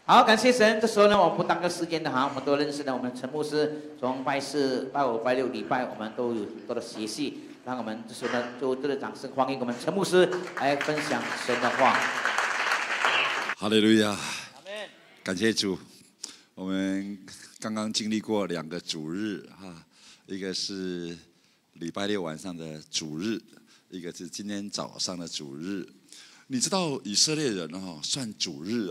好，感谢神。这时候呢，我们不耽搁时间的哈，我们都认识了我们陈牧师，从拜四、拜五、拜六礼拜，我们都有很多的学习。让我们这时候呢，就热烈掌声欢迎我们陈牧师来分享神的话。 哈利路亚，感谢主。我们刚刚经历过2个主日哈，一个是礼拜六晚上的主日，一个是今天早上的主日。你知道以色列人算主日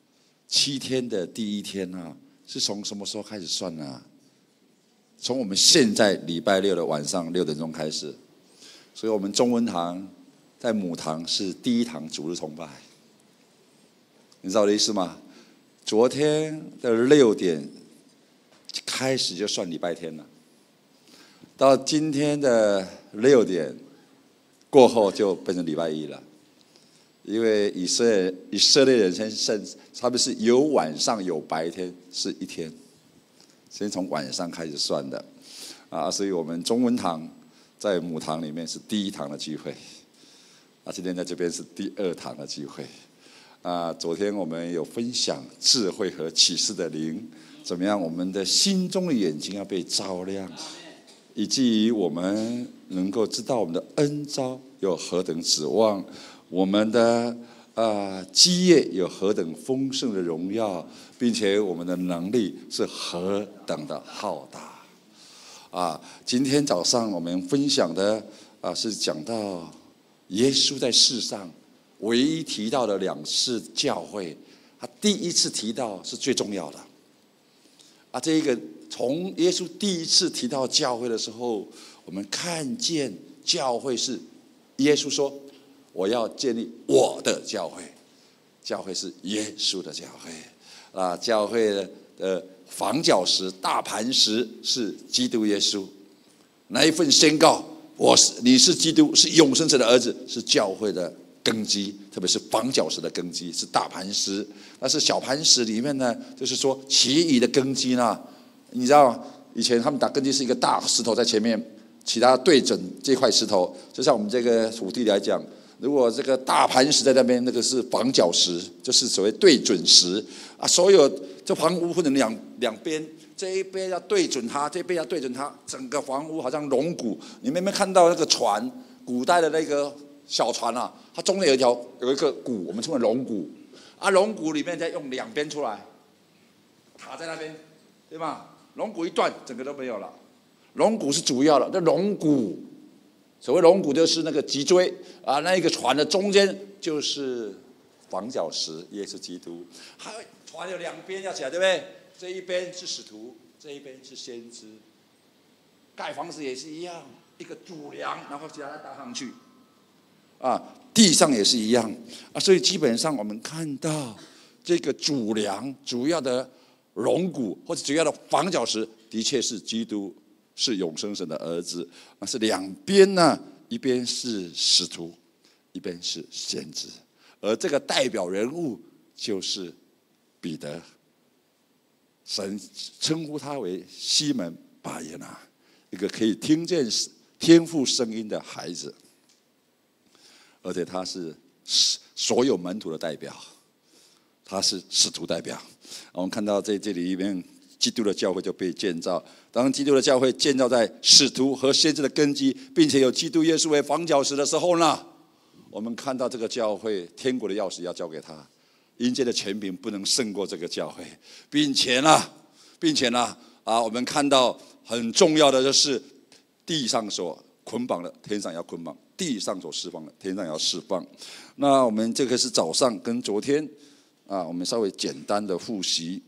7天的第1天是从什么时候开始算呢？从我们现在礼拜六的晚上6点钟开始。所以我们中文堂在母堂是第1堂主日崇拜。你知道我的意思吗？昨天的6点开始就算礼拜天了，到今天的6点过后就变成礼拜一了。因为以色列人他们是有晚上有白天是1天，先从晚上开始算的所以我们中文堂在母堂里面是第1堂的聚会今天在这边是第2堂的聚会昨天我们有分享智慧和启示的灵，怎么样我们的心中的眼睛要被照亮，以至于我们能够知道我们的恩召有何等指望，我们的基业有何等丰盛的荣耀，并且我们的能力是何等的浩大今天早上我们分享的是讲到耶稣在世上唯一提到的2次教会，他第1次提到是最重要的这一个从耶稣第1次提到教会的时候，我们看见教会是耶稣说我要建立我的教会，教会是耶稣的教会教会的房角石大磐石是基督耶稣，那一份宣告你是基督，是永生神的儿子，是教会的根基，特别是房角石的根基是大磐石。但是小磐石里面呢，就是说其余的根基呢，你知道以前他们打根基是一个大石头在前面，其他对准这块石头。就像我们这个土地来讲，如果这个大磐石在那边，那个是房角石，就是所谓对准石所有这房屋或者两边，这一边要对准它，这边要对准它，整个房屋好像龙骨。你们有没有看到那个船？古代的那个小船它中间有一个骨，我们称为龙骨龙骨里面再用2边出来卡在那边，对吗？龙骨一断，整个都没有了。龙骨是主要的，那龙骨，所谓龙骨就是那个脊椎那一个船的中间就是房角石，耶稣基督。还有船有2边要起来，对不对？这一边是使徒，这一边是先知。盖房子也是一样，一个主梁，然后其他搭上去地上也是一样所以基本上我们看到这个主梁主要的龙骨或者主要的房角石，的确是基督，是永生神的儿子。那是2边呢，一边是使徒，一边是先知，而这个代表人物就是彼得。神称呼他为西门巴耶拿，一个可以听见天父声音的孩子，而且他是所有门徒的代表，他是使徒代表。我们看到在这里面，基督的教会就被建造。当基督的教会建造在使徒和先知的根基，并且有基督耶稣为房角石的时候呢，我们看到这个教会天国的钥匙要交给他，阴间的权柄不能胜过这个教会，并且呢我们看到很重要的就是地上所捆绑的，天上要捆绑；地上所释放的，天上要释放。那我们这个是早上跟昨天我们稍微简单的复习。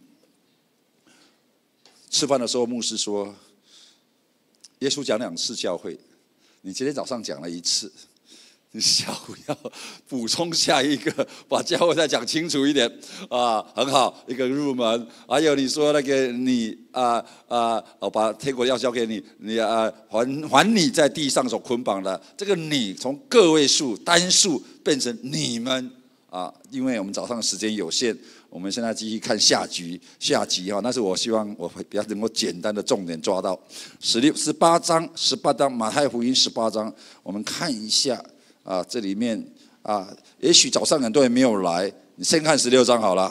吃饭的时候，牧师说，耶稣讲2次教会，你今天早上讲了1次，你下午要补充下一个，把教会再讲清楚一点很好，一个入门。还有你说那个你我把天国要交给你，还你在地上所捆绑的，这个你从个位数单数变成你们因为我们早上时间有限，我们现在继续看下集但是我希望我比较能够简单的重点抓到18章马太福音18章，我们看一下这里面也许早上很多人没有来，你先看16章好了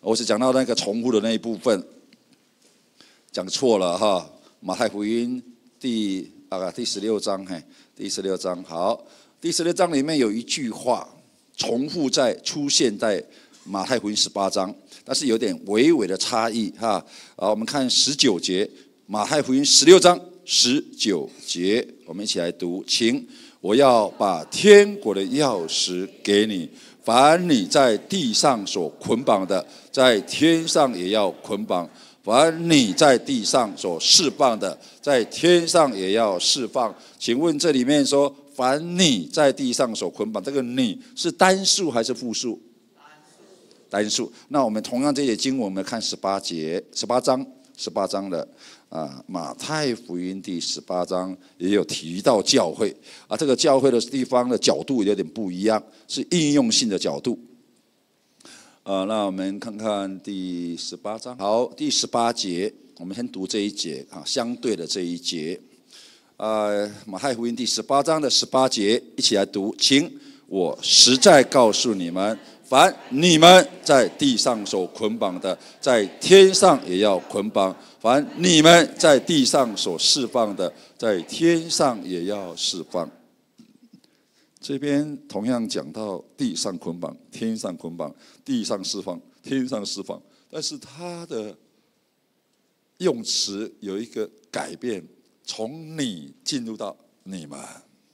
我是讲到那个重复的那一部分，讲错了哈。马太福音第16章，第16章好，第16章里面有一句话重复出现在马太福音18章，但是有点微微的差异哈。我们看19节，马太福音16章19节，我们一起来读，请。我要把天国的钥匙给你，凡你在地上所捆绑的，在天上也要捆绑；凡你在地上所释放的，在天上也要释放。请问这里面说，凡你在地上所捆绑，这个你是单数还是复数？单数。那我们同样这节经文，我们看18章的。马太福音第18章也有提到教会这个教会的地方的角度有点不一样，是应用性的角度。那我们看看第18章。好，第18节，我们先读这一节相对的这一节。马太福音第18章的18节，一起来读，请。我实在告诉你们，凡你们在地上所捆绑的，在天上也要捆绑；凡你们在地上所释放的，在天上也要释放。这边同样讲到地上捆绑、天上捆绑，地上释放、天上释放，但是它的用词有一个改变，从你进入到你们。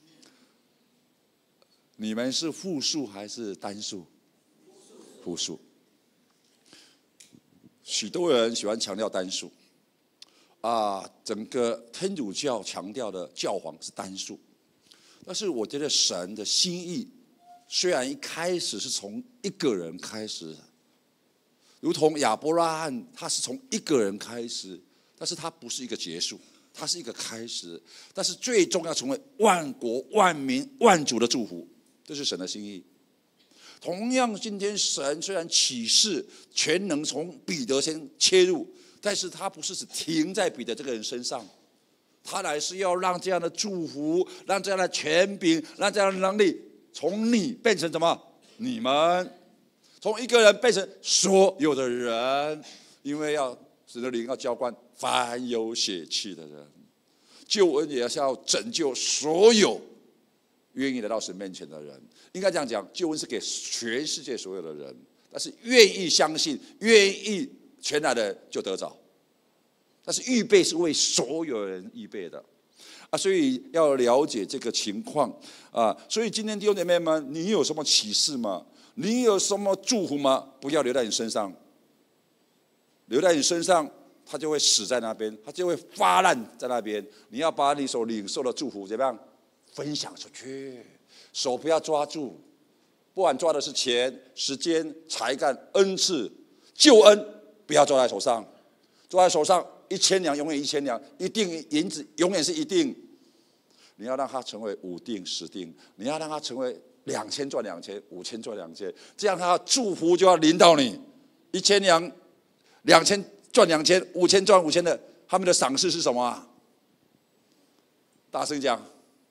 你们是复数还是单数？复数。许多人喜欢强调单数，整个天主教强调的教皇是单数，但是我觉得神的心意虽然一开始是从一个人开始，如同亚伯拉罕他是从一个人开始，但是他不是一个结束，他是一个开始，但是最终要成为万国万民万族的祝福。这是神的心意。同样，今天神虽然启示全能从彼得先切入，但是他不是只停在彼得这个人身上，他乃是要让这样的祝福，让这样的权柄，让这样的能力，从你变成什么？你们，从一个人变成所有的人，因为要神的灵要浇灌凡有血气的人，救恩也是要拯救所有愿意来到神面前的人。应该这样讲，救恩是给全世界所有的人，但是愿意相信、愿意全然的就得着。但是预备是为所有人预备的所以要了解这个情况所以今天弟兄姐妹们，你有什么启示吗？你有什么祝福吗？不要留在你身上，留在你身上，它就会死在那边，它就会发烂在那边。你要把你所领受的祝福怎么样分享出去？手不要抓住，不管抓的是钱、时间、才干、恩赐、救恩，不要抓在手上。抓在手上，1000两永远1000两，一锭银子永远是一锭。你要让它成为5锭、10锭，你要让它成为2000赚2000，5000赚2000，这样它的祝福就要临到你。1000两，2000赚2000，5000赚5000的，他们的赏赐是什么大声讲。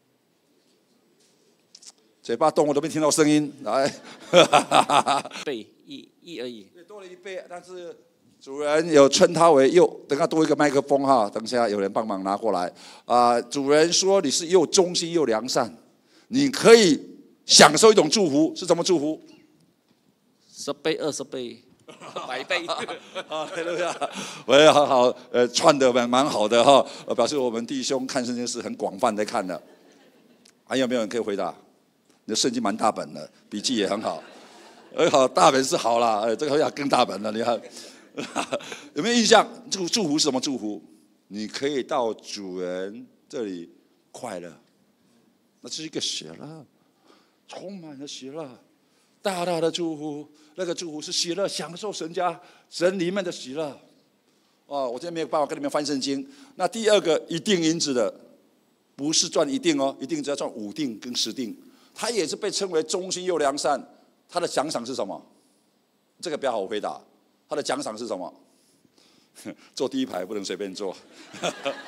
嘴巴动我都没听到声音，来， 倍一而已， 多了1倍，但是主人有称他为又，等下多一个麦克风哈，等下有人帮忙拿过来主人说你是又忠心又良善，你可以享受一种祝福，是什么祝福 ？10倍、20倍、100倍。 我也好串的蛮好的哈，表示我们弟兄看圣经是很广泛在看的。还有没有人可以回答？你的圣经蛮大本的，笔记也很好，好大本是好啦，这个要更大本了。你看有没有印象？这个祝福是什么祝福？你可以到主人这里快乐，那是一个喜乐，充满了喜乐，大大的祝福。那个祝福是喜乐，享受神里面的喜乐。我今天没有办法跟你们翻圣经。那第二个一锭银子的，不是赚1锭哦，1锭只要赚5锭跟10锭。他也是被称为忠心又良善，他的奖赏是什么？这个比较好回答。他的奖赏是什么？坐第一排不能随便坐。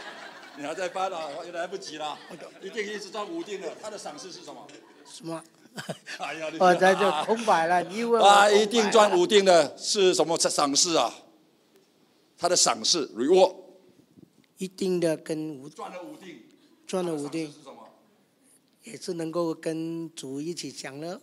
你还在翻也来不及了。1锭一直赚5锭了，他的赏赐是什么？ 什么？ 我在这空白了，你问我啊，一定赚5定的是什么赏赐啊？他的赏赐 reward 一定的跟赚了5定， 赚了5定是什么？ 也是能够跟主一起享乐。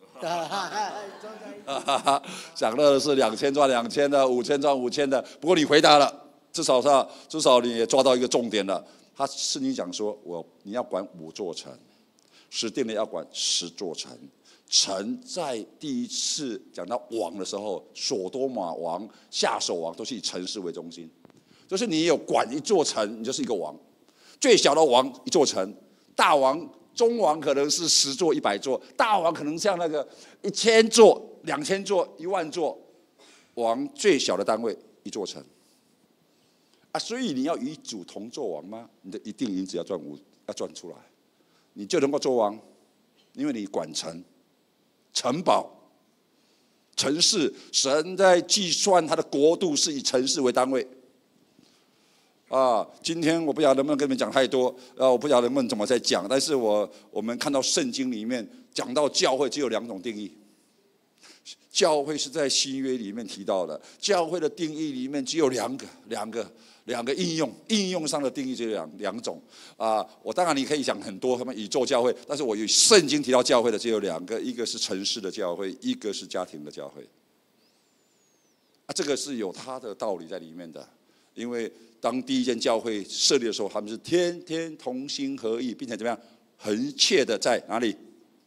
享乐的是2000赚2000的，5000赚5000的。不过你回答了，至少你也抓到一个重点了。他是你讲说，你要管5座城，使定的要管10座城。城在第一次讲到王的时候，所多玛王、夏手王都是以城市为中心，就是你有管一座城，你就是一个王。最小的王一座城，大王、中王可能是10座、100座，大王可能像那个1000座、2000座、10000座。王最小的单位一座城啊，所以你要与主同作王吗？你的一定银子要赚出来，你就能够做王，因为你管城。城堡、城市，神在计算他的国度是以城市为单位。啊，今天我不晓得能不能跟你们讲太多，我不晓得能不能怎么再讲，但是我们看到圣经里面讲到教会只有2种定义。教会是在新约里面提到的，教会的定义里面只有两个应用上的定义只有两种啊。我当然你可以讲很多什么宇宙教会，但是我有圣经提到教会的只有2个，一个是城市的教会，一个是家庭的教会。啊，这个是有它的道理在里面的，因为当第一间教会设立的时候，他们是天天同心合意，并且怎么样恒切的在哪里？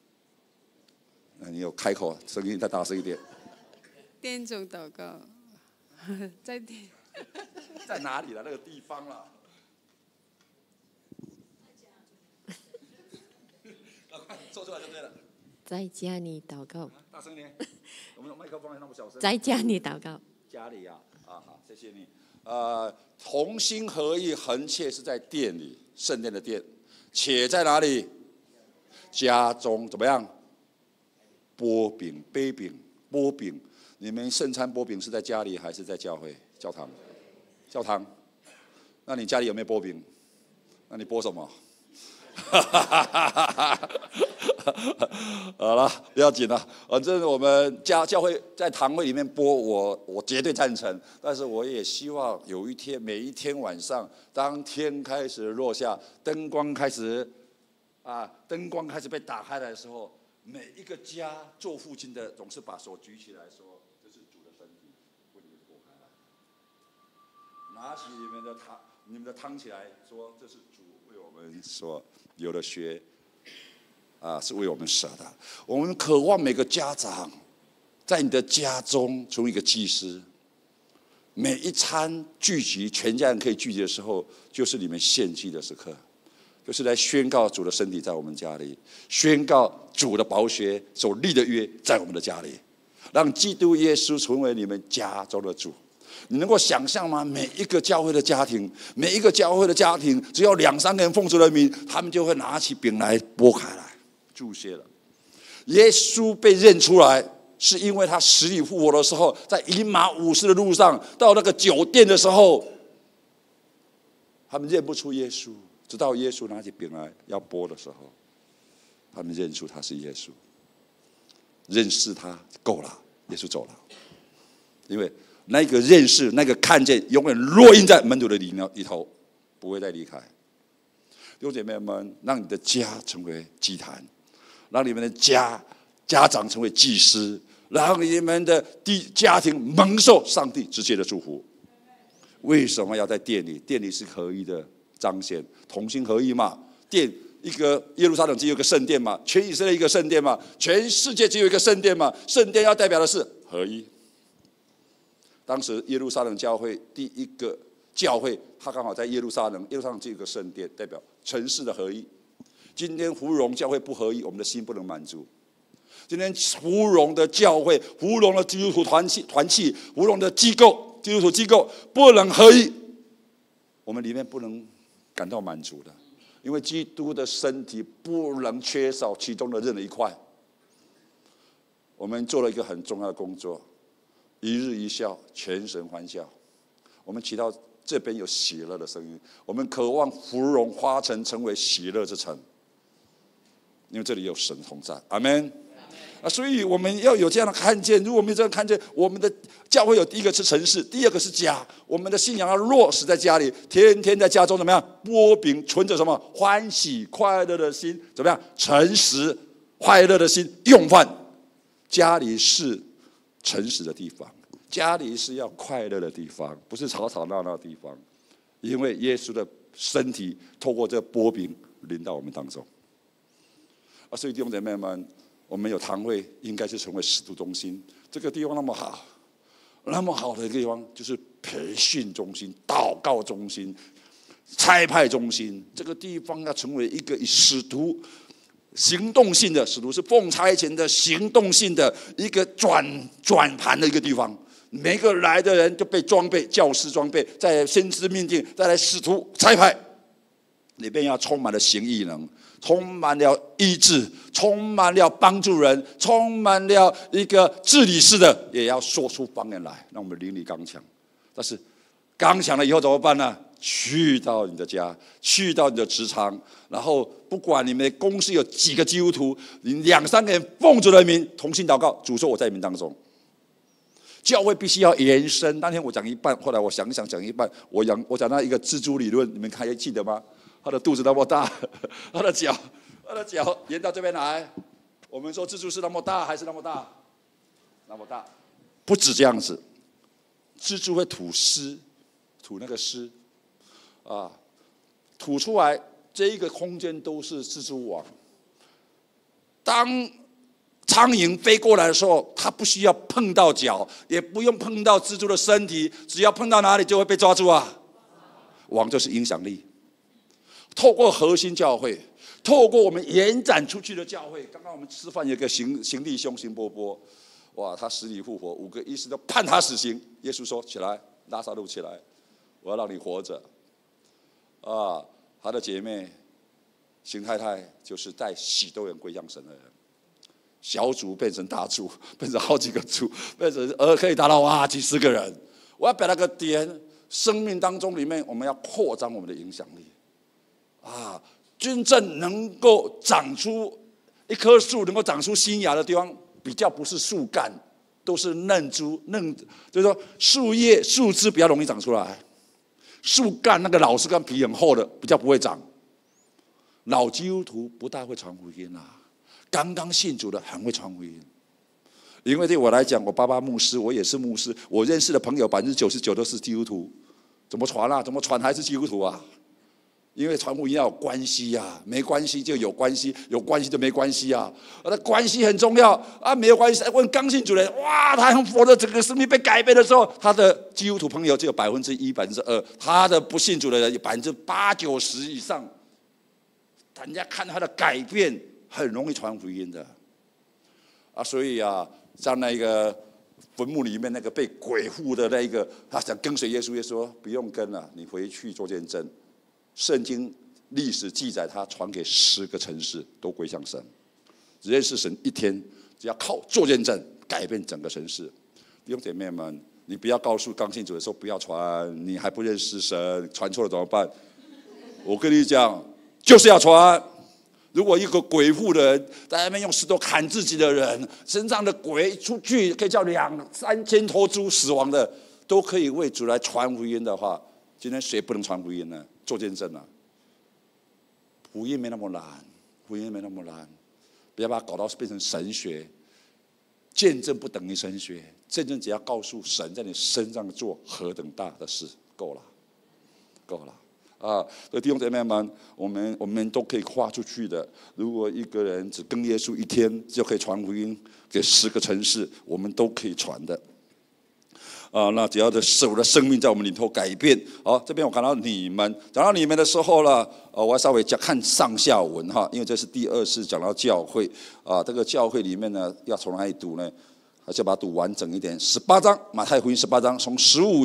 你有开口，声音再大声一点。 殿中祷告，在殿。 在哪里了？那个地方了。快说出来就对了。 在家里祷告。 大声点，我们的麦克风那么小声。 在家里祷告。 家里呀，好，谢谢你。同心合意，恒切是在殿里，圣殿的殿，且在哪里？家中怎么样？擘饼、杯饼、擘饼，你们圣餐擘饼是在家里还是在教会、教堂？教堂。那你家里有没有擘饼？那你擘什么？好了，不要紧了。反正我们教会在堂会里面播，我绝对赞成。但是我也希望有一天，每一天晚上，当天开始落下，灯光开始被打开来的时候，每一个家做父亲的总是把手举起来说：“这是主的身体，为你们擘开来。”拿起你们的汤起来说：“这是主为我们所有的血。”是为我们舍的。我们渴望每个家长在你的家中成为一个祭司。每一餐聚集，全家人可以聚集的时候，就是你们献祭的时刻，就是来宣告主的身体在我们家里，宣告主的宝血所立的约在我们的家里，让基督耶稣成为你们家中的主。你能够想象吗？每一个教会的家庭，只要2-3个人奉主的名，他们就会拿起饼来拨开来。注谢了，耶稣被认出来，是因为他死里复活的时候，在以马忤斯的路上，到那个酒店的时候，他们认不出耶稣，直到耶稣拿起饼来要拨的时候，他们认出他是耶稣，认识他够了，耶稣走了，因为那个认识、那个看见，永远烙印在门徒的里头，不会再离开。弟兄姐妹们，让你的家成为祭坛。让你们的家长成为祭司，让你们的家庭蒙受上帝直接的祝福。为什么要在殿里？殿里是合一的彰显，同心合一嘛。殿一个耶路撒冷只有一个圣殿嘛，全以色列一个圣殿嘛，全世界只有一个圣殿嘛。圣殿要代表的是合一。当时耶路撒冷教会第一个教会，它刚好在耶路撒冷，耶路撒冷只有一个圣殿，代表城市的合一。今天芙蓉教会不合一，我们的心不能满足。今天芙蓉的教会、芙蓉的基督徒团契、芙蓉的基督徒机构不能合一，我们里面不能感到满足的，因为基督的身体不能缺少其中的任何一块。我们做了一个很重要的工作，一日一笑，全神欢笑。我们祈祷这边有喜乐的声音，我们渴望芙蓉花城成为喜乐之城。 因为这里有神同在，阿们。所以我们要有这样的看见。如果我们这样看见，我们的教会有第一个是城市，第二个是家。我们的信仰要落实在家里，天天在家中怎么样？擘饼，存着什么？欢喜快乐的心，怎么样？诚实快乐的心，用饭。家里是诚实的地方，家里是要快乐的地方，不是吵吵闹闹的地方。因为耶稣的身体透过这擘饼临到我们当中。所以弟兄姐妹们，我们有堂会，应该是成为使徒中心。这个地方那么好，那么好的一个地方，就是培训中心、祷告中心、差派中心。这个地方要成为一个以使徒行动性的，使徒是奉差遣的行动性的一个转盘的一个地方。每个来的人就被装备，教师装备，再来先知命定，再来使徒差派，里边要充满了行异能，充满了医治，充满了帮助人，充满了一个治理式的，也要说出方言来，让我们灵里刚强。但是刚强了以后怎么办呢？去到你的家，去到你的职场，然后不管你们公司有几个基督徒，你2-3个人奉主的名同心祷告，主说我在你们当中。教会必须要延伸。当天我讲一半，后来我想一想讲一半，我讲到一个蜘蛛理论，你们还记得吗？他的肚子那么大，他的脚延到这边来。我们说蜘蛛是那么大还是那么大？那么大。不止这样子，蜘蛛会吐丝，吐那个丝，吐出来这一个空间都是蜘蛛网。当苍蝇飞过来的时候，它不需要碰到脚，也不用碰到蜘蛛的身体，只要碰到哪里就会被抓住啊！网就是影响力。透过核心教会，透过我们延展出去的教会。刚刚我们吃饭有个行弟兄行伯伯，哇，他死里复活，5个医师都判他死刑。耶稣说：“起来，拉撒路起来，我要让你活着。”他的姐妹邢太太就是带许多人归向神的人。小组变成大组，变成好几个组，变成可以达到几十个人。我要表达个点，生命当中里面我们要扩张我们的影响力。真正能够长出一棵树，能够长出新芽的地方，比较不是树干，都是嫩株，就是说树叶、树枝比较容易长出来。树干那个老树干皮很厚的，比较不会长。老基督徒不大会传福音刚刚信主的很会传福音，因为对我来讲，我爸爸牧师，我也是牧师，我认识的朋友99%都是基督徒，怎么传怎么传还是基督徒啊？因为传福音要有关系没关系就有关系，有关系就没关系那关系很重要没有关系。问刚信主的人，他很佛的整个生命被改变的时候，他的基督徒朋友只有1%、2%，他的不信主的人有80%-90%以上，人家看他的改变。很容易传福音的所以在那个坟墓里面那个被鬼附的那一个，他想跟随耶稣，耶稣说不用跟了，你回去做见证。圣经历史记载，他传给10个城市都归向神，只认识神1天，只要靠做见证改变整个城市。弟兄姐妹们，你不要告诉刚信主的时候不要传，你还不认识神，传错了怎么办？我跟你讲，就是要传。如果一个鬼附的人在那边用石头砍自己的人，身上的鬼出去可以叫2-3千头猪死亡的，都可以为主来传福音的话，今天谁不能传福音呢？做见证福音没那么难，福音没那么难，不要把它搞到变成神学。见证不等于神学，见证只要告诉神在你身上做何等大的事，够了，够了。所以弟兄姐妹们，我们都可以跨出去的。如果一个人只跟耶稣1天，就可以传福音给10个城市，我们都可以传的。那只要的我的生命在我们里头改变。这边我看到你们，讲到你们的时候了，我要稍微看上下文因为这是第2次讲到教会这个教会里面呢，要从哪里读呢？还是把它读完整一点。18章，马太福音18章，从15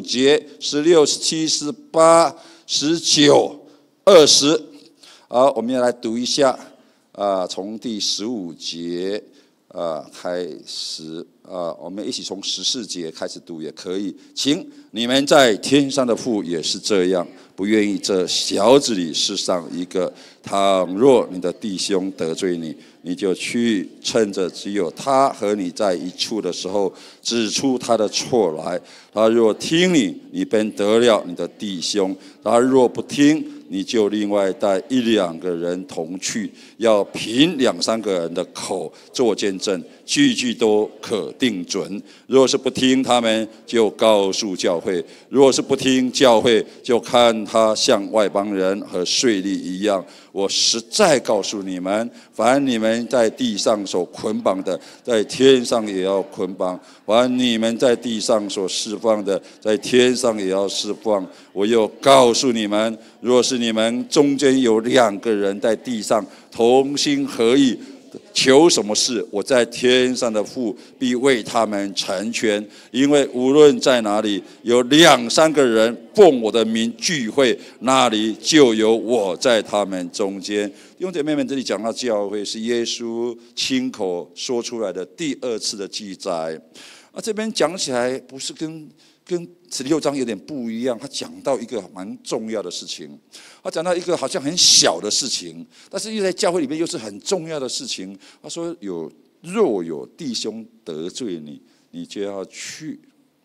节、16、17、18、19、20。我们要来读一下从第15节开始我们一起从14节开始读也可以。请你们在天上的父也是这样，不愿意这小子里世上一个。倘若你的弟兄得罪你，你就去趁着只有他和你在一处的时候，指出他的错来。他若听你，你便得了你的弟兄；他若不听，你就另外带1、2个人同去，要凭2、3个人的口做见证，句句都可定准。若是不听他们，就告诉教会；若是不听教会，就看他像外邦人和税吏一样。我实在告诉你们，凡你们在地上所捆绑的，在天上也要捆绑；凡你们在地上所释放的，在天上也要释放。我又告诉你们，若是你们中间有2个人在地上同心合意，求什么事，我在天上的父必为他们成全。因为无论在哪里有2、3个人奉我的名聚会，那里就有我在他们中间。弟兄姐妹们，这里讲到教会是耶稣亲口说出来的第2次的记载。这边讲起来不是跟16章有点不一样，他讲到一个蛮重要的事情，他讲到一个好像很小的事情，但是又在教会里面又是很重要的事情。他说若有弟兄得罪你，你就要去。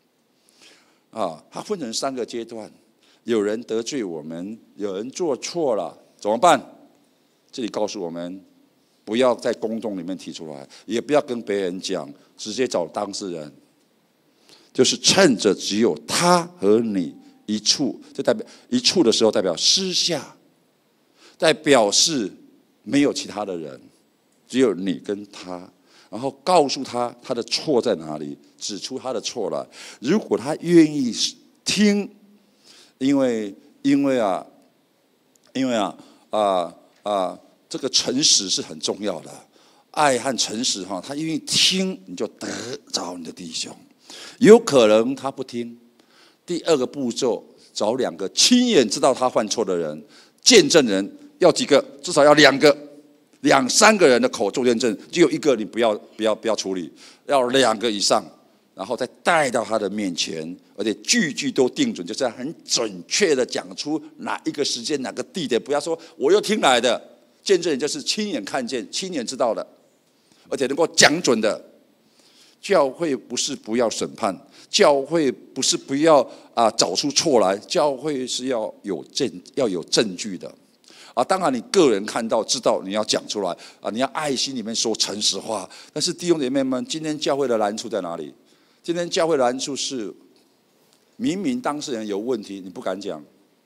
他分成3个阶段，有人得罪我们，有人做错了，怎么办？这里告诉我们，不要在公众里面提出来，也不要跟别人讲，直接找当事人。就是趁着只有他和你一处，这代表一处的时候代表私下，代表是没有其他的人，只有你跟他，然后告诉他他的错在哪里，指出他的错来。如果他愿意听，因为这个诚实是很重要的，爱和诚实他愿意听，你就得着你的弟兄。有可能他不听。第2个步骤，找2个亲眼知道他犯错的人，见证人要几个？至少要2个、2、3个人的口做见证，只有1个你不要处理，要2个以上，然后再带到他的面前，而且句句都定准，就是要很准确的讲出哪一个时间、哪个地点，不要说我又听来的。见证人就是亲眼看见、亲眼知道的，而且能够讲准的。教会不是不要审判，教会不是不要找出错来，教会是要有证据的。当然你个人看到知道你要讲出来你要爱心里面说诚实话。但是弟兄姐妹们，今天教会的难处在哪里？今天教会的难处是，明明当事人有问题，你不敢讲，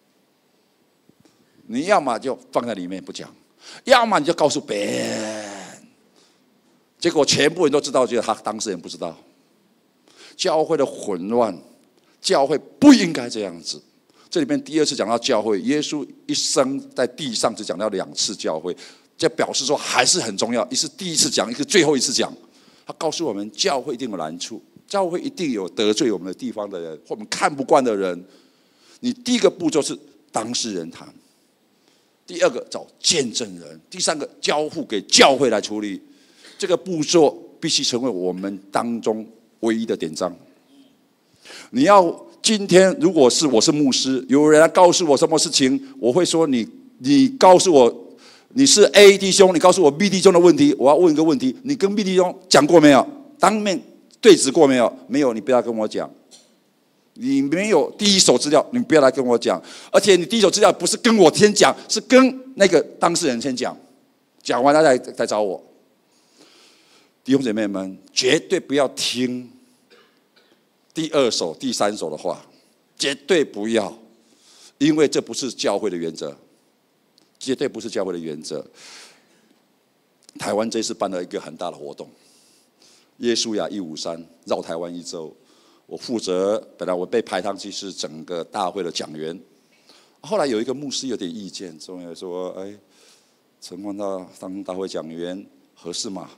你要么就放在里面不讲，要么你就告诉别人。结果全部人都知道，觉得他当事人不知道。教会的混乱，教会不应该这样子。这里面第2次讲到教会，耶稣一生在地上只讲到2次教会，这表示说还是很重要。一是第1次讲，一个最后一次讲。他告诉我们，教会一定有难处，教会一定有得罪我们的地方的人，或我们看不惯的人。你第1个步骤是当事人谈，第2个找见证人，第3个交付给教会来处理。这个步骤必须成为我们当中唯一的典章。你要今天，如果我是牧师，有人来告诉我什么事情，我会说你告诉我你是 A 弟兄，你告诉我 B 弟兄的问题。我要问一个问题：你跟 B 弟兄讲过没有？当面对质过没有？没有，你不要跟我讲。你没有第1手资料，你不要来跟我讲。而且你第1手资料不是跟我先讲，是跟那个当事人先讲，讲完他再找我。弟兄姐妹们，绝对不要听第2手、第3手的话，绝对不要，因为这不是教会的原则，绝对不是教会的原则。台湾这次办了一个很大的活动，耶稣亚153绕台湾1周，我负责，本来我被排上去是整个大会的讲员，后来有一个牧师有点意见，说：“陈光大当大会讲员合适吗？”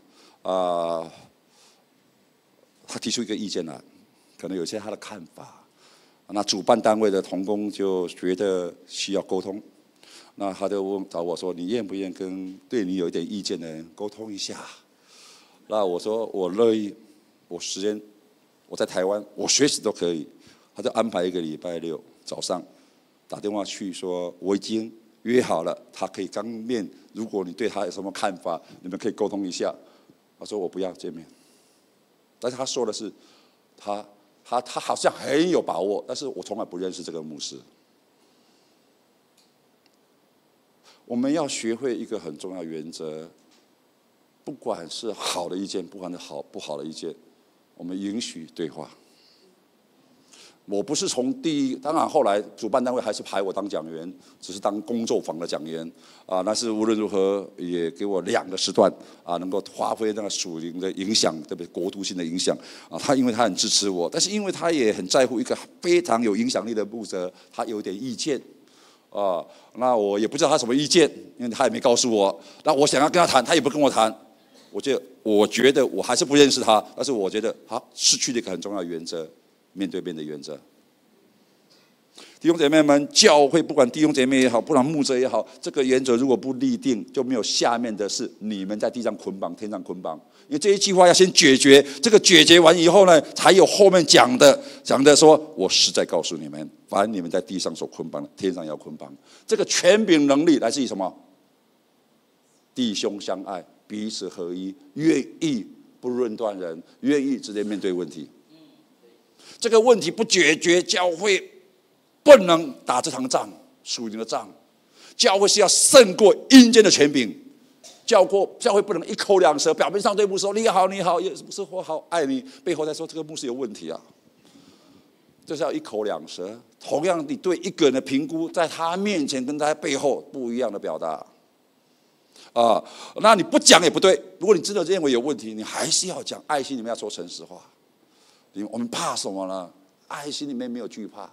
他提出一个意见来，可能有些他的看法。那主办单位的同工就觉得需要沟通，那他就找我说：“你愿不愿意跟对你有一点意见的人沟通一下？” 那我说我乐意，我时间我在台湾，我随时都可以。他就安排一个礼拜六早上打电话去说，我已经约好了，他可以当面。如果你对他有什么看法，你们可以沟通一下。他说我不要见面，但是他说的是，他好像很有把握，但是我从来不认识这个牧师。我们要学会一个很重要的原则，不管是好的意见，不管是不好的意见，我们允许对话。我不是从当然后来主办单位还是排我当讲员，只是当工作坊的讲员啊。但是无论如何也给我2个时段啊，能够发挥那个属灵的影响，特别国度性的影响啊。因为他很支持我，但是因为他也很在乎一个非常有影响力的牧者，他有点意见啊。那我也不知道他什么意见，因为他也没告诉我。那我想要跟他谈，他也不跟我谈。我觉得我还是不认识他，但是我觉得他失去了一个很重要的原则。面对面的原则，弟兄姐妹们，教会不管弟兄姐妹也好，不管牧者也好，这个原则如果不立定，就没有下面的是你们在地上捆绑，天上捆绑。因为这一句话要先解决，这个解决完以后呢，才有后面讲的说，我实在告诉你们，凡你们在地上所捆绑的，天上要捆绑。这个权柄能力来自于什么？弟兄相爱，彼此合一，愿意不论断人，愿意直接面对问题。这个问题不解决，教会不能打这场仗，属灵的仗。教会是要胜过阴间的权柄。教会不能一口两舌，表面上对牧师说你好，牧师我好爱你，背后再说这个牧师有问题啊。就是要一口两舌。同样，你对一个人的评估，在他面前跟他背后不一样的表达。那你不讲也不对。如果你真的认为有问题，你还是要讲，爱心里面要说诚实话。我们怕什么呢？爱心里面没有惧怕，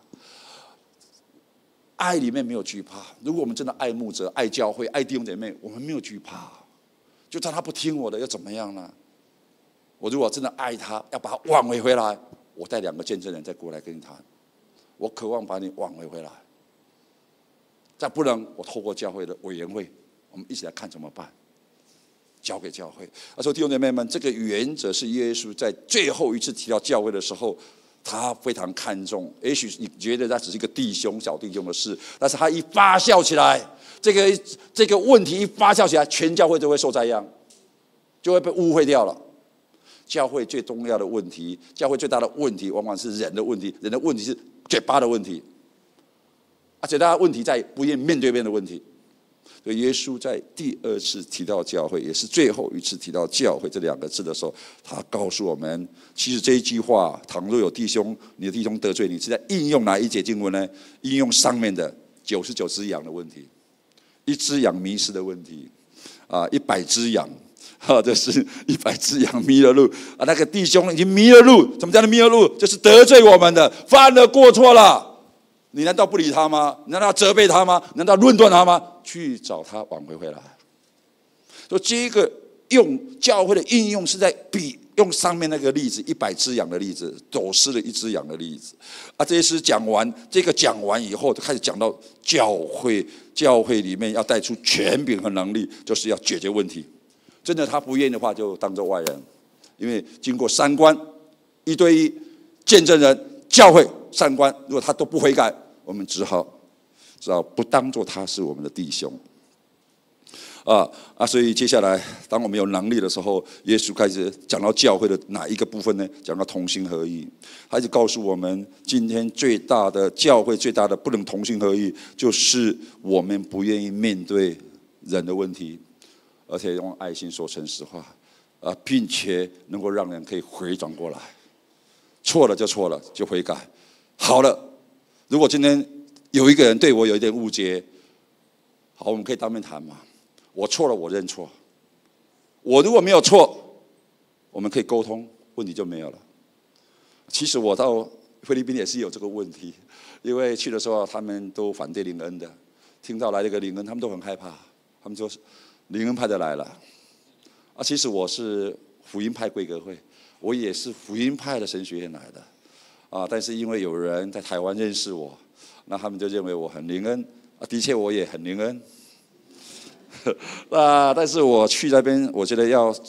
爱里面没有惧怕。如果我们真的爱牧者、爱教会、爱弟兄姐妹，我们没有惧怕。就算他不听我的，又怎么样呢？我如果真的爱他，要把他挽回来，我带2个见证人再过来跟你谈。我渴望把你挽回来。再不能，我透过教会的委员会，我们一起来看怎么办。交给教会。他说：“弟兄姐妹们，这个原则是耶稣在最后一次提到教会的时候，他非常看重。也许你觉得他只是一个小弟兄的事，但是他一发酵起来，这个问题一发酵起来，全教会就会受灾殃，就会被误会掉了。教会最重要的问题，教会最大的问题，往往是人的问题。人的问题是嘴巴的问题，最大的问题在不愿意面对面的问题。”所以耶稣在第2次提到教会，也是最后一次提到教会这2个字的时候，他告诉我们，其实这一句话，倘若有你的弟兄得罪你，是在应用哪一节经文呢？应用上面的99只羊的问题，1只羊迷失的问题，100只羊，这是100只羊迷了路那个弟兄已经迷了路，怎么叫做迷了路？就是得罪我们的，犯了过错了。你难道不理他吗？你难道责备他吗？难道论断他吗？去找他挽回回来。所以这个用教会的应用是在用上面那个例子100只羊的例子，走失了1只羊的例子这一次讲完以后，就开始讲到教会里面要带出权柄和能力，就是要解决问题。真的他不愿意的话，就当作外人，因为经过3关1对1见证人教会3关，如果他都不悔改，我们只好不当作他是我们的弟兄所以接下来当我们有能力的时候，耶稣开始讲到教会的哪一个部分呢？讲到同心合一，他就告诉我们，今天教会最大的不能同心合一，就是我们不愿意面对人的问题，而且用爱心说诚实话并且能够让人可以回转过来，错了就错了，就悔改。好了，如果今天有一个人对我有一点误解，好，我们可以当面谈嘛。我错了，我认错。我如果没有错，我们可以沟通，问题就没有了。其实我到菲律宾也是有这个问题，因为去的时候他们都反对灵恩的，听到来了一个灵恩，他们都很害怕，他们说灵恩派的来了其实我是福音派贵格会，我也是福音派的神学院来的但是因为有人在台湾认识我，那他们就认为我很灵恩的确我也很灵恩但是我去那边，我觉得要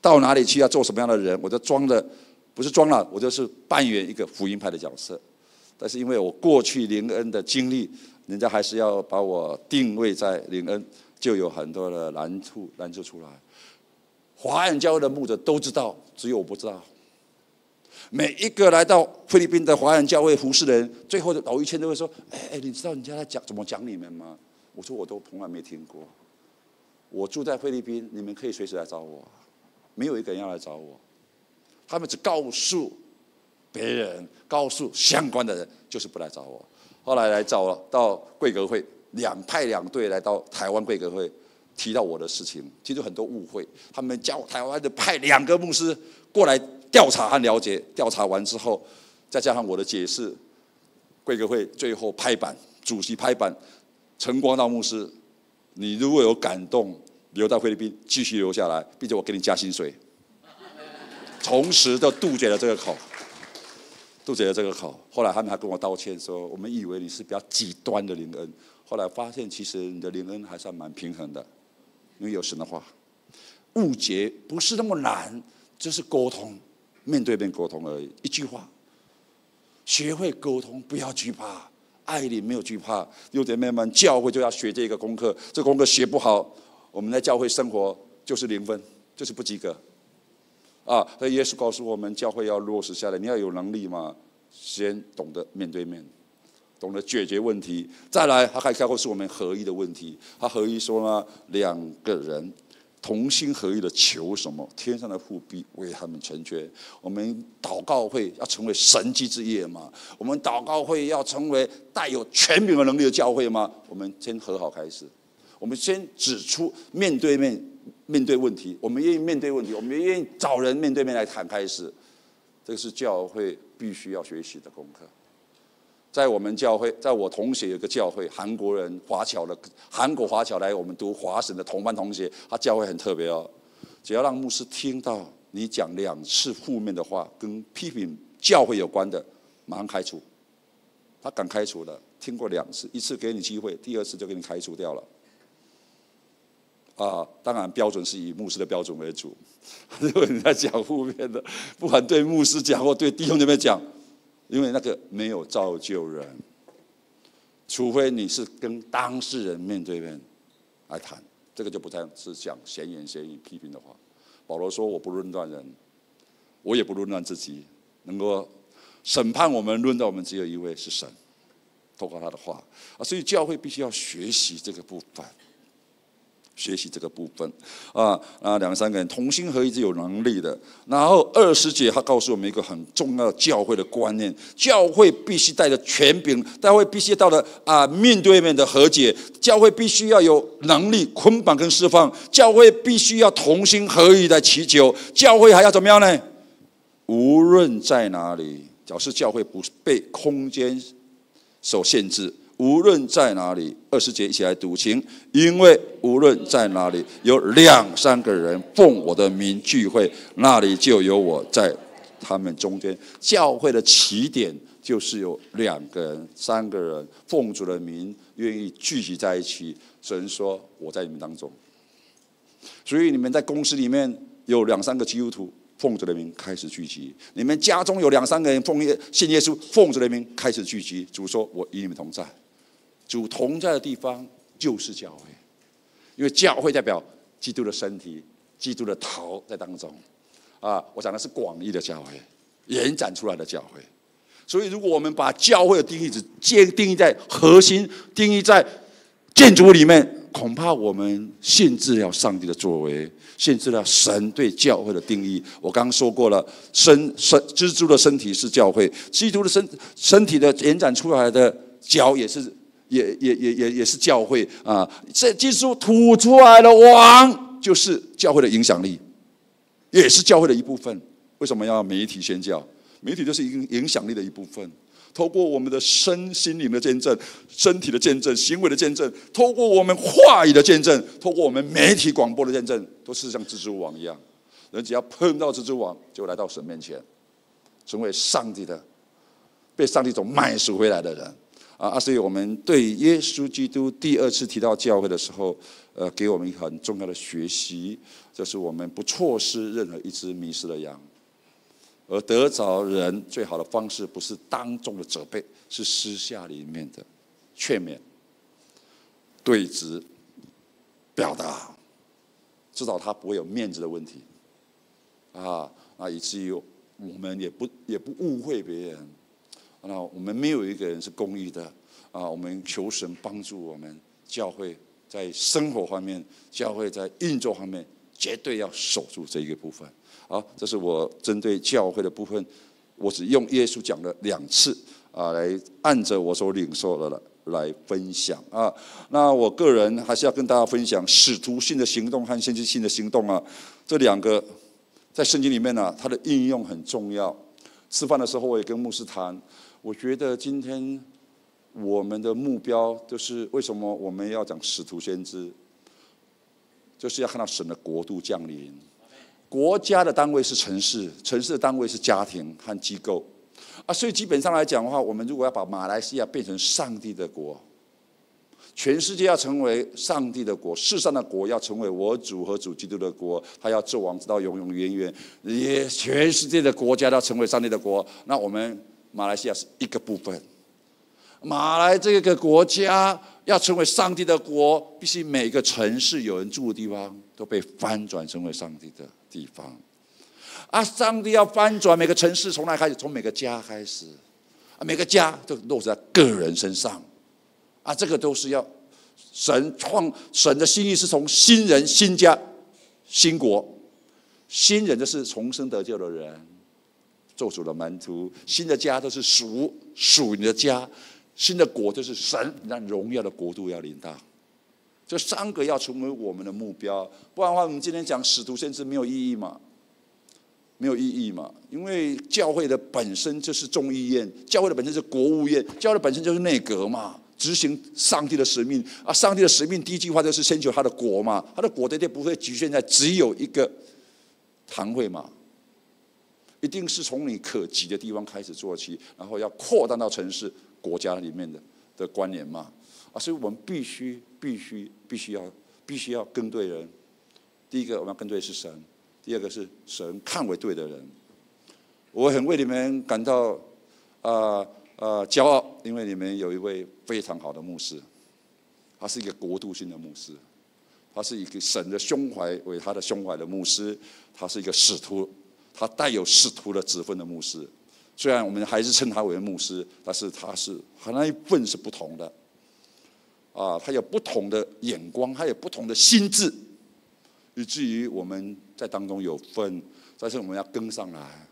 到哪里去要做什么样的人，我就不是装了，我就是扮演一个福音派的角色。但是因为我过去灵恩的经历，人家还是要把我定位在灵恩，就有很多的难处出来。华人教会的牧者都知道，只有我不知道。每一个来到菲律宾的华人教会服侍的人，最后的老一圈都会说：“你知道人家在怎么讲你们吗？”我说：“我都从来没听过。我住在菲律宾，你们可以随时来找我，没有一个人要来找我。他们只告诉别人，告诉相关的人，就是不来找我。后来来找了到贵格会，派两队来到台湾贵格会，提到我的事情，其实很多误会。他们叫台湾的派2个牧师过来调查和了解，调查完之后，再加上我的解释，贵格会最后拍板，主席拍板，陈光道牧师，你如果有感动，留到菲律宾继续留下来，并且我给你加薪水。从此就杜绝了这个口。后来他们还跟我道歉说，我们以为你是比较极端的灵恩，后来发现其实你的灵恩还算蛮平衡的，因为有神的话。误解不是那么难，就是沟通，面对面沟通而已，一句话。学会沟通，不要惧怕，爱里没有惧怕。弟兄姐妹们，教会就要学这个功课，这个功课学不好，我们在教会生活就是0分，就是不及格。所以耶稣告诉我们，教会要落实下来，你要有能力嘛，先懂得面对面，懂得解决问题。再来，他还告诉我们合一的问题。他合一说呢，2个人同心合一的求什么，天上的父必为他们成全。我们祷告会要成为神迹之业嘛？我们祷告会要成为带有权柄的能力的教会吗？我们先和好开始，我们先指出面对问题，我们愿意面对问题，我们愿意找人面对面来谈开始。这个是教会必须要学习的功课。在我们教会，在我同学有个教会，韩国华侨来我们读华神的同班同学，他教会很特别哦。只要让牧师听到你讲2次负面的话，跟批评教会有关的，马上开除。他敢开除的，听过2次，1次给你机会，第2次就给你开除掉了。当然标准是以牧师的标准为主。如果你在讲负面的，不管对牧师讲或对弟兄姐妹讲，因为那个没有造就人，除非你是跟当事人面对面来谈，这个就不再是讲闲言闲语批评的话。保罗说：“我不论断人，我也不论断自己，能够审判我们、论断我们，只有一位是神，透过他的话。”所以教会必须要学习这个部分。2、3个人同心合一是有能力的。然后20节他告诉我们一个很重要的教会的观念：教会必须带着权柄，教会必须到了面对面的和解，教会必须要有能力捆绑跟释放，教会必须要同心合一来祈求，教会还要怎么样呢？无论在哪里，表示教会不被空间所限制。无论在哪里，20节一起来读经。因为无论在哪里，有2、3个人奉我的名聚会，那里就有我在他们中间。教会的起点就是有2个人、3个人奉主的名愿意聚集在一起。神说：“我在你们当中。”所以你们在公司里面有2、3个基督徒奉主的名开始聚集，你们家中有2、3个人信耶稣，奉主的名开始聚集。主说：“我与你们同在。”主同在的地方就是教会，因为教会代表基督的身体，基督的头在当中。我讲的是广义的教会，延展出来的教会。所以，如果我们把教会的定义只定义在核心，定义在建筑里面，恐怕我们限制了上帝的作为，限制了神对教会的定义。我刚刚说过了，基督的身体是教会，基督的身体的延展出来的脚也是教会啊！这基督吐出来的王就是教会的影响力，也是教会的一部分。为什么要媒体宣教？媒体就是影响力的一部分。透过我们的身心灵的见证、身体的见证、行为的见证，透过我们话语的见证，透过我们媒体广播的见证，都是像蜘蛛网一样。人只要碰到蜘蛛网，就来到神面前，成为上帝的被上帝所买赎回来的人。 所以我们对耶稣基督第二次提到教会的时候，给我们一个很重要的学习，就是我们不错失任何一只迷失的羊。而得着人最好的方式，不是当众的责备，是私下里面的劝勉、对质、表达，至少他不会有面子的问题以至于我们也不误会别人。那我们没有一个人是公义的我们求神帮助我们，教会在生活方面，教会在运作方面，绝对要守住这一个部分。好，这是我针对教会的部分，我只用耶稣讲了2次来按着我所领受的来分享那我个人还是要跟大家分享使徒性的行动和先知性的行动这2个在圣经里面它的应用很重要。吃饭的时候我也跟牧师谈，我觉得今天我们的目标就是为什么我们要讲使徒先知，就是要看到神的国度降临。国家的单位是城市，城市的单位是家庭和机构所以基本上来讲的话，我们如果要把马来西亚变成上帝的国，全世界要成为上帝的国，世上的国要成为我主和主基督的国，他要做王直到永永远远，也全世界的国家要成为上帝的国。那我们马来西亚是一个部分，马来这个国家要成为上帝的国，必须每个城市有人住的地方都被翻转成为上帝的地方上帝要翻转每个城市，从哪开始？从每个家开始每个家都落在个人身上这个都是要神的心意，是从新人、新家、新国。新人就是重生得救的人，做主的门徒；新的家都是属你的家；新的国就是神让荣耀的国度要临到。这3个要成为我们的目标，不然的话，我们今天讲使徒先知没有意义嘛？没有意义嘛？因为教会的本身就是众议院，教会的本身是国务院，教会的本身就是内阁嘛，执行上帝的使命上帝的使命第一句话就是先求他的国嘛，他的国绝对不会局限在只有一个堂会嘛，一定是从你可及的地方开始做起，然后要扩大到城市、国家里面的关联嘛所以我们必须要跟对人。第一个我们要跟对是神，第二个是神看为对的人。我很为你们感到骄傲，因为你们有一位非常好的牧师，他是一个国度性的牧师，他是一个神的胸怀为他的胸怀的牧师，他是一个使徒，他带有使徒的职分的牧师。虽然我们还是称他为牧师，但是他那一份是不同的他有不同的眼光，他有不同的心智，以至于我们在当中有分，但是我们要跟上来，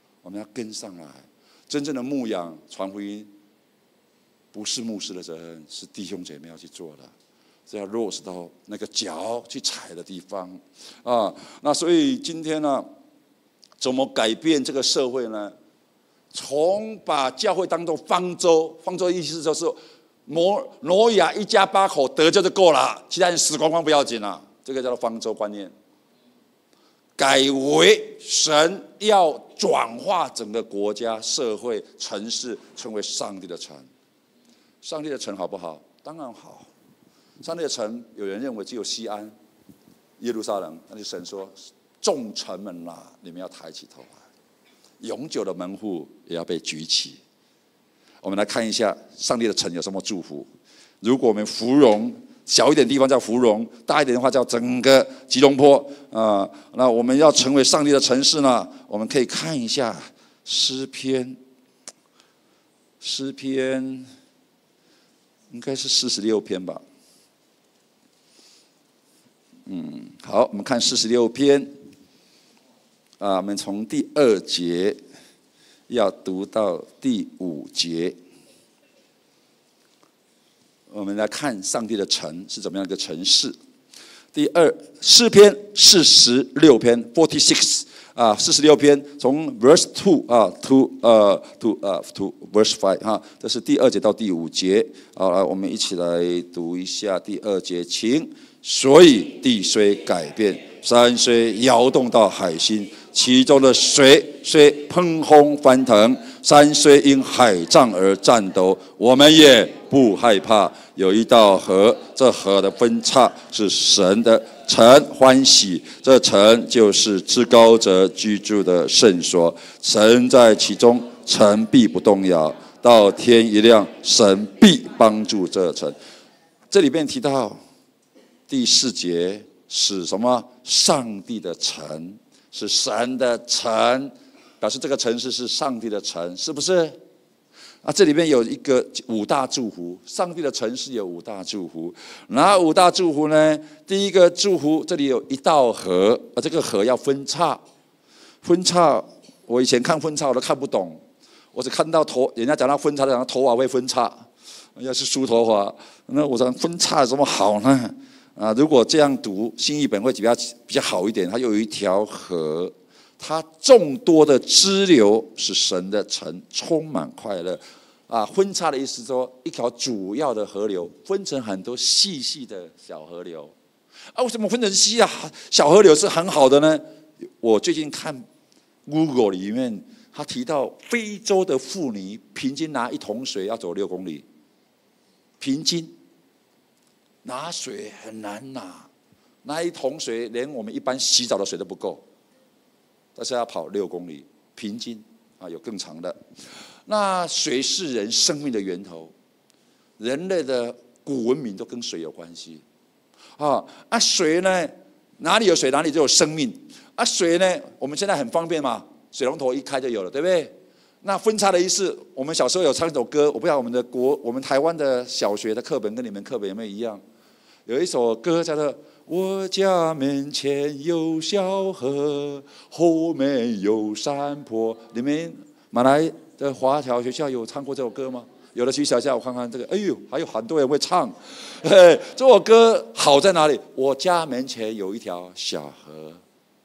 真正的牧养传福音不是牧师的责任，是弟兄姐妹要去做的，是要落实到那个脚去踩的地方那所以今天呢，怎么改变这个社会呢？从把教会当作方舟，方舟的意思就是挪亚一家8口得救就够了，其他人死光光不要紧了，这个叫做方舟观念。改为神要转化整个国家、社会、城市，成为上帝的城。上帝的城好不好？当然好。上帝的城，有人认为只有西安、耶路撒冷，但是神说：“众城门你们要抬起头来，永久的门户也要被举起。”我们来看一下上帝的城有什么祝福。如果我们芙蓉小一点地方叫芙蓉，大一点的话叫整个吉隆坡那我们要成为上帝的城市呢，我们可以看一下诗篇应该是46篇吧。好，我们看46篇我们从第2节要读到第5节。我们来看上帝的城是怎么样一个城市。诗篇46篇 46篇，从 verse 2 to verse 5这是第2节到第5节。好，来我们一起来读一下第2节，请。所以地虽改变，山虽摇动到海心，其中的水虽喷轰翻腾， 山虽因海涨而颤抖，我们也不害怕。有一道河，这河的分叉是神的城，欢喜。这城就是至高者居住的圣所，神在其中，城必不动摇。到天一亮，神必帮助这城。这里面提到第4节是什么？上帝的城，是神的城，表示这个城市是上帝的城，是不是？这里面有一个5大祝福，上帝的城市有5大祝福。哪5大祝福呢？第一个祝福，这里有一道河，这个河要分叉。分叉，我以前看分叉我都看不懂，我只看到头，人家讲到分叉，讲到头发会分叉，要是梳头发，那我想分叉有什么好呢？如果这样读新译本会比较好一点。它有一条河，它众多的支流是神的城，充满快乐。分叉的意思说，一条主要的河流分成很多细细的小河流。为什么分成小河流是很好的呢？我最近看 Google 里面，他提到非洲的妇女平均拿1桶水要走6公里，平均拿水很难拿1桶水连我们一般洗澡的水都不够，但是要跑6公里，平均有更长的。那水是人生命的源头，人类的古文明都跟水有关系。水呢，哪里有水哪里就有生命。水呢，我们现在很方便嘛，水龙头一开就有了，对不对？那分叉的意思，我们小时候有唱一首歌，我不知道我们台湾的小学的课本跟你们课本有没有一样？有一首歌叫做我家门前有小河，后面有山坡。你们马来的华侨学校有唱过这首歌吗？有的去小校我看看这个，哎呦，还有很多人会唱。这首歌好在哪里？我家门前有一条小河。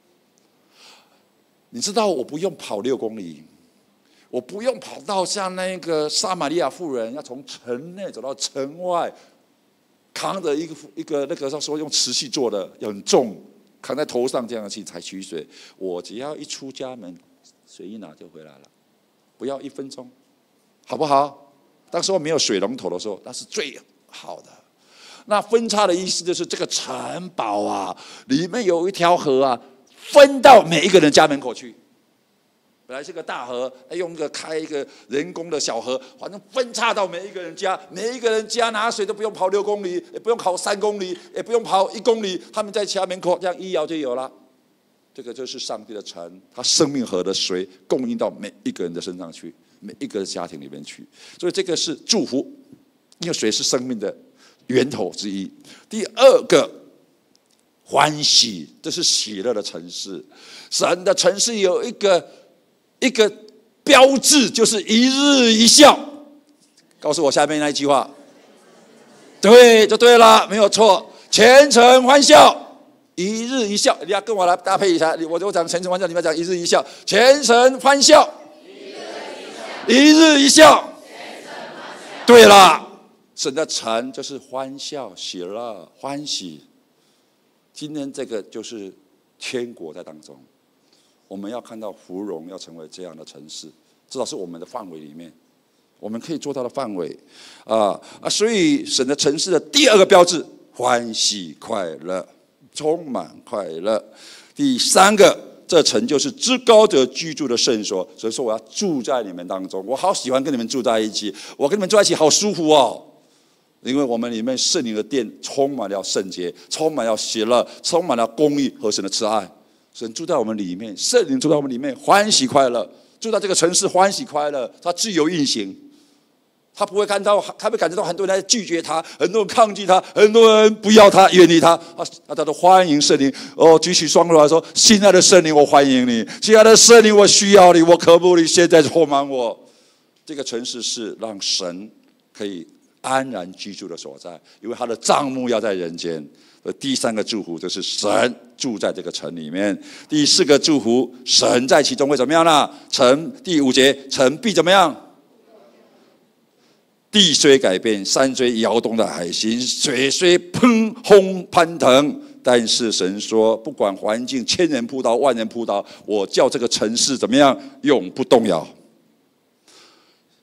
你知道我不用跑6公里，我不用跑到像那个撒玛利亚妇人要从城内走到城外，扛着一个那个说用瓷器做的很重，扛在头上这样去才取水。我只要一出家门，水一拿就回来了，不要1分钟，好不好？当时候没有水龙头的时候，那是最好的。那分叉的意思就是这个城堡里面有一条河分到每一个人家门口去。本来是个大河，用开一个人工的小河，反正分叉到每一个人家，每一个人家拿水都不用跑6公里，也不用跑3公里，也不用跑1公里，他们在家门口这样一摇就有了。这个就是上帝的城，他生命河的水供应到每一个人的身上去，每一个家庭里面去。所以这个是祝福，因为水是生命的源头之一。第2个，欢喜，这是喜乐的城市。神的城市有一个标志，就是一日一笑。告诉我下面那一句话，对，就对了，没有错。虔诚欢笑，一日一笑。你要跟我来搭配一下，我讲虔诚欢笑，你们讲一日一笑。虔诚欢笑，一日一笑。对了，神的城就是欢笑、喜乐、欢喜。今天这个就是天国在当中，我们要看到芙蓉要成为这样的城市，至少是我们的范围里面，我们可以做到的范围所以神的城市的第2个标志，欢喜快乐，充满快乐。第3个，这城就是至高者居住的圣所，所以说我要住在你们当中，我好喜欢跟你们住在一起，我跟你们住在一起好舒服因为我们里面圣灵的殿充满了圣洁，充满了喜乐，充满了公义和神的慈爱。神住在我们里面，圣灵住在我们里面，欢喜快乐。住在这个城市欢喜快乐，他自由运行，他不会他会感觉到很多人在拒绝他，很多人抗拒他，很多人不要他，远离他。他都欢迎圣灵。举起双手来说：“亲爱的圣灵，我欢迎你；亲爱的圣灵，我需要你，我渴慕你，现在充满我。”这个城市是让神可以安然居住的所在，因为他的帐幕要在人间。第3个祝福就是神住在这个城里面。第4个祝福，神在其中会怎么样呢？第5节，城必怎么样？地虽改变，山虽摇动的海心，水虽砰轰攀腾，但是神说，不管环境1000人扑倒，万人扑倒，我叫这个城市怎么样？永不动摇。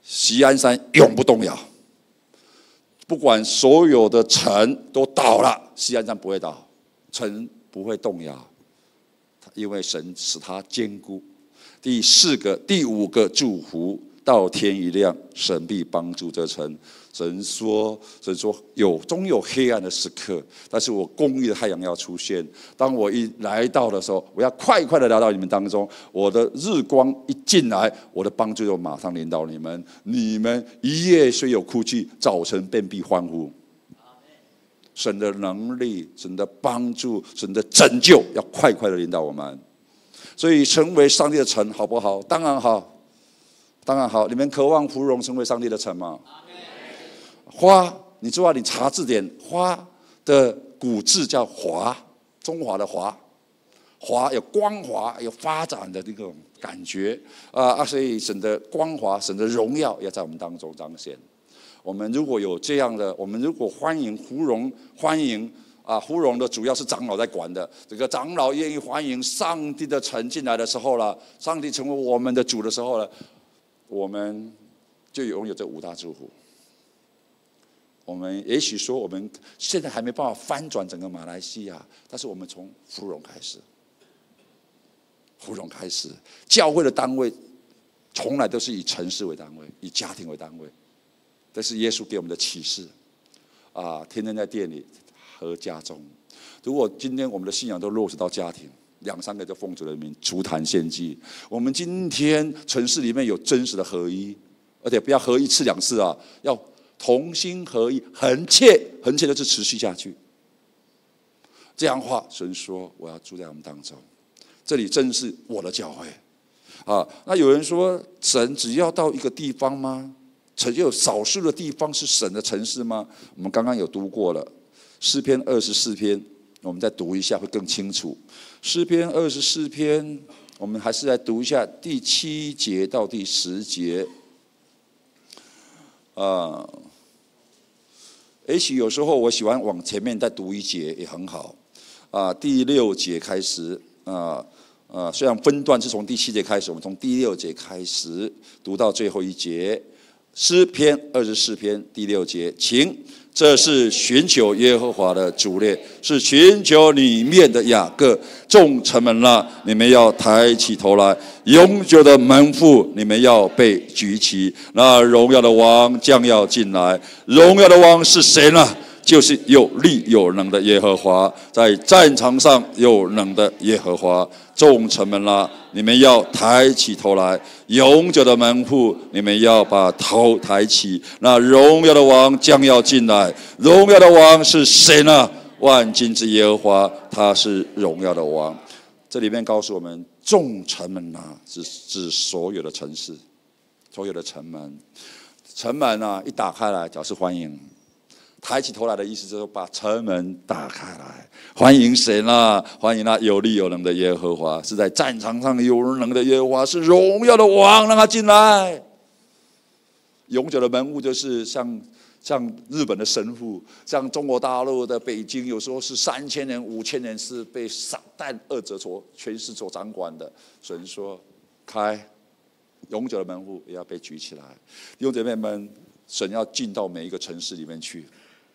锡安山永不动摇。不管所有的城都倒了，锡安山不会倒，城不会动摇，因为神使它坚固。第五个祝福，到天一亮，神必帮助这城。神说终有黑暗的时刻，但是我公义的太阳要出现。当我一来到的时候，我要快快的来到你们当中。我的日光一进来，我的帮助就马上临到你们。你们一夜虽有哭泣，早晨便必欢呼。神的能力、神的帮助、神的拯救，要快快的临到我们。所以成为上帝的城好不好？当然好，当然好。你们渴望芙蓉成为上帝的城吗？花，你知道你查字典，花的古字叫华，中华的华，华有光华、有发展的那种感觉所以神的光华、神的荣耀要在我们当中彰显。我们如果有这样的，我们如果欢迎芙蓉，欢迎芙蓉的主要是长老在管的。这个长老愿意欢迎上帝的城进来的时候了，上帝成为我们的主的时候了，我们就拥有这5大祝福。我们也许说，我们现在还没办法翻转整个马来西亚，但是我们从芙蓉开始，芙蓉开始，教会的单位从来都是以城市为单位，以家庭为单位。这是耶稣给我们的启示天天在店里和家中。如果今天我们的信仰都落实到家庭，2、3个就奉主的名除坛献祭。我们今天城市里面有真实的合一，而且不要合1次2次要同心合一，恒切的是持续下去。这样的话，神说我要住在我们当中，这里真是我的教会那有人说，神只要到一个地方吗？只有少数的地方是神的城市吗？我们刚刚有读过了，诗篇24篇，我们再读一下会更清楚。诗篇24篇，我们还是来读一下第7节到第10节。也许有时候我喜欢往前面再读1节也很好第6节开始虽然分段是从第7节开始，我们从第6节开始读到最后1节。诗篇24篇第6节，这是寻求耶和华的主列，是寻求里面的雅各。众城门你们要抬起头来，永久的门户，你们要被举起。那荣耀的王将要进来。荣耀的王是谁呢？就是有力有能的耶和华，在战场上有能的耶和华。众城门你们要抬起头来，永久的门户，你们要把头抬起。那荣耀的王将要进来。荣耀的王是谁呢？万军之耶和华，他是荣耀的王。这里面告诉我们，众城门是指所有的城市，所有的城门。城门一打开来，表示欢迎。抬起头来的意思就是把城门打开来，欢迎谁呢？欢迎那有力有能的耶和华，是在战场上有能的耶和华，是荣耀的王，让他进来。永久的门户就是像日本的神户，像中国大陆的北京，有时候是3000年、5000年是被撒旦恶者权势所掌管的。神说开，永久的门户也要被举起来。弟兄姐妹们，神要进到每一个城市里面去。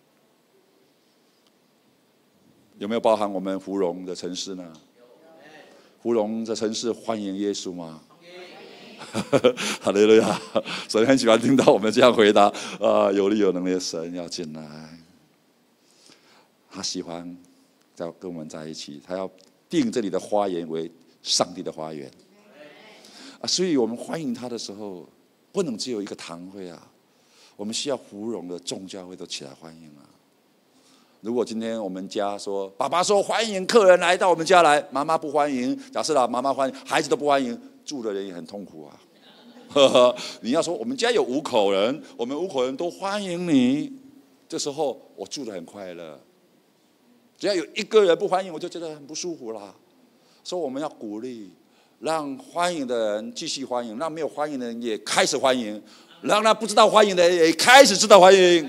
有没有包含我们芙蓉的城市呢？芙蓉的城市欢迎耶稣吗？哈利路亚！神很喜欢听到我们这样回答有力有能的神要进来，他喜欢跟我们在一起，他要定这里的花园为上帝的花园所以我们欢迎他的时候，不能只有一个堂会我们需要芙蓉的众教会都起来欢迎如果今天我们家说，爸爸说欢迎客人来到我们家来，妈妈不欢迎，假设妈妈欢迎，孩子都不欢迎，住的人也很痛苦你要说我们家有5口人，我们5口人都欢迎你，这时候我住得很快乐。只要有1个人不欢迎，我就觉得很不舒服啦。所以我们要鼓励，让欢迎的人继续欢迎，让没有欢迎的人也开始欢迎，让他不知道欢迎的人也开始知道欢迎。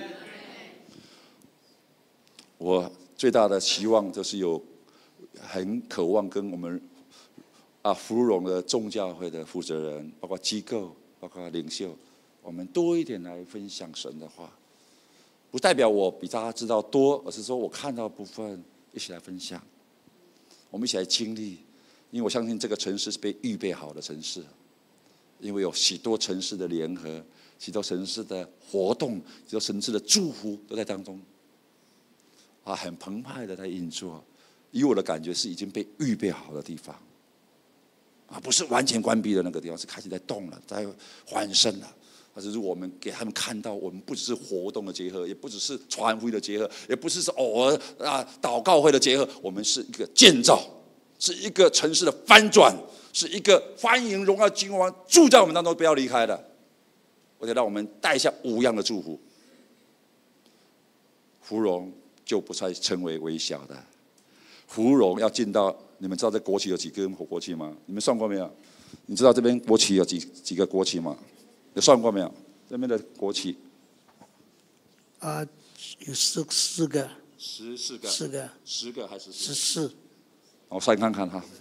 我最大的期望就是有很渴望跟我们芙蓉的众教会的负责人，包括机构，包括领袖， 我们多一点来分享神的话，不代表我比大家知道多，而是说我看到的部分一起来分享，我们一起来经历。因为我相信这个城市是被预备好的城市，因为有许多城市的联合，许多城市的活动，许多城市的祝福都在当中，很澎湃的在运作。以我的感觉是已经被预备好的地方，不是完全关闭的那个地方，是开始在动了，在欢声了。但是如果我们给他们看到，我们不只是活动的结合，也不只是传福音的结合，也不是偶尔祷告会的结合，我们是一个建造，是一个城市的翻转，是一个欢迎荣耀君王住在我们当中，不要离开的。我得让我们带下5样的祝福，芙蓉就不再称为微小的，芙蓉要进到，你们知道这国旗有几根国旗吗？你们算过没有？你知道这边国旗有几个国旗吗？有算过没有？这边的国旗有4个 ，14个 ，4个 ，10个还是 14？ 我算看看哈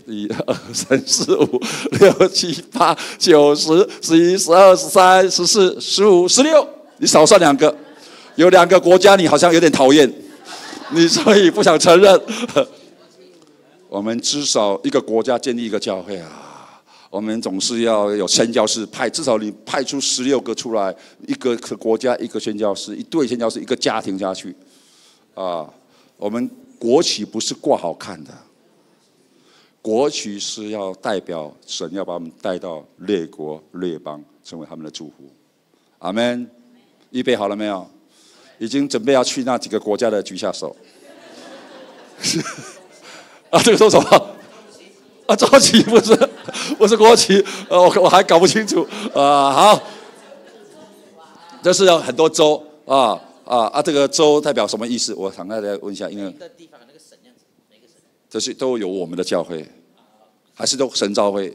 ，1、2、3、4、5、6、7、8、9、10、11、12、13、14、15、16，你少算2个，有2个国家你好像有点讨厌，你所以不想承认。我们至少一个国家建立一个教会我们总是要有宣教士至少你派出16个出来，一个国家一个宣教士，一队宣教士，一个家庭下去我们国旗不是挂好看的，国旗是要代表神要把我们带到列国列邦，成为他们的祝福。阿们。预备好了没有？已经准备要去那几个国家的举下手。这个说什么？国旗不是国旗，我还搞不清楚好，这是有很多州这个州代表什么意思？我想大家问一下，因为这是都有我们的教会，还是都神召会？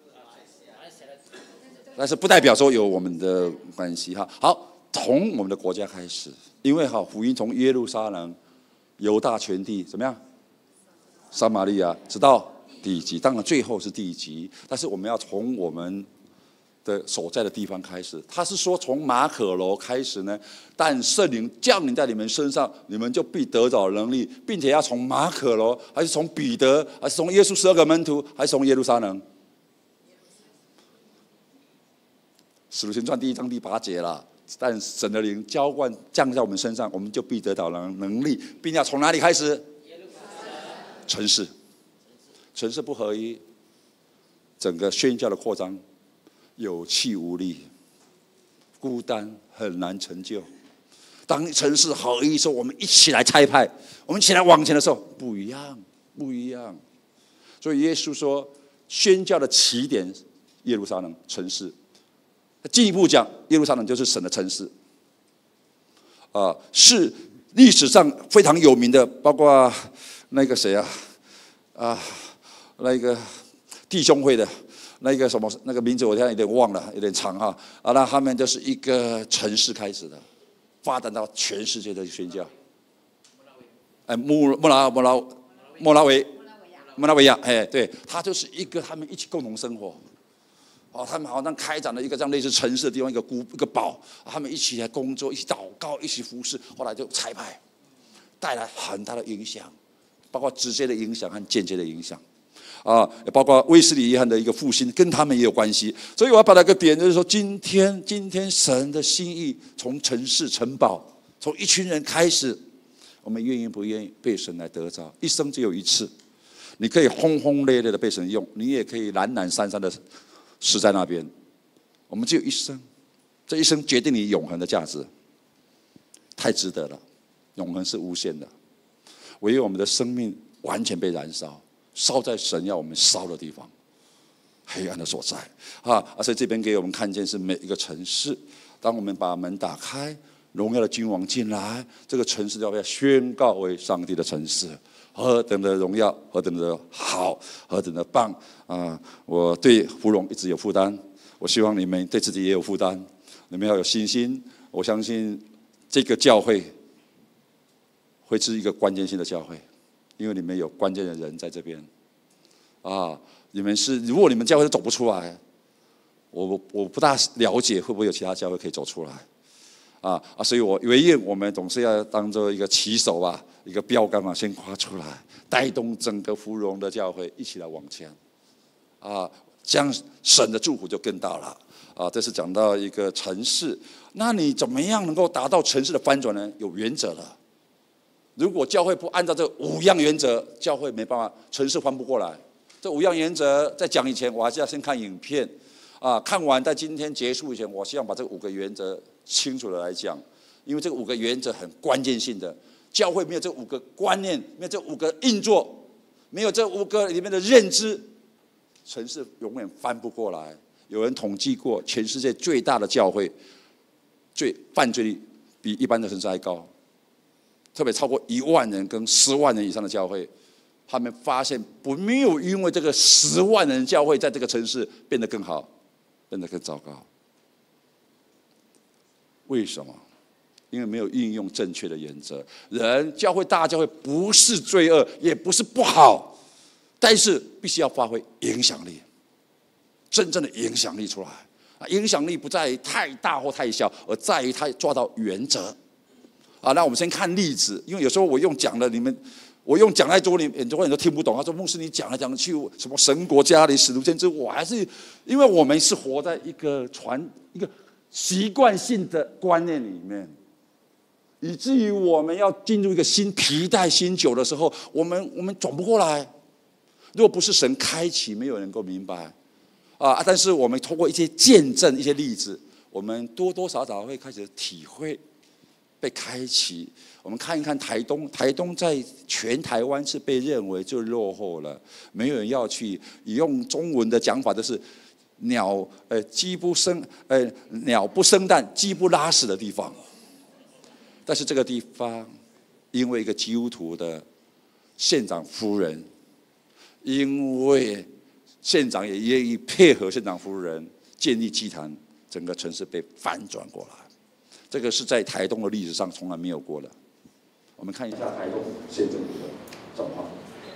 但是不代表说有我们的关系好，从我们的国家开始，因为福音从耶路撒冷、犹大全地怎么样？撒玛利亚直到地极，当然最后是地极，但是我们要从我们的所在的地方开始。他是说从马可楼开始呢，但圣灵降临在你们身上，你们就必得着能力，并且要从马可楼，还是从彼得，还是从耶稣12个门徒，还是从耶路撒冷？使徒行传1章第8节了。但神的灵降在我们身上，我们就必得到能力，并要从哪里开始？城市不合一，整个宣教的扩张有气无力，孤单很难成就。当城市合一的时候，我们一起来拆派，我们一起来往前的时候，不一样。所以耶稣说，宣教的起点耶路撒冷城市。进一步讲，耶路撒冷就是神的城市是历史上非常有名的，包括那个谁那个弟兄会的那个什么那个名字我现在有点忘了，有点长那他们就是一个城市开始的，发展到全世界的宣教。莫拉维亚，对，他就是一个他们一起共同生活。他们好像开展了一个这样类似城市的地方，一个堡，他们一起来工作，一起祷告，一起服侍，后来就拆派，带来很大的影响，包括直接的影响和间接的影响，包括威斯里约翰的一个复兴，跟他们也有关系。所以我要把那个点就是说，今天神的心意从城市城堡，从一群人开始，我们愿意不愿意被神来得着？一生只有一次，你可以轰轰烈烈的被神用，你也可以懒懒散散的死在那边。我们只有一生，这一生决定你永恒的价值，太值得了。永恒是无限的，唯有我们的生命完全被燃烧，烧在神要我们烧的地方，黑暗的所在所以这边给我们看见是每一个城市，当我们把门打开，荣耀的君王进来，这个城市就要被宣告为上帝的城市。何等的荣耀，何等的好，何等的棒我对芙蓉一直有负担，我希望你们对自己也有负担，你们要有信心。我相信这个教会会是一个关键性的教会，因为你们有关键的人在这边你们是，如果你们教会都走不出来， 我不大了解会不会有其他教会可以走出来，所以我唯愿我们总是要当做一个旗手吧，一个标杆嘛，先跨出来，带动整个芙蓉的教会一起来往前，这样神的祝福就更大了。这是讲到一个城市，那你怎么样能够达到城市的翻转呢？有原则的。如果教会不按照这5样原则，教会没办法，城市翻不过来。这5样原则在讲以前，我还是要先看影片，看完在今天结束以前，我希望把这5个原则清楚的来讲，因为这5个原则很关键性的。教会没有这5个观念，没有这5个运作，没有这5个里面的认知，城市永远翻不过来。有人统计过，全世界最大的教会，犯罪率比一般的城市还高，特别超过1万人跟10万人以上的教会，他们发现没有因为这个10万人教会在这个城市变得更好，变得更糟糕。为什么？因为没有运用正确的原则。教会大教会不是罪恶，也不是不好，但是必须要发挥影响力。真正的影响力出来，影响力不在于太大或太小，而在于他抓到原则。那我们先看例子，因为有时候我用讲的，我用讲太多，很多人都听不懂。他说：“牧师，你讲来讲去，什么神国家里、使徒先知，我还是因为我们是活在一个习惯性的观念里面，以至于我们要进入一个新皮带、新酒的时候，我们转不过来。如果不是神开启，没有人能够明白。”但是我们通过一些见证、一些例子，我们多多少少会开始体会，被开启。我们看一看台东在全台湾是被认为就落后了，没有人要去。用中文的讲法就是鸟不生蛋，鸡不拉屎的地方。但是这个地方，因为一个基督徒的县长夫人，因为县长也愿意配合县长夫人建立祭坛，整个城市被翻转过来。这个是在台东的历史上从来没有过的。我们看一下台东县政府的状况。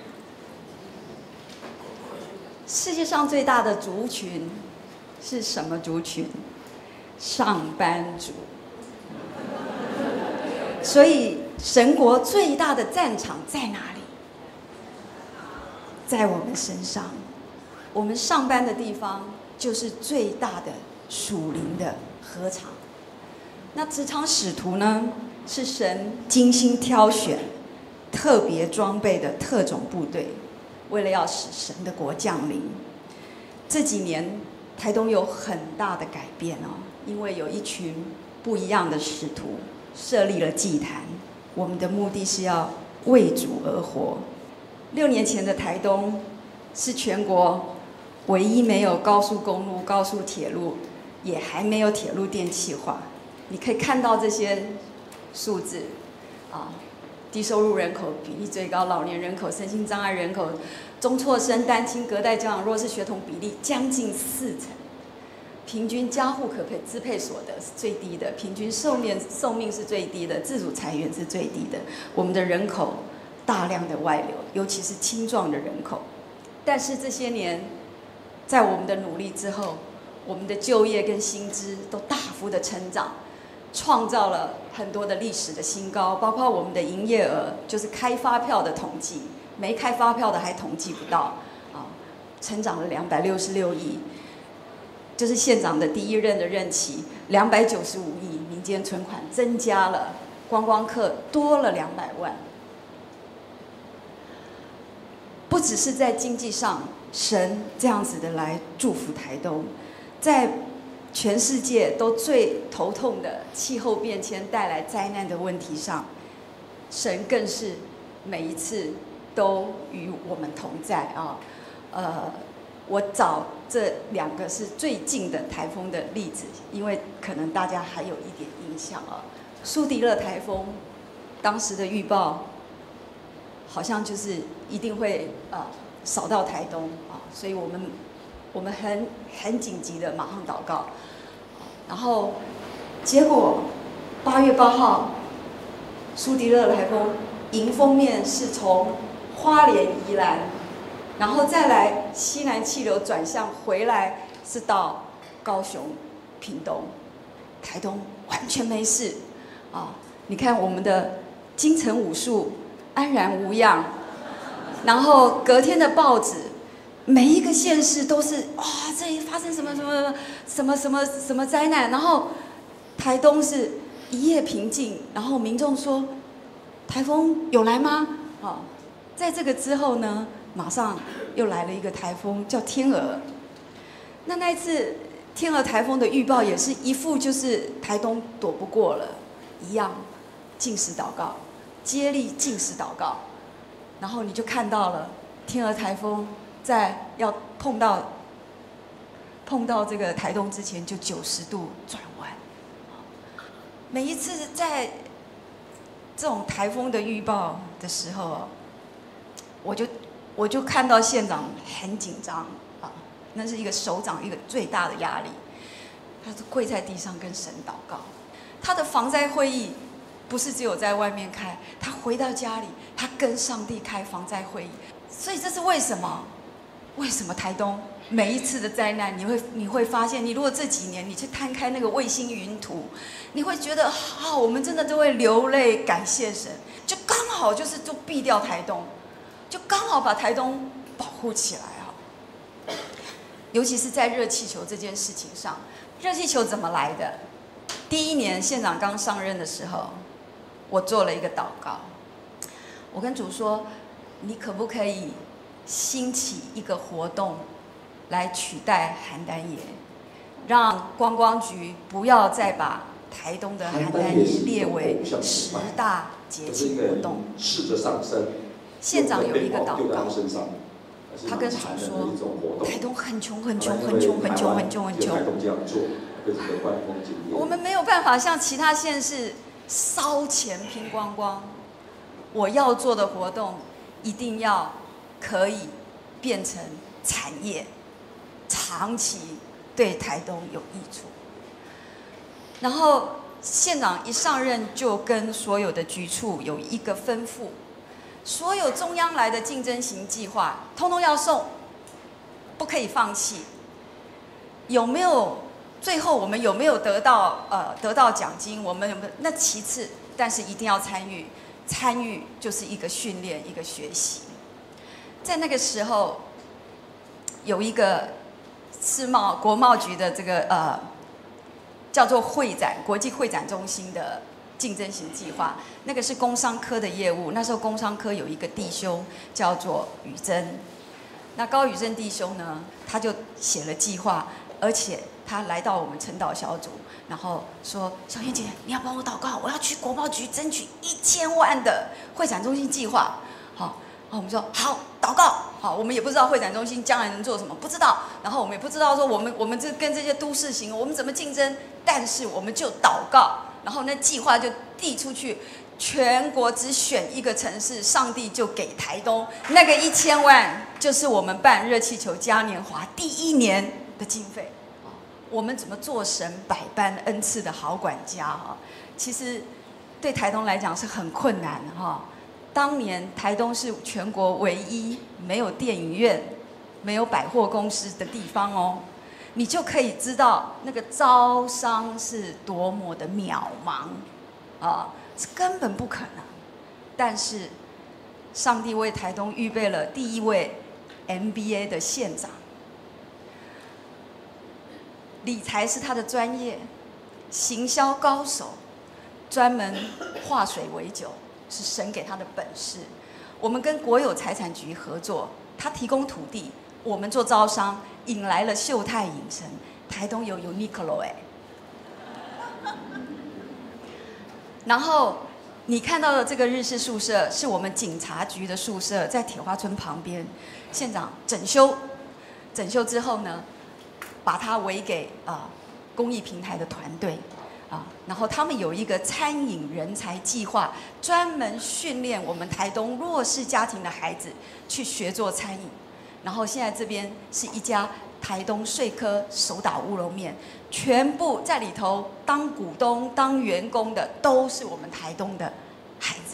世界上最大的族群是什么族群？上班族。所以神国最大的战场在哪里？在我们身上。我们上班的地方就是最大的属灵的禾场。那职场使徒呢，是神精心挑选、特别装备的特种部队，为了要使神的国降临。这几年台东有很大的改变哦，因为有一群不一样的使徒设立了祭坛。我们的目的是要为主而活。6年前的台东是全国唯一没有高速公路、高速铁路，也还没有铁路电气化。你可以看到这些数字，低收入人口比例最高，老年人口、身心障碍人口、中辍生、单亲、隔代教养、弱势学童比例将近40%，平均家户可支配所得是最低的，平均寿命是最低的，自主裁员是最低的。我们的人口大量的外流，尤其是青壮的人口。但是这些年，在我们的努力之后，我们的就业跟薪资都大幅的成长，创造了很多的历史的新高，包括我们的营业额，就是开发票的统计，没开发票的还统计不到，成长了266亿，就是县长的第1任的任期，295亿，民间存款增加了，观光客多了200万。不只是在经济上，神这样子的来祝福台东，在全世界都最头痛的气候变迁带来灾难的问题上，神更是每一次都与我们同在啊。我找这2个是最近的台风的例子，因为可能大家还有一点印象啊。苏迪勒台风当时的预报，好像就是一定会扫到台东啊，所以我们很紧急的马上祷告，然后结果8月8号，苏迪勒台风迎风面是从花莲宜兰，然后再来西南气流转向回来是到高雄、屏东，台东完全没事啊！你看我们的金城武术安然无恙，然后隔天的报纸，每一个县市都是哇，这里发生什么灾难，然后台东是一夜平静，然后民众说台风有来吗？啊，在这个之后呢，马上又来了一个台风叫天鹅。那一次天鹅台风的预报也是一副就是台东躲不过了一样，禁食祷告，接力禁食祷告，然后你就看到了天鹅台风在要碰到这个台东之前就90度转弯。每一次在这种台风的预报的时候，我就看到县长很紧张啊，那是一个首长一个最大的压力，他是跪在地上跟神祷告。他的防灾会议不是只有在外面开，他回到家里，他跟上帝开防灾会议。所以这是为什么？为什么台东每一次的灾难，你会发现，你如果这几年你去摊开那个卫星云图，你会觉得我们真的都会流泪感谢神，就刚好就避掉台东，就刚好把台东保护起来啊。尤其是在热气球这件事情上，热气球怎么来的？第一年县长刚上任的时候，我做了一个祷告，我跟主说，你可不可以兴起一个活动来取代邯郸爷，让观光局不要再把台东的邯郸爷列为10大节庆活动。 试着上升， 县长有一个祷告，他跟主说，台东很穷，我们没有办法像其他县市烧钱拼光光，我要做的活动一定要可以变成产业，长期对台东有益处。然后县长一上任就跟所有的局处有一个吩咐，所有中央来的竞争型计划通通要送，不可以放弃。最后我们有没有得到奖金？我们有没有？那其次，但是一定要参与。参与就是一个训练，一个学习。在那个时候，有一个国贸局的这个叫做会展国际会展中心的竞争型计划，那个是工商科的业务。那时候工商科有一个弟兄叫做宇珍，那高宇珍弟兄呢，他就写了计划，而且他来到我们晨祷小组，然后说：“小燕姐，你要帮我祷告，我要去国贸局争取1000万的会展中心计划。”好，然后我们说好，祷告。好，我们也不知道会展中心将来能做什么，不知道。然后我们也不知道说我们这跟这些都市型我们怎么竞争，但是我们就祷告，然后那计划就递出去，全国只选一个城市，上帝就给台东那个1000万，就是我们办热气球嘉年华第1年的经费。我们怎么做神百般恩赐的好管家哈？其实对台东来讲是很困难哈。当年台东是全国唯一没有电影院、没有百货公司的地方哦，你就可以知道那个招商是多么的渺茫啊，是根本不可能。但是上帝为台东预备了第1位 MBA 的县长。理财是他的专业，行销高手，专门化水为酒，是神给他的本事。我们跟国有财产局合作，他提供土地，我们做招商，引来了秀泰影城，台东有 Uniqlo 然后你看到的这个日式宿舍是我们警察局的宿舍，在铁花村旁边，县长整修之后呢，把它委给公益平台的团队然后他们有一个餐饮人才计划，专门训练我们台东弱势家庭的孩子去学做餐饮。然后现在这边是一家台东税科手打乌龙面，全部在里头当股东、当员工的都是我们台东的孩子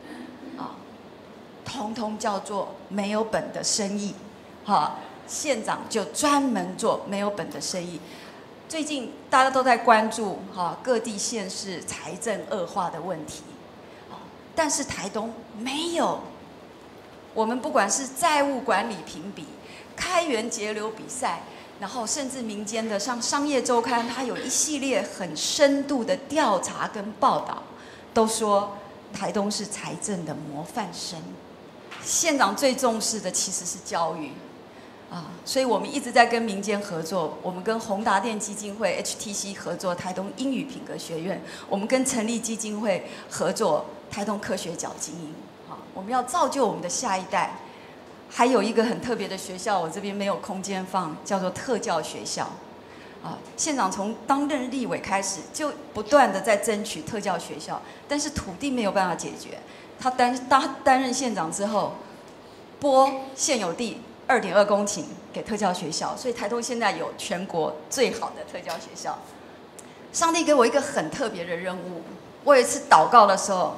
通通叫做没有本的生意县长就专门做没有本的生意。 最近大家都在关注各地县市财政恶化的问题，但是台东没有。我们不管是债务管理评比、开源节流比赛，然后甚至民间的像《商业周刊》，它有一系列很深度的调查跟报道，都说台东是财政的模范生。县长最重视的其实是教育。所以我们一直在跟民间合作，我们跟宏达电基金会 HTC 合作台东英语品格学院，我们跟成立基金会合作台东科学角精英。我们要造就我们的下一代。还有一个很特别的学校，我这边没有空间放，叫做特教学校。县长从当任立委开始，就不断的在争取特教学校，但是土地没有办法解决。他担任县长之后，拨现有地2.2公顷给特教学校，所以台东现在有全国最好的特教学校。上帝给我一个很特别的任务，我有一次祷告的时候，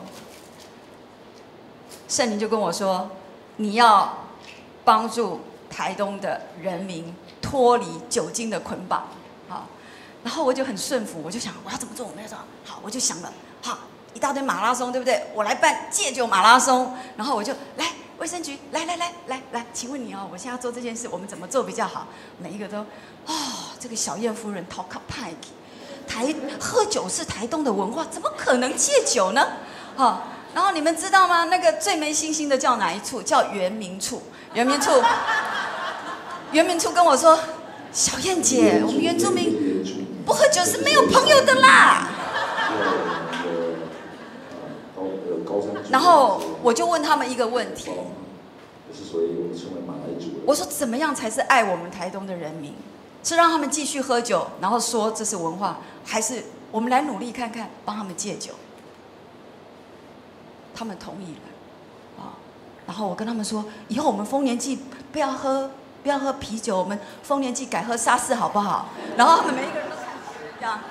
圣灵就跟我说，你要帮助台东的人民脱离酒精的捆绑。然后我就很顺服，我就想我要怎么做，我们要做好，我就想了，一大堆马拉松，对不对？我来办戒酒马拉松，然后我就来卫生局，来，请问你我现在要做这件事，我们怎么做比较好？每一个都，这个小燕夫人讨卡派，喝酒是台东的文化，怎么可能戒酒呢？然后你们知道吗？那个最没信心的叫哪一处？叫原民处。原民处跟我说，小燕姐，我们原住民不喝酒是没有朋友的啦。然后我就问他们一个问题，我说怎么样才是爱我们台东的人民？是让他们继续喝酒，然后说这是文化，还是我们来努力看看，帮他们戒酒？他们同意了，然后我跟他们说，以后我们丰年祭不要喝啤酒，我们丰年祭改喝沙士好不好？然后他们每一个人都这样。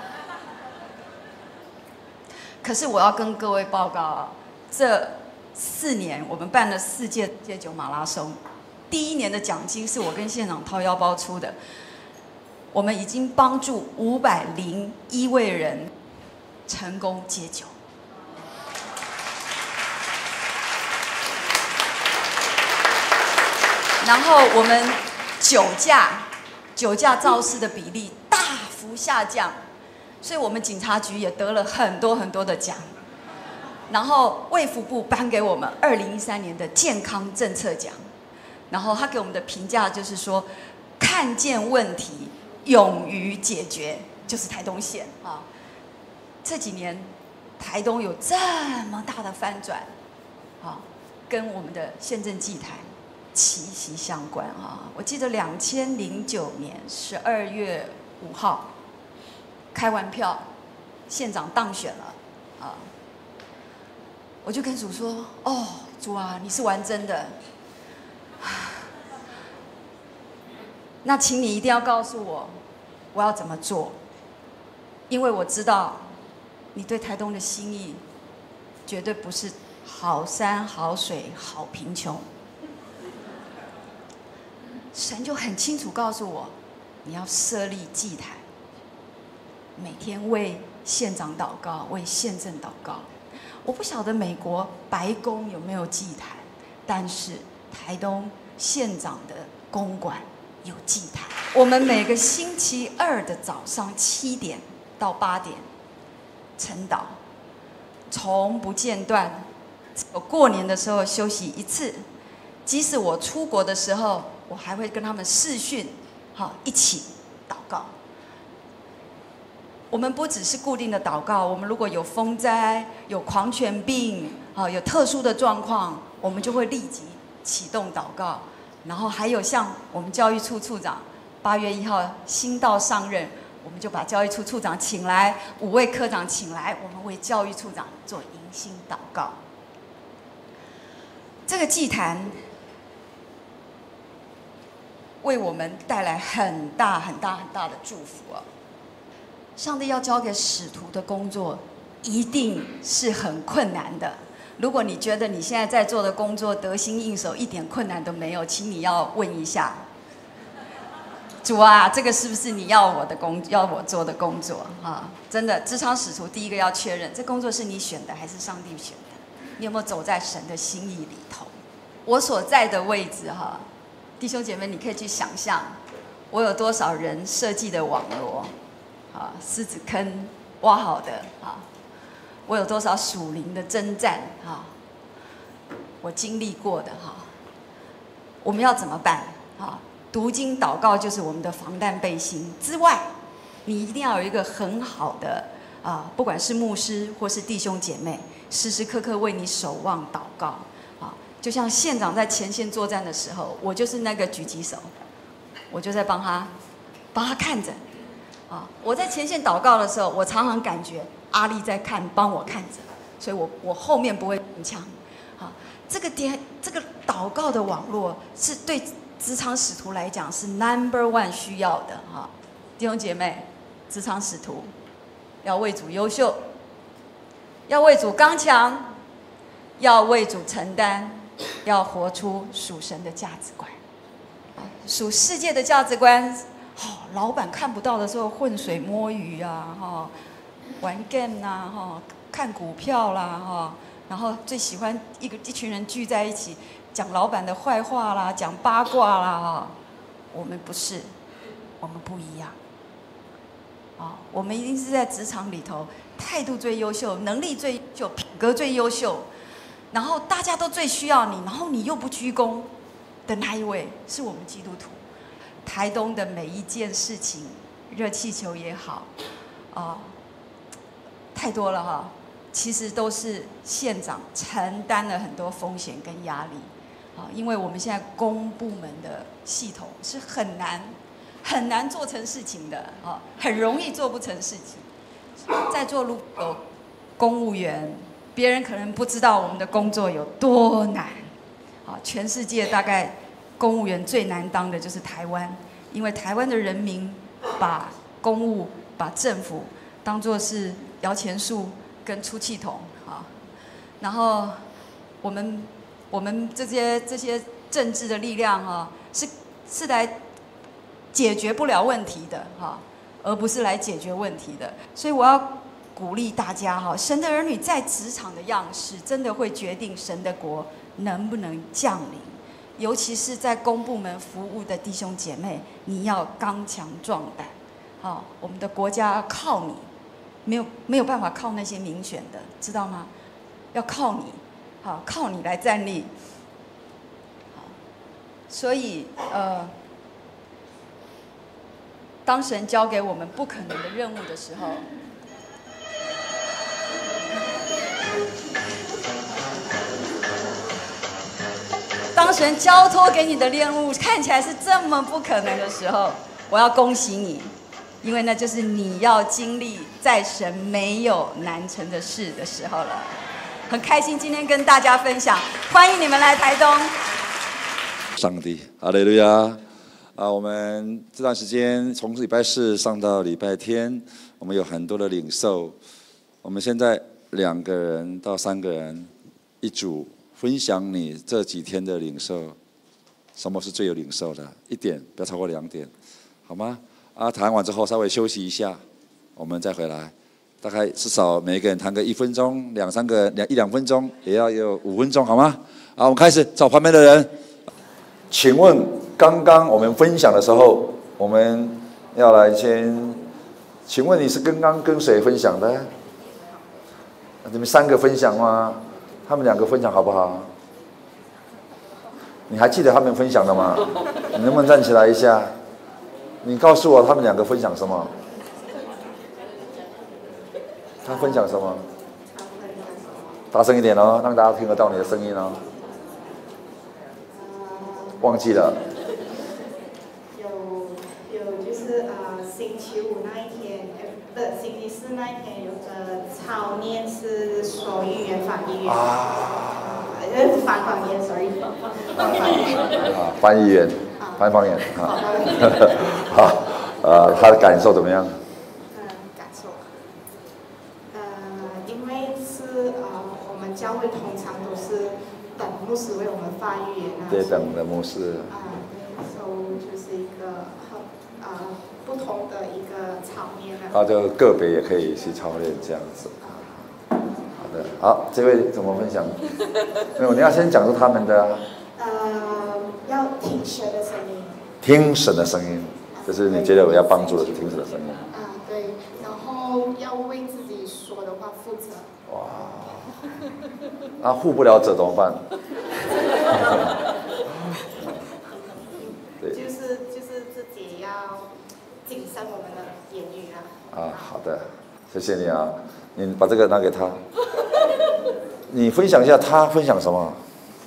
可是我要跟各位报告，这4年我们办了4届戒酒马拉松，第1年的奖金是我跟县长掏腰包出的，我们已经帮助501位人成功戒酒。然后我们酒驾肇事的比例大幅下降，所以我们警察局也得了很多的奖。然后卫福部颁给我们2013年的健康政策奖，然后他给我们的评价就是说，看见问题，勇于解决，就是台东县这几年台东有这么大的翻转跟我们的县政祭坛息息相关我记得2009年12月5号开完票，县长当选了我就跟主说，主啊，你是玩真的，那请你一定要告诉我要怎么做，因为我知道你对台东的心意绝对不是好山好水好贫穷。神就很清楚告诉我，你要设立祭坛，每天为县长祷告，为县政祷告。我不晓得美国白宫有没有祭坛，但是台东县长的公馆有祭坛。我们每个星期2的早上7点到8点晨祷，从不间断。我过年的时候休息1次，即使我出国的时候，我还会跟他们视讯，一起祷告。我们不只是固定的祷告，我们如果有风灾、有狂犬病，有特殊的状况，我们就会立即启动祷告。然后还有像我们教育处处长8月1号新到上任，我们就把教育处处长请来，5位科长请来，我们为教育处长做迎新祷告。这个祭坛为我们带来很大的祝福上帝要交给使徒的工作，一定是很困难的。如果你觉得你现在在做的工作得心应手，一点困难都没有，请你要问一下， 主啊，这个是不是你要我做的工作啊？真的，职场使徒第一个要确认，这工作是你选的还是上帝选的？你有没有走在神的心意里头？我所在的位置哈，弟兄姐妹，你可以去想象，我有多少人设计的网罗，啊，狮子坑挖好的啊，我有多少属灵的征战啊，我经历过的哈，我们要怎么办啊？读经祷告就是我们的防弹背心之外，你一定要有一个很好的不管是牧师或是弟兄姐妹，时时刻刻为你守望祷告啊。就像县长在前线作战的时候，我就是那个狙击手，我就在帮他看着啊。我在前线祷告的时候，我常常感觉阿力在帮我看着，所以我后面不会中枪啊。这个祷告的网络是对职场使徒来讲是 No.1 需要的哈，弟兄姐妹，职场使徒要为主优秀，要为主刚强，要为主承担，要活出属神的价值观。属世界的价值观，老板看不到的时候浑水摸鱼啊，玩 game 啊，看股票啦，然后最喜欢一群人聚在一起。讲老板的坏话啦，讲八卦啦，我们不是，我们不一样。我们一定是在职场里头态度最优秀，能力最优秀，品格最优秀，然后大家都最需要你，然后你又不居功的那一位，是我们基督徒。台东的每一件事情，热气球也好，太多了哈，其实都是县长承担了很多风险跟压力。因为我们现在公部门的系统是很难做成事情的，很容易做不成事情。在座如果有公务员，别人可能不知道我们的工作有多难。全世界大概公务员最难当的就是台湾，因为台湾的人民把公务、把政府当作是摇钱树跟出气筒然后我们这些政治的力量是来解决不了问题的而不是来解决问题的。所以我要鼓励大家神的儿女在职场的样式，真的会决定神的国能不能降临。尤其是在公部门服务的弟兄姐妹，你要刚强壮胆我们的国家要靠你，没有办法靠那些民选的，知道吗？要靠你。靠你来站立。所以当神交给我们不可能的任务的时候，当神交托给你的任务看起来是这么不可能的时候，我要恭喜你，因为那就是你要经历在神没有难成的事的时候了。很开心今天跟大家分享，欢迎你们来台东。 上帝，哈利路亚！我们这段时间从礼拜四上到礼拜天，我们有很多的领受。我们现在2个人到3个人一组，分享你这几天的领受。什么是最有领受的？1点，不要超过2点，好吗？谈完之后稍微休息一下，我们再回来。大概至少每一个人谈个1分钟，2、3个人1-2分钟，也要有5分钟，好吗？好，我们开始找旁边的人。请问刚刚我们分享的时候，我们要来先，请问你是刚刚跟谁分享的？你们3个分享吗？他们2个分享好不好？你还记得他们分享的吗？你能不能站起来一下？你告诉我他们2个分享什么？他分享什么？大声一点哦，让大家听得到你的声音哦。忘记了。 有就是星期五那一天，星期四那一天有个操练是说语言翻译员。翻方言 ，sorry。 翻译员，翻方言好，他的感受怎么样？ 感受。因为是我们教会通常都是等牧师为我们发语言对， 等的牧师。 所以就是一个不同的一个操练呢。 啊，就个别也可以去操练这样子。好的，好，这位怎么分享？没有，你要先讲出他们的。 要听神的声音。 听神的声音，就是你觉得我要帮助的是听神的声音。 对，然后要为自己说的话负责。 哇，那护不了者怎么办？对， 就是自己要谨慎我们的言语啊。 好的，谢谢你啊，你把这个拿给他，你分享一下他分享什么？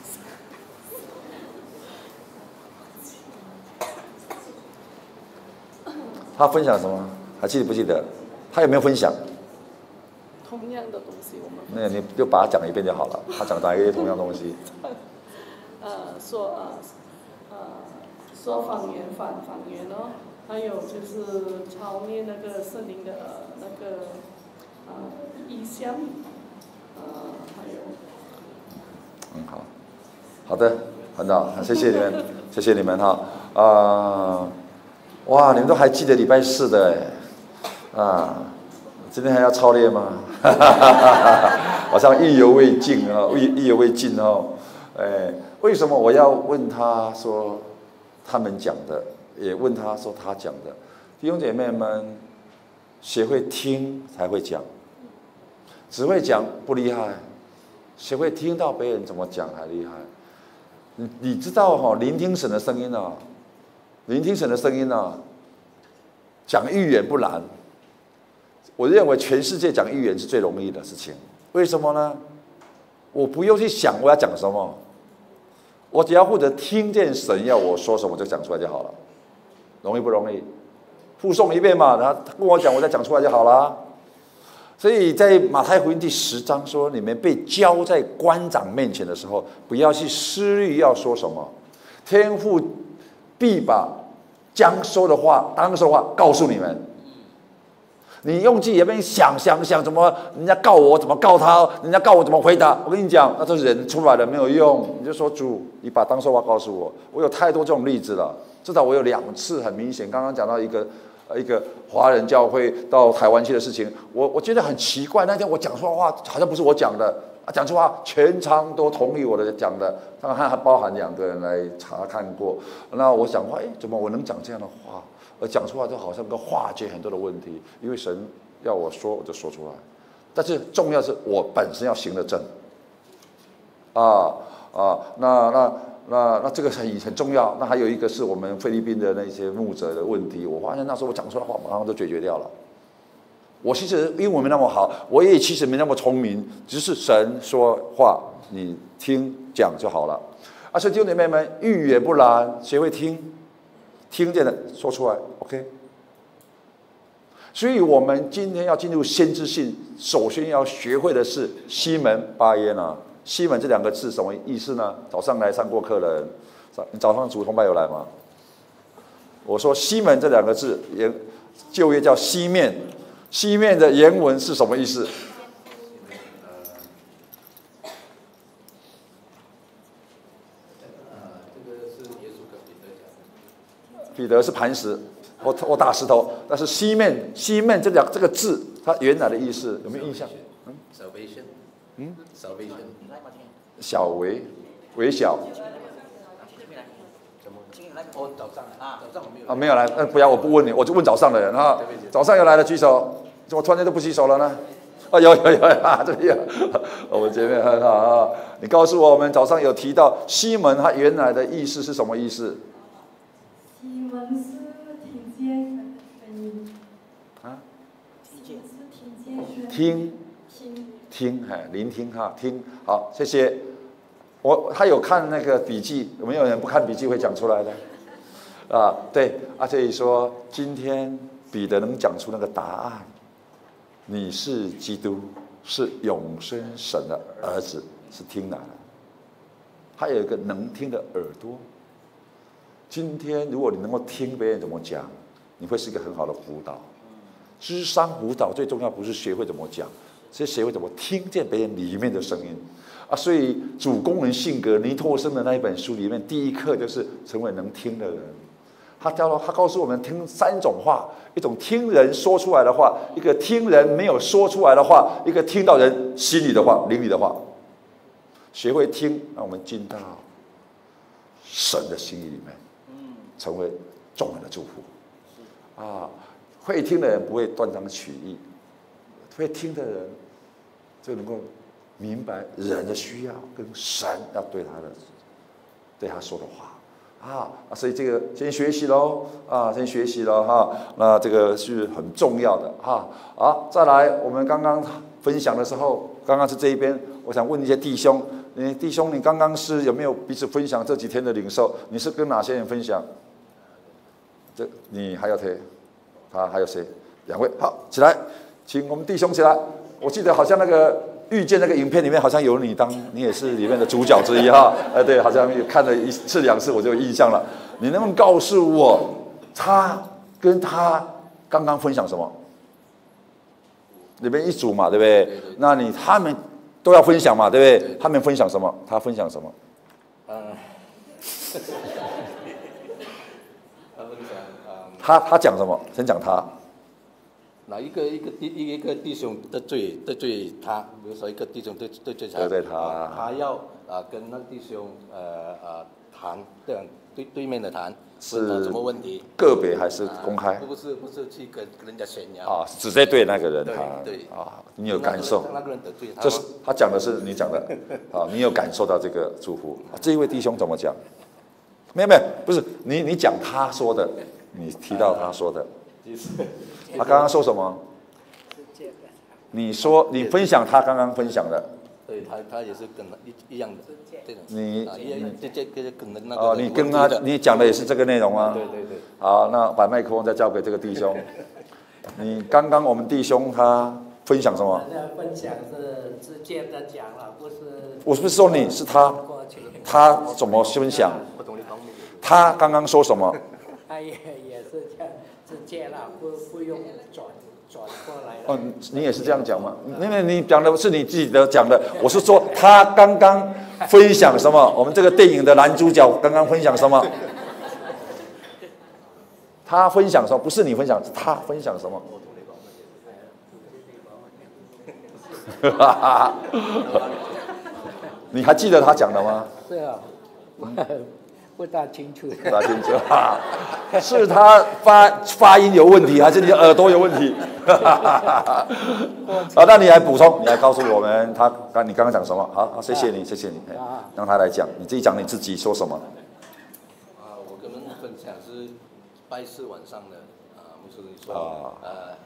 他分享什么？还记得不记得？他有没有分享？ 同样的东西，我们那你就把它讲一遍就好了。他讲哪一个同样东西？ 说方言方言哦，还有就是操练那个圣灵的那个意象，还有。 好，好的，很好，谢谢你们，谢谢你们哈哇，你们都还记得礼拜4的今天还要操练吗？好像意犹未尽啊，意犹未尽哦。为什么我要问他说他们讲的，也问他说他讲的？弟兄姐妹们，学会听才会讲，只会讲不厉害，学会听到别人怎么讲还厉害。你知道聆听神的声音啊。聆听神的声音啊，讲预言不难。我认为全世界讲预言是最容易的事情。为什么呢？我不用去想我要讲什么，我只要负责听见神要我说什么就讲出来就好了。容易不容易？复诵一遍嘛，他跟我讲，我再讲出来就好了。所以在马太福音第10章说，你们被交在官长面前的时候，不要去思虑要说什么，天父必把将说的话、当说的话告诉你们。你用自己那边想怎么人家告我怎么告他，人家告我怎么回答。我跟你讲，那都是人出来的，没有用。你就说主，你把当说话告诉我。我有太多这种例子了，至少我有2次很明显。刚刚讲到一个华人教会到台湾去的事情，我觉得很奇怪。那天我讲出的话好像不是我讲的。讲出话，全场都同意我的讲的，当然还包含2个人来查看过。那我想话，怎么我能讲这样的话？而讲出来就好像跟化解很多的问题，因为神要我说，我就说出来。但是重要是我本身要行得正。那这个很重要。那还有一个是我们菲律宾的那些牧者的问题，我发现那时候我讲出来的话，马上就解决掉了。我其实英文没那么好，我也其实没那么聪明，只是神说话，你听讲就好了。所以弟兄姐妹们，预言不难，学会听见了说出来 ，OK。所以我们今天要进入先知性，首先要学会的是西门巴耶拿。西门这2个字什么意思呢？早上来上过课的人，你早上主同拜有来吗？我说西门这2个字，旧约叫西面。西面的原文是什么意思？彼得是磐石或大石头，但是西面这个字，它原来的意思有没有印象？Salvation， 小微小。没有来，不要，我不问你，我就问早上的人哈。早上有来的举手，怎么突然间都不举手了呢？有这里有，我们前面很好啊。你告诉我们，早上有提到西门，他原来的意思是什么意思？ 西门是听见声音听，聆听哈，听好，谢谢。他有看那个笔记，有没有人不看笔记会讲出来的？对所以说今天彼得能讲出那个答案，你是基督，是永生神的儿子，是听来的。他有一个能听的耳朵。今天如果你能够听别人怎么讲，你会是一个很好的辅导。諮商辅导最重要不是学会怎么讲，是学会怎么听见别人里面的声音。所以主工人性格尼托生的那一本书里面，第一课就是成为能听的人。 他告诉我们听3种话：一种听人说出来的话，一个听人没有说出来的话，一个听到人心里的话、灵里的话。学会听，让我们进到神的心意里面，成为众人的祝福。会听的人不会断章取义，会听的人就能够明白人的需要跟神要对他说的话所以这个先学习喽先学习了那这个是很重要的好，再来我们刚刚分享的时候，刚刚是这一边，我想问一些弟兄，弟兄你刚刚是有没有彼此分享这几天的领受？你是跟哪些人分享？你还有谁？他还有谁？2位，好，起来，请我们弟兄起来。我记得好像那个遇见那个影片里面好像有你也是里面的主角之一对，好像看了1次2次我就有印象了。你能不能告诉我，他跟他刚刚分享什么？里面一组嘛，对不对？那他们都要分享嘛，对不对？他们分享什么？他分享什么？他讲什么？先讲他。 一个弟兄得罪他，比如说一个弟兄得罪他，他要跟那弟兄谈，对面的谈，是什么问题？ 个别还是公开？ 不是去跟人家炫耀直接对那个人对你有感受？ 那个人得罪他， 这是他讲的是你讲的你有感受到这个祝福？这一位弟兄怎么讲？没有，不是你讲他说的，你提到他说的。他刚刚说什么？你说你分享他刚刚分享的。 对，他也是跟一样的。 你跟那个你跟他你讲的也是这个内容吗？ 对。 好，那把麦克风再交给这个弟兄。你刚刚我们弟兄他分享什么？ 分享是直接的讲了，不是。 我是不是说你是他？他怎么分享？他刚刚说什么？ 他也是这样直接了，不用转过来了。 你也是这样讲吗？因为你讲的是你自己的讲的，我是说他刚刚分享什么？我们这个电影的男主角刚刚分享什么？他分享什么？不是你分享，是他分享什么？你还记得他讲的吗？ 是啊，不大清楚。 不大清楚是他发音有问题，还是你的耳朵有问题？那你来补充，你来告诉我们你刚刚讲什么？好，谢谢你，让他来讲，你自己讲你自己说什么？ 我跟你们分享是拜四晚上的牧师说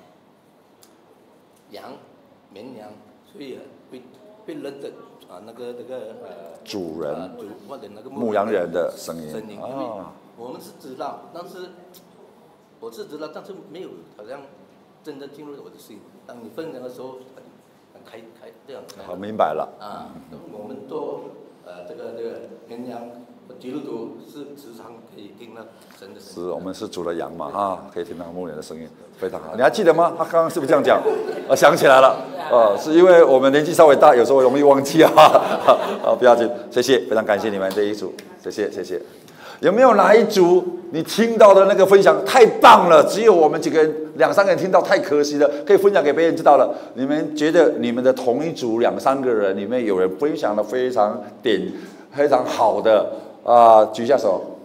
绵羊，所以被人的那个主人或者那个牧羊人的声音我们是知道，但是我是知道，但是没有好像真的进入我的心。当你分享的时候，很开这样。 好，明白了我们做这个绵羊基督徒是时常可以听到神的声音。 是我们是主的羊嘛可以听到牧人的声音，非常好。你还记得吗？他刚刚是不是这样讲？想起来了是因为我们年纪稍微大，有时候容易忘记不要紧，谢谢，非常感谢你们这一组，谢谢。有没有哪一组你听到的那个分享太棒了？只有我们几个人2、3个人听到，太可惜了，可以分享给别人知道了。你们觉得你们的同一组2、3个人里面有人分享的非常好的举下手。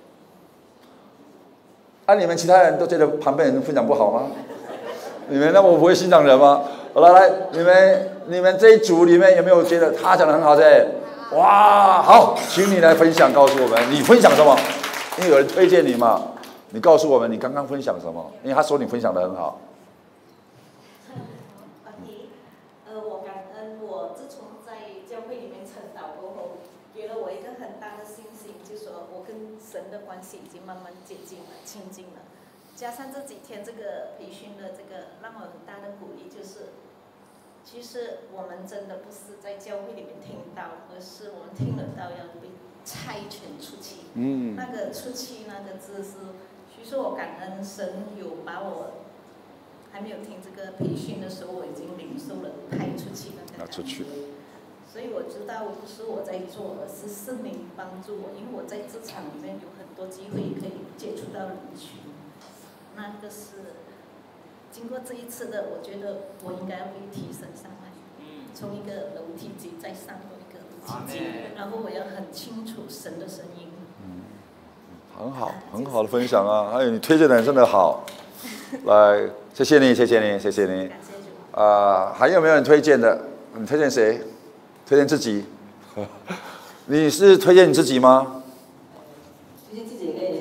你们其他人都觉得旁边人分享不好吗？你们那我不会欣赏人吗？来，你们这一组里面有没有觉得他讲的很好的？哇，好，请你来分享，告诉我们你分享什么？因为有人推荐你嘛，你告诉我们你刚刚分享什么？因为他说你分享的很好。 我感恩我自从在教会里面晨祷过后，给了我一个很大的信心，就是说我跟神的关系已经慢慢接近了、亲近了。加上这几天这个培训的这个，让我很大的鼓励，就是其实我们真的不是在教会里面听到，而是我们听得到要被差遣出去。那个出去那个字是，其实我感恩神有把我还没有听这个培训的时候，我已经领受了派出去那个。 出去。 所以我知道不是我在做，而是圣灵帮助我，因为我在职场里面有很多机会可以接触到人群。那个是经过这一次的，我觉得我应该会提升上来，从一个楼梯级再上到一个楼梯级，然后我要很清楚神的声音。 很好，很好的分享啊！还有你推荐的人真的好，来，谢谢你，谢谢你，谢谢你。还有没有人推荐的？你推荐谁？推荐自己？你是推荐你自己吗？ 推荐自己也可以。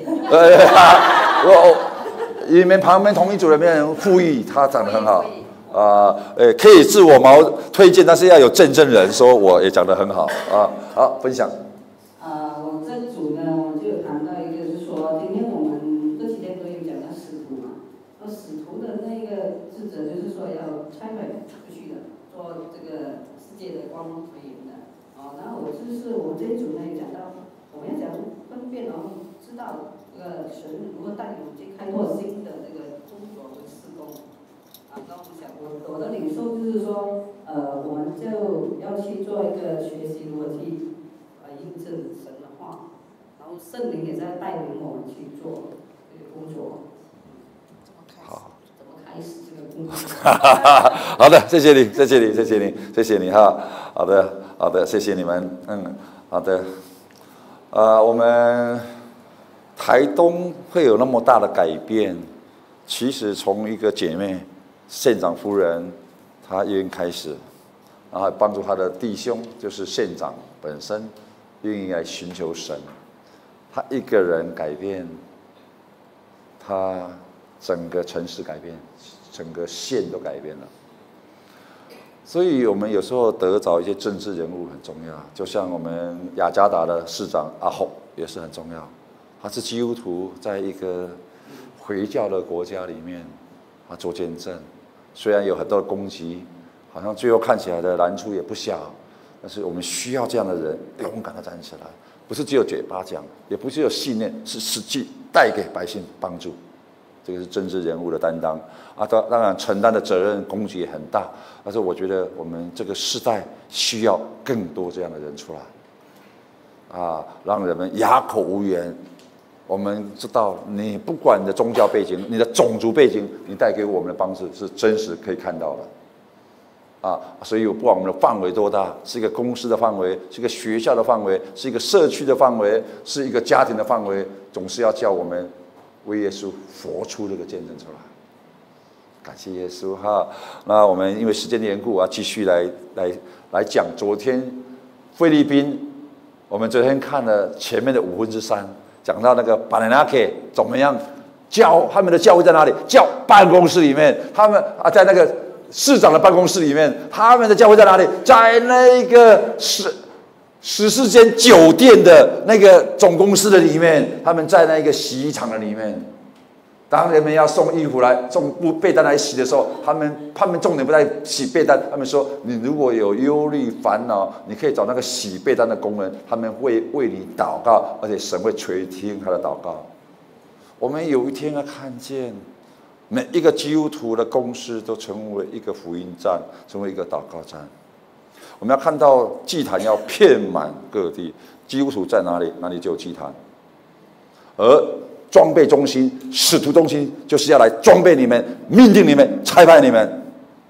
你们旁边同一组的没有人呼吁他长得很好可以自我推荐，但是要有见证人说我也讲得很好啊。好，分享。 我这组呢，我就有谈到一个，就是说，今天我们这几天都有讲到使徒嘛。使徒的那个职责就是说要差派出去的，做这个世界的光和盐的。然后我们这一组呢也讲到，我们要讲分辨，然后知道这个神如何带领我们去开拓新的这个工作和事工。那我们想，我的领受就是说，我们就要去做一个学习如何去印证神的话，然后圣灵也在带领我们去做这个工作。 好， 怎么开始这个工作？ 好的，谢谢你，谢谢你，谢谢你，谢谢你哈。好的，好的，谢谢你们。好的。我们台东会有那么大的改变，其实从一个姐妹县长夫人，她愿意开始，然后帮助她的弟兄，就是县长本身，愿意来寻求神。她一个人改变，她整个城市改变，整个县都改变了。所以我们有时候得找一些政治人物很重要，就像我们雅加达的市长阿洪也是很重要。他是基督徒，在一个回教的国家里面，他做见证。虽然有很多的攻击，好像最后看起来的难处也不小，但是我们需要这样的人勇敢的站起来，不是只有嘴巴讲，也不是有信念，是实际带给百姓帮助。这个是政治人物的担当当然承担的责任攻击也很大，但是我觉得我们这个世代需要更多这样的人出来，让人们哑口无言。我们知道，你不管你的宗教背景、你的种族背景，你带给我们的帮助是真实可以看到的，所以不管我们的范围多大，是一个公司的范围，是一个学校的范围，是一个社区的范围，是一个家庭的范围，总是要叫我们为耶稣活出这个见证出来。感谢耶稣哈！那我们因为时间的缘故继续来讲昨天菲律宾，我们昨天看了前面的3/5，讲到那个巴拿克怎么样他们的教会在哪里？办公室里面，他们在那个市长的办公室里面，他们的教会在哪里？在那个14间酒店的那个总公司的里面，他们在那个洗衣厂的里面。当人们要送衣服来、送被单来洗的时候，他们重点不在洗被单，他们说你如果有忧虑烦恼，你可以找那个洗被单的工人，他们会为你祷告，而且神会垂听他的祷告。我们有一天要看见每一个基督徒的公司都成为一个福音站，成为一个祷告站。我们要看到祭坛要遍满各地，基督徒在哪里，哪里就有祭坛。而装备中心、使徒中心就是要来装备你们、命定你们、差派你们。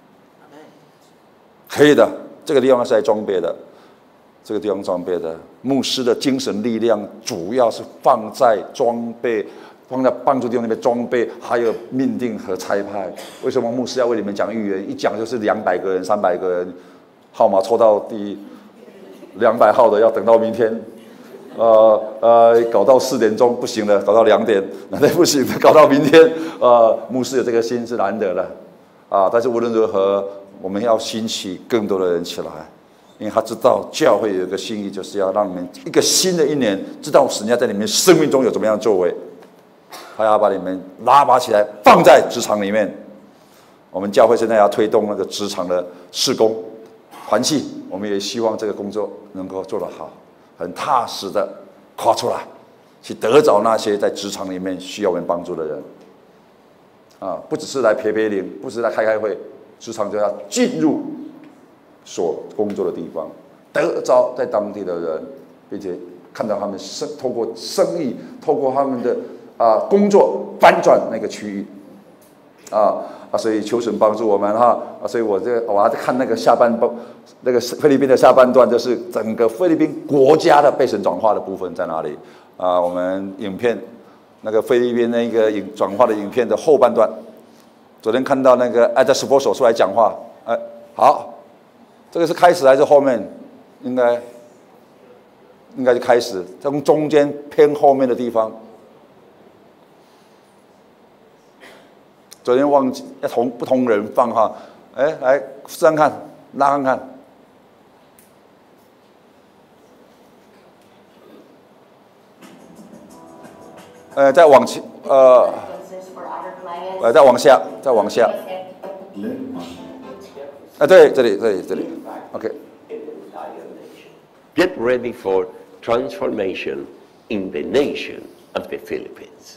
可以的，这个地方是来装备的，这个地方装备的。牧师的精神力量主要是放在装备，放在帮助弟兄那边装备，还有命定和差派。为什么牧师要为你们讲预言？一讲就是200个人、300个人，号码抽到第200号的要等到明天。搞到4点钟不行了，搞到2点，那不行的，搞到明天。牧师有这个心是难得的，但是无论如何，我们要兴起更多的人起来，因为他知道教会有一个心意，就是要让你们一个新的一年，知道神要在你们生命中有怎么样的作为，他要把你们拉拔起来，放在职场里面。我们教会现在要推动那个职场的事工团契，我们也希望这个工作能够做得好。很踏实的跨出来，去得着那些在职场里面需要我们帮助的人，不只是来陪陪灵，不是来开会，职场就要进入所工作的地方，得着在当地的人，并且看到他们透过生意，透过他们的工作翻转那个区域，所以求神帮助我们哈，所以我还在看那个那个菲律宾的下半段，就是整个菲律宾国家的被神转化的部分在哪里我们影片那个菲律宾那个转化的影片的后半段，昨天看到那个在斯波手出来讲话，好，这个是开始还是后面？应该是开始，从中间偏后面的地方。昨天忘记要不同人放哈，来试看看，拉看看。再往前，再往下，再往下。对，这里 ，OK。 Get ready for transformation in the nation of the Philippines.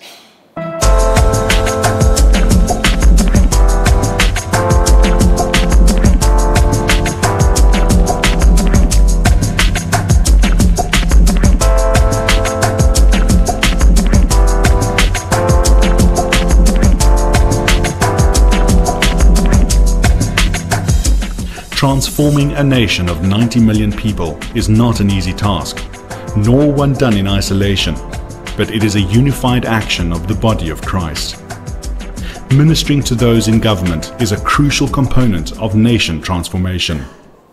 Transforming a nation of 90 million people is not an easy task, nor one done in isolation, but it is a unified action of the body of Christ. Ministering to those in government is a crucial component of nation transformation.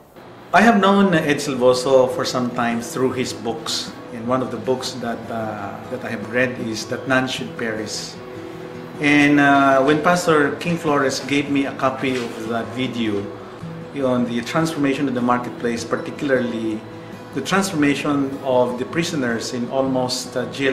I have known Ed Silvoso for some time through his books, and one of the books that I have read is That None Should Perish. And when Pastor King Flores gave me a copy of that video on the transformation of the marketplace, particularly the transformation of the prisoners in almost jail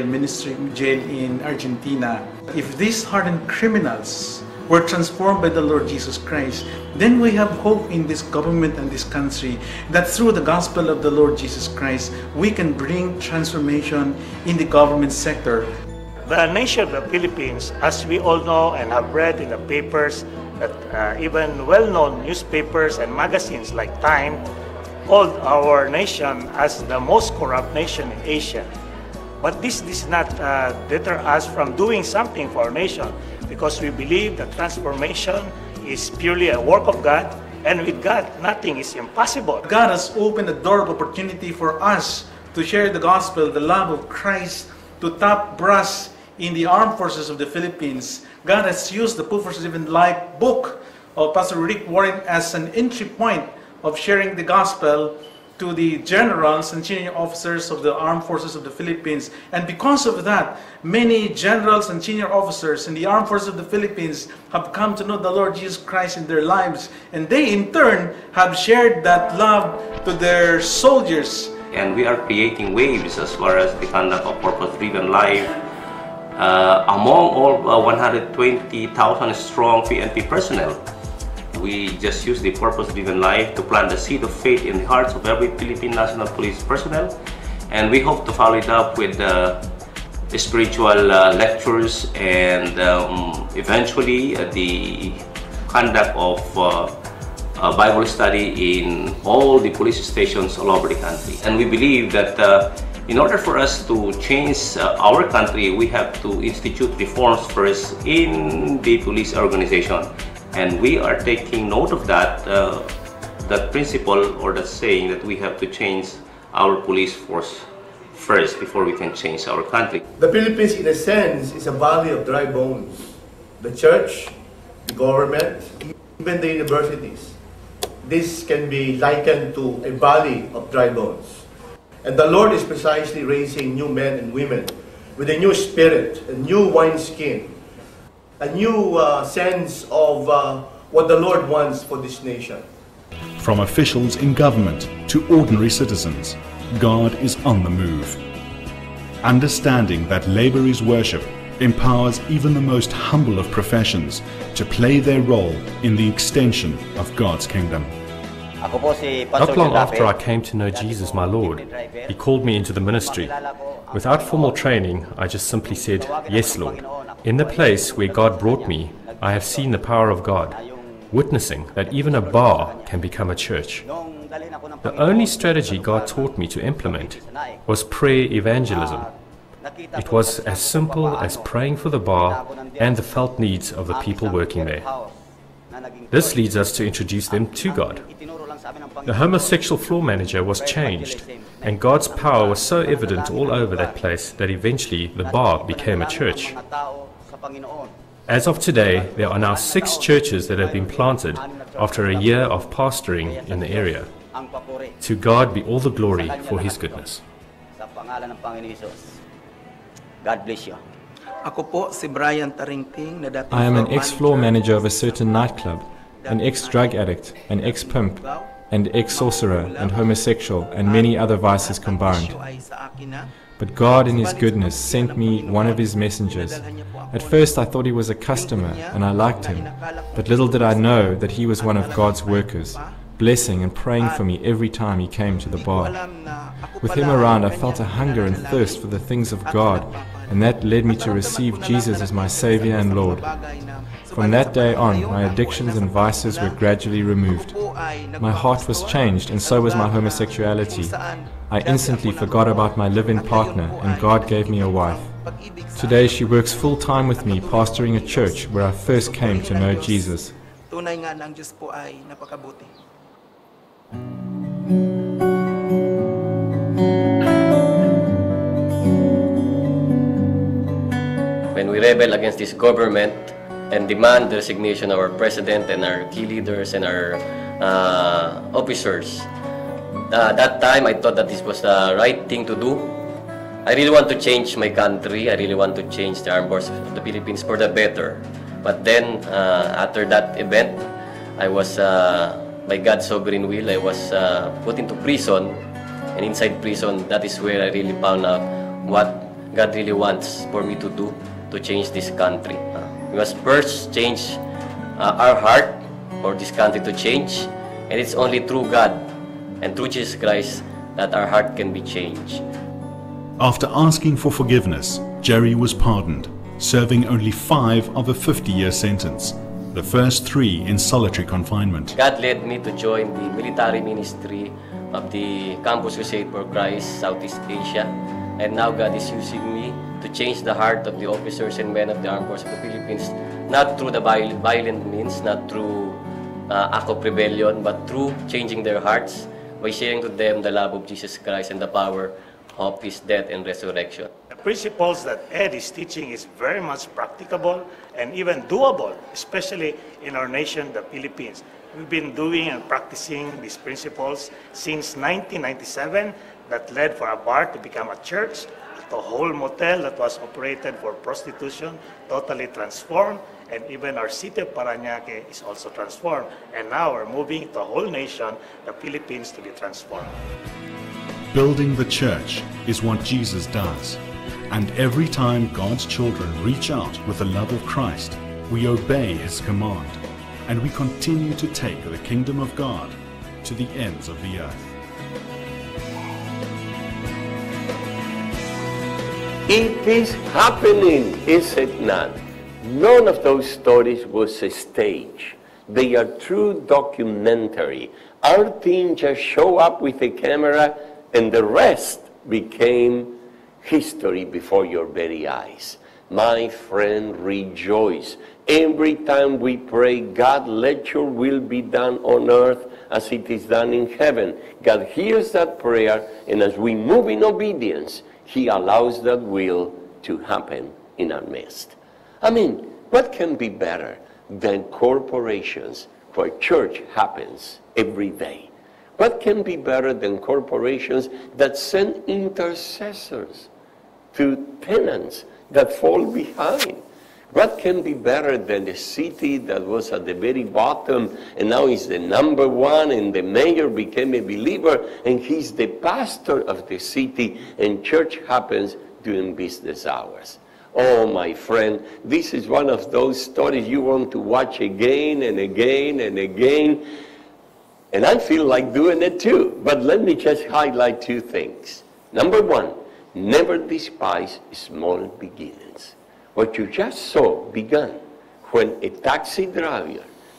in Argentina. If these hardened criminals were transformed by the Lord Jesus Christ, then we have hope in this government and this country that through the gospel of the Lord Jesus Christ, we can bring transformation in the government sector. The nation of the Philippines, as we all know and have read in the papers, that even well-known newspapers and magazines like Time called our nation as the most corrupt nation in Asia. But this does not deter us from doing something for our nation, because we believe that transformation is purely a work of God, and with God nothing is impossible. God has opened a door of opportunity for us to share the gospel, the love of Christ, to top brass in the armed forces of the Philippines. God has used the Purpose Driven Life book of Pastor Rick Warren as an entry point of sharing the gospel to the generals and senior officers of the armed forces of the Philippines. And because of that, many generals and senior officers in the armed forces of the Philippines have come to know the Lord Jesus Christ in their lives. And they in turn have shared that love to their soldiers. And we are creating waves as far as the conduct of Purpose Driven Life. Among all 120,000 strong PNP personnel, we just use the Purpose-Driven Life to plant the seed of faith in the hearts of every Philippine National Police personnel, and we hope to follow it up with spiritual lectures and eventually the conduct of Bible study in all the police stations all over the country. And we believe that in order for us to change our country, we have to institute reforms first in the police organization. And we are taking note of that principle or that saying that we have to change our police force first before we can change our country. The Philippines, in a sense, is a valley of dry bones. The church, the government, even the universities. This can be likened to a valley of dry bones. And the Lord is precisely raising new men and women with a new spirit, a new wineskin, a new sense of what the Lord wants for this nation. From officials in government to ordinary citizens, God is on the move. Understanding that labor is worship empowers even the most humble of professions to play their role in the extension of God's kingdom. Not long after I came to know Jesus, my Lord, He called me into the ministry. Without formal training, I just simply said, "Yes, Lord." In the place where God brought me, I have seen the power of God. witnessing that even a bar can become a church. The only strategy God taught me to implement was prayer evangelism. It was as simple as praying for the bar and the felt needs of the people working there. This leads us to introduce them to God. The homosexual floor manager was changed, and God's power was so evident all over that place that eventually the bar became a church. As of today, there are now 6 churches that have been planted after a year of pastoring in the area. To God be all the glory for His goodness. God bless you. I am an ex-floor manager of a certain nightclub, an ex-drug addict, an ex-pimp, and ex-sorcerer and homosexual and many other vices combined. But God in His goodness sent me one of His messengers. At first I thought he was a customer and I liked him, but little did I know that he was one of God's workers, blessing and praying for me every time he came to the bar. With him around I felt a hunger and thirst for the things of God, and that led me to receive Jesus as my Savior and Lord. From that day on, my addictions and vices were gradually removed. My heart was changed, and so was my homosexuality. I instantly forgot about my live-in partner, and God gave me a wife. Today she works full-time with me, pastoring a church where I first came to know Jesus. When we rebel against this government and demand the resignation of our president and our key leaders and our officers, that time I thought that this was the right thing to do. I really want to change my country. I really want to change the armed forces of the Philippines for the better. But then, after that event, I was, by God's sovereign will, I was put into prison. And inside prison, that is where I really found out what God really wants for me to do to change this country. We must first change our heart for this country to change. And it's only through God and through Jesus Christ that our heart can be changed. After asking for forgiveness, Jerry was pardoned, serving only 5 of a 50-year sentence, the first 3 in solitary confinement. God led me to join the military ministry of the Campus Crusade for Christ, Southeast Asia. And now God is using me to change the heart of the officers and men of the Armed Forces of the Philippines, not through the violent means, not through act of rebellion, but through changing their hearts by sharing to them the love of Jesus Christ and the power of His death and resurrection. The principles that Ed is teaching is very much practicable and even doable, especially in our nation, the Philippines. We've been doing and practicing these principles since 1997 that led for a bar to become a church, the whole motel that was operated for prostitution totally transformed, and even our city of Parañaque is also transformed. And now we're moving the whole nation, the Philippines, to be transformed. Building the church is what Jesus does. And every time God's children reach out with the love of Christ, we obey His command, and we continue to take the kingdom of God to the ends of the earth. It is happening, is it not? None of those stories was a stage. They are true documentary. Our team just show up with a camera and the rest became history before your very eyes. My friend, rejoice. Every time we pray, God, let your will be done on earth as it is done in heaven. God hears that prayer, and as we move in obedience, He allows that will to happen in our midst. I mean, what can be better than corporations where church happens every day? What can be better than corporations that send intercessors to tenants that fall behind? What can be better than a city that was at the very bottom and now is the #1 and the mayor became a believer and he's the pastor of the city and church happens during business hours? Oh, my friend, this is one of those stories you want to watch again and again and again. And I feel like doing it too. But let me just highlight 2 things. Number 1, never despise small beginnings. What you just saw began when a taxi driver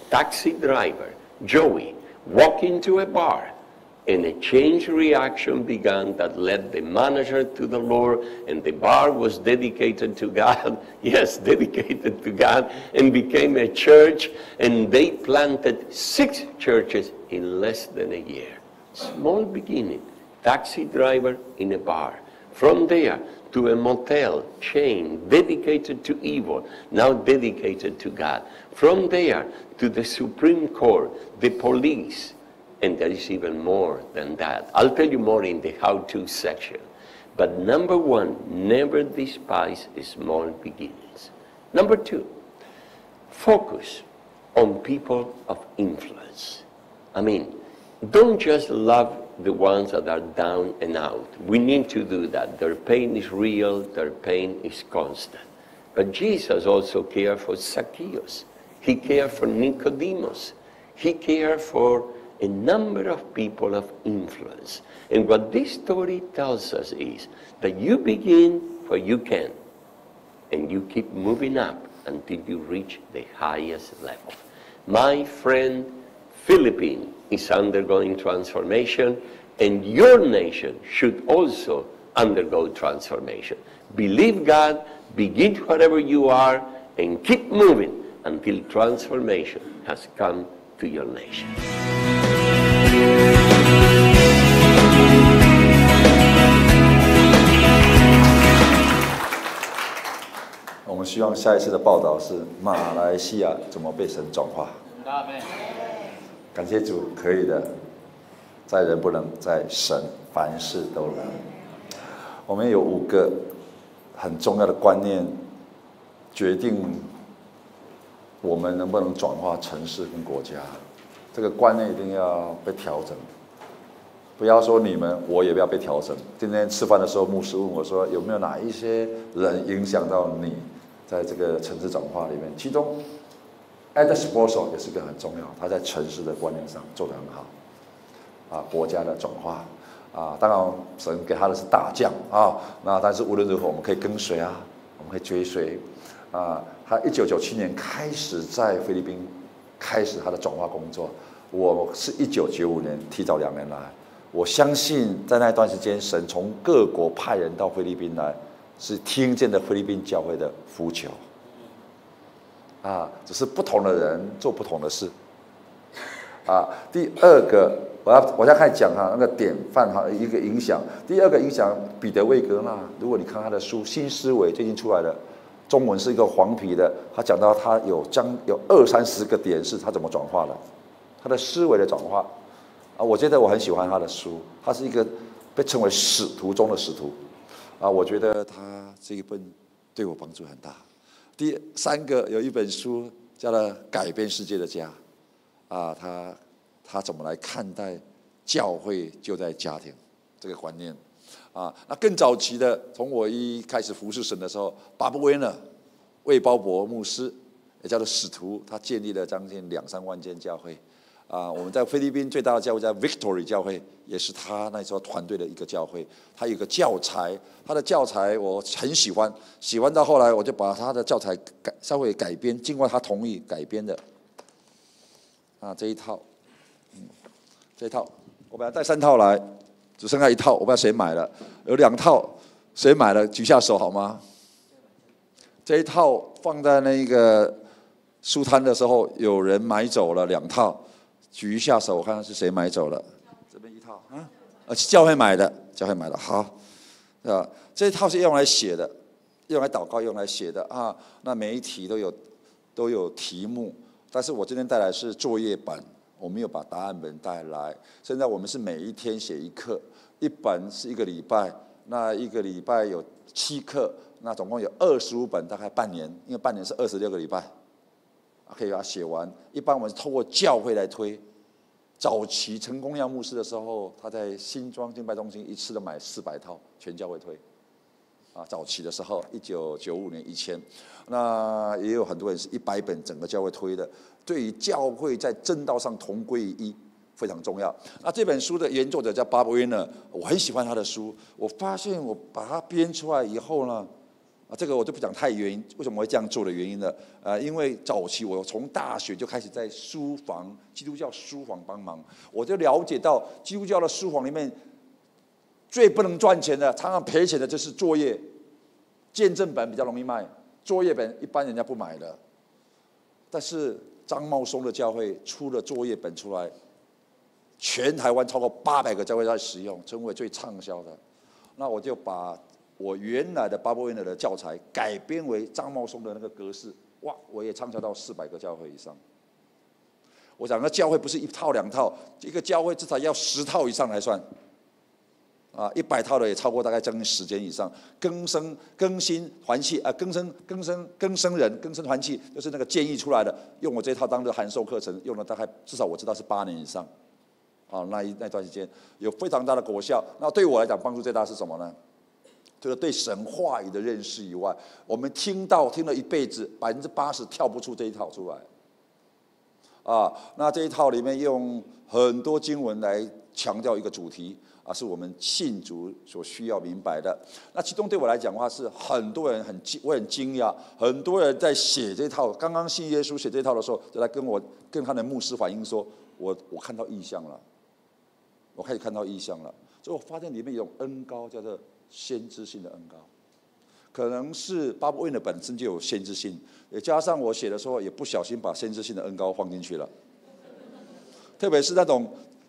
taxi driver, Joey, walked into a bar, and a chain reaction began that led the manager to the Lord, and the bar was dedicated to God. Yes, dedicated to God, and became a church, and they planted 6 churches in less than a year. Small beginning, taxi driver in a bar. From there to a motel chain dedicated to evil, now dedicated to God. From there to the Supreme Court, the police, and there is even more than that. I'll tell you more in the how-to section. But number 1, never despise small beginnings. Number 2, focus on people of influence. I mean, don't just love the ones that are down and out. We need to do that. Their pain is real, their pain is constant. But Jesus also cared for Zacchaeus. He cared for Nicodemus. He cared for a number of people of influence. And what this story tells us is that you begin where you can, and you keep moving up until you reach the highest level. My friend, Philippines is undergoing transformation, and your nation should also undergo transformation. Believe God, begin wherever you are, and keep moving until transformation has come to your nation. 我们希望下一次的报道是马来西亚怎么被神转化。感谢主，可以的，在人不能，在神凡事都能。我们有5个很重要的观念，决定我们能不能转化城市跟国家。这个观念一定要被调整，不要说你们，我也不要被调整。今天吃饭的时候，牧师问我说，有没有哪一些人影响到你在这个城市转化里面？其中 Ed Sposo 也是个很重要，他在城市的观念上做得很好，国家的转化，当然神给他的是大将那但是无论如何我们可以跟随我们可以追随他1997年开始在菲律宾开始他的转化工作，我是1995年提早2年来，我相信在那段时间神从各国派人到菲律宾来，是听见了菲律宾教会的呼求。只是不同的人做不同的事。第二个，我要开始讲那个典范一个影响。第二个影响彼得魏格纳，如果你看他的书《新思维》最近出来的，中文是一个黄皮的，他讲到他有20-30个点是他怎么转化的，他的思维的转化。我觉得我很喜欢他的书，他是一个被称为使徒中的使徒。我觉得他这一本对我帮助很大。第3个有一本书叫做《改变世界的家》，他怎么来看待教会就在家庭这个观念那更早期的，从我一开始服侍神的时候，巴布威呢，魏包伯牧师也叫做使徒，他建立了将近2-3万间教会。我们在菲律宾最大的教会叫 Victory 教会，也是他那时候团队的一个教会。他有一个教材，他的教材我很喜欢，喜欢到后来我就把他的教材稍微改编，经过他同意改编的。这一套，这一套，我本来带3套来，只剩下1套，我不知道谁买了。有2套，谁买了举下手好吗？这一套放在那个书摊的时候，有人买走了2套。举一下手，我看看是谁买走了。这边1套教会买的，教会买的，好，这一套是用来写的，用来祷告，用来写的那每一题都有题目，但是我今天带来是作业版，我没有把答案本带来。现在我们是每一天写1课，1本是1个礼拜，那1个礼拜有7课，那总共有25本，大概半年，因为半年是26个礼拜。可以把它写完。一般我们是透过教会来推。早期陈公亮牧师的时候，他在新庄敬拜中心一次都买400套，全教会推。早期的时候，1995年以前，那也有很多人是100本整个教会推的。对于教会在正道上同归于一非常重要。那这本书的原作者叫 Bob Weiner， 我很喜欢他的书。我发现我把它编出来以后呢， 这个我就不讲太原因，为什么会这样做的原因了。因为早期我从大学就开始在书房，基督教书房帮忙，我就了解到基督教的书房里面最不能赚钱的，常常赔钱的就是作业。见证本比较容易卖，作业本一般人家不买的。但是张茂松的教会出了作业本出来，全台湾超过800个教会在使用，成为最畅销的。那我就把我原来的Bible Winner的教材改编为张茂松的那个格式，哇，我也畅销到400个教会以上。我想，那教会不是1套2套，一个教会至少要10套以上才算。100套的也超过大概将近10间以上。更新团契更生团契，就是那个建议出来的，用我这一套当做函授课程，用了大概至少我知道是8年以上。那段时间有非常大的果效。那对我来讲，帮助最大是什么呢？就是对神话语的认识以外，我们听了一辈子，80%跳不出这一套出来。那这一套里面用很多经文来强调一个主题，是我们信主所需要明白的。那其中对我来讲的话，是很多人我很惊讶，很多人在写这套，刚刚信耶稣写这套的时候，就来跟他的牧师反映说，我看到异象了，我开始看到异象了。所以我发现里面有一种恩膏，叫做先知性的恩膏，可能是Bible Winner本身就有先知性，也加上我写的时候也不小心把先知性的恩膏放进去了。特别是那种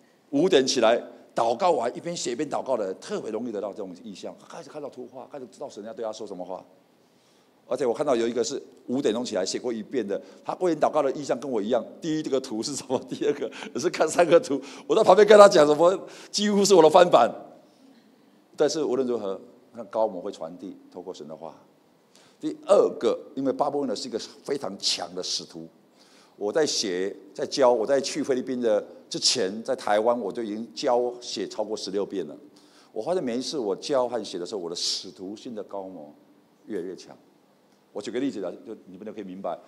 5点起来祷告完一边写一边祷告的人，特别容易得到这种意象，开始看到图画，开始知道神要对他说什么话。而且我看到有一个是5点钟起来写过1遍的，他为人祷告的意象跟我一样。第一个图是什么？第二个也是看3个图，我在旁边跟他讲什么，几乎是我的翻版。但是无论如何，那膏抹会传递，透过神的话。第二个，因为Bible Winner是一个非常强的使徒，我在教，我在去菲律宾的之前，在台湾我就已经写超过16遍了。我发现每一次我教和写的时候，我的使徒性的膏抹越来越强。我举个例子啦，就你们都可以明白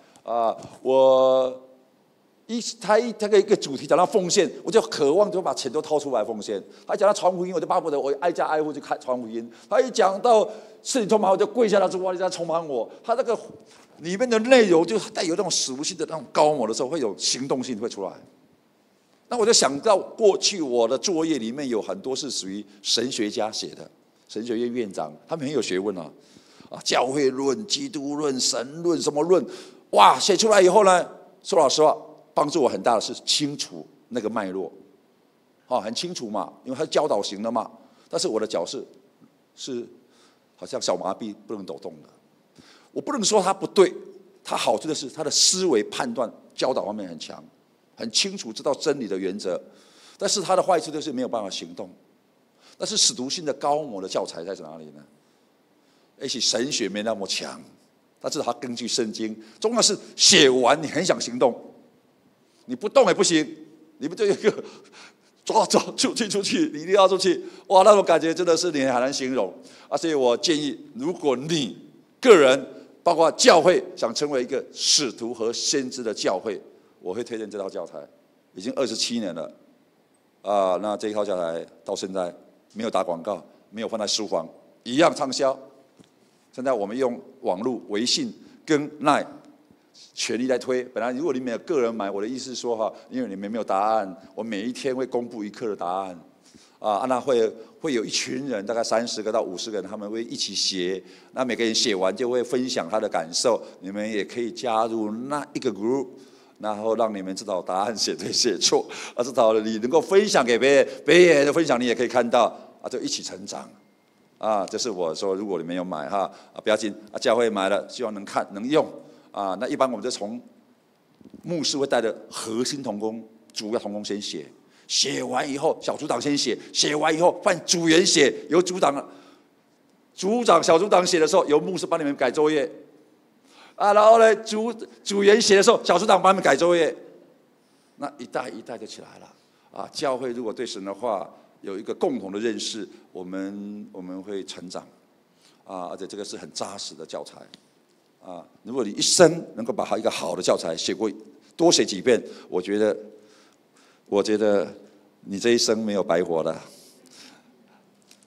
他一个主题讲到奉献，我就渴望就把钱都掏出来奉献。他讲到传福音，我就巴不得我挨家挨户去传福音。他一讲到圣灵充满，我就跪下来说：“哇，你在充满我！”他那个里面的内容就带有那种使徒性的那种膏抹的时候，会有行动性会出来。那我就想到过去我的作业里面有很多是属于神学家写的，神学院院长，他们很有学问教会论、基督论、神论什么论，哇，写出来以后呢，说老实话，帮助我很大的是清楚那个脉络，很清楚嘛，因为它是教导型的嘛。但是我的角色是好像小麻痹不能抖动的，我不能说它不对，它好处的是它的思维判断、教导方面很强，很清楚知道真理的原则。但是它的坏处就是没有办法行动。但是使徒性的膏抹的教材在哪里呢？也许神学没那么强，但是他根据圣经，重要是写完你很想行动，你不动也不行，你不就有一个走出去，你一定要出去，哇，那种感觉真的是你很难形容。所以我建议，如果你个人包括教会想成为一个使徒和先知的教会，我会推荐这套教材，已经27年了那这一套教材到现在没有打广告，没有放在书房，一样畅销。现在我们用网络、微信跟 LINE 全力在推。本来如果你们有个人买，我的意思是说因为你们没有答案，我每一天会公布1课的答案那会有一群人，大概30个到50个人，他们会一起写。那每个人写完就会分享他的感受，你们也可以加入那一个 group， 然后让你们知道答案写对写错至少你能够分享给别人，别人的分享你也可以看到就一起成长。这是我说，如果你们有买不要紧教会买了，希望能看能用那一般我们就从牧师会带着核心同工、主要同工先写完以后，小组长先写完以后换组员写，由组长、小组长写的时候，由牧师帮你们改作业然后呢组员写的时候，小组长帮你们改作业，那一代一代就起来了教会如果对神的话有一个共同的认识，我们会成长而且这个是很扎实的教材如果你一生能够把一个好的教材多写几遍，我觉得你这一生没有白活的。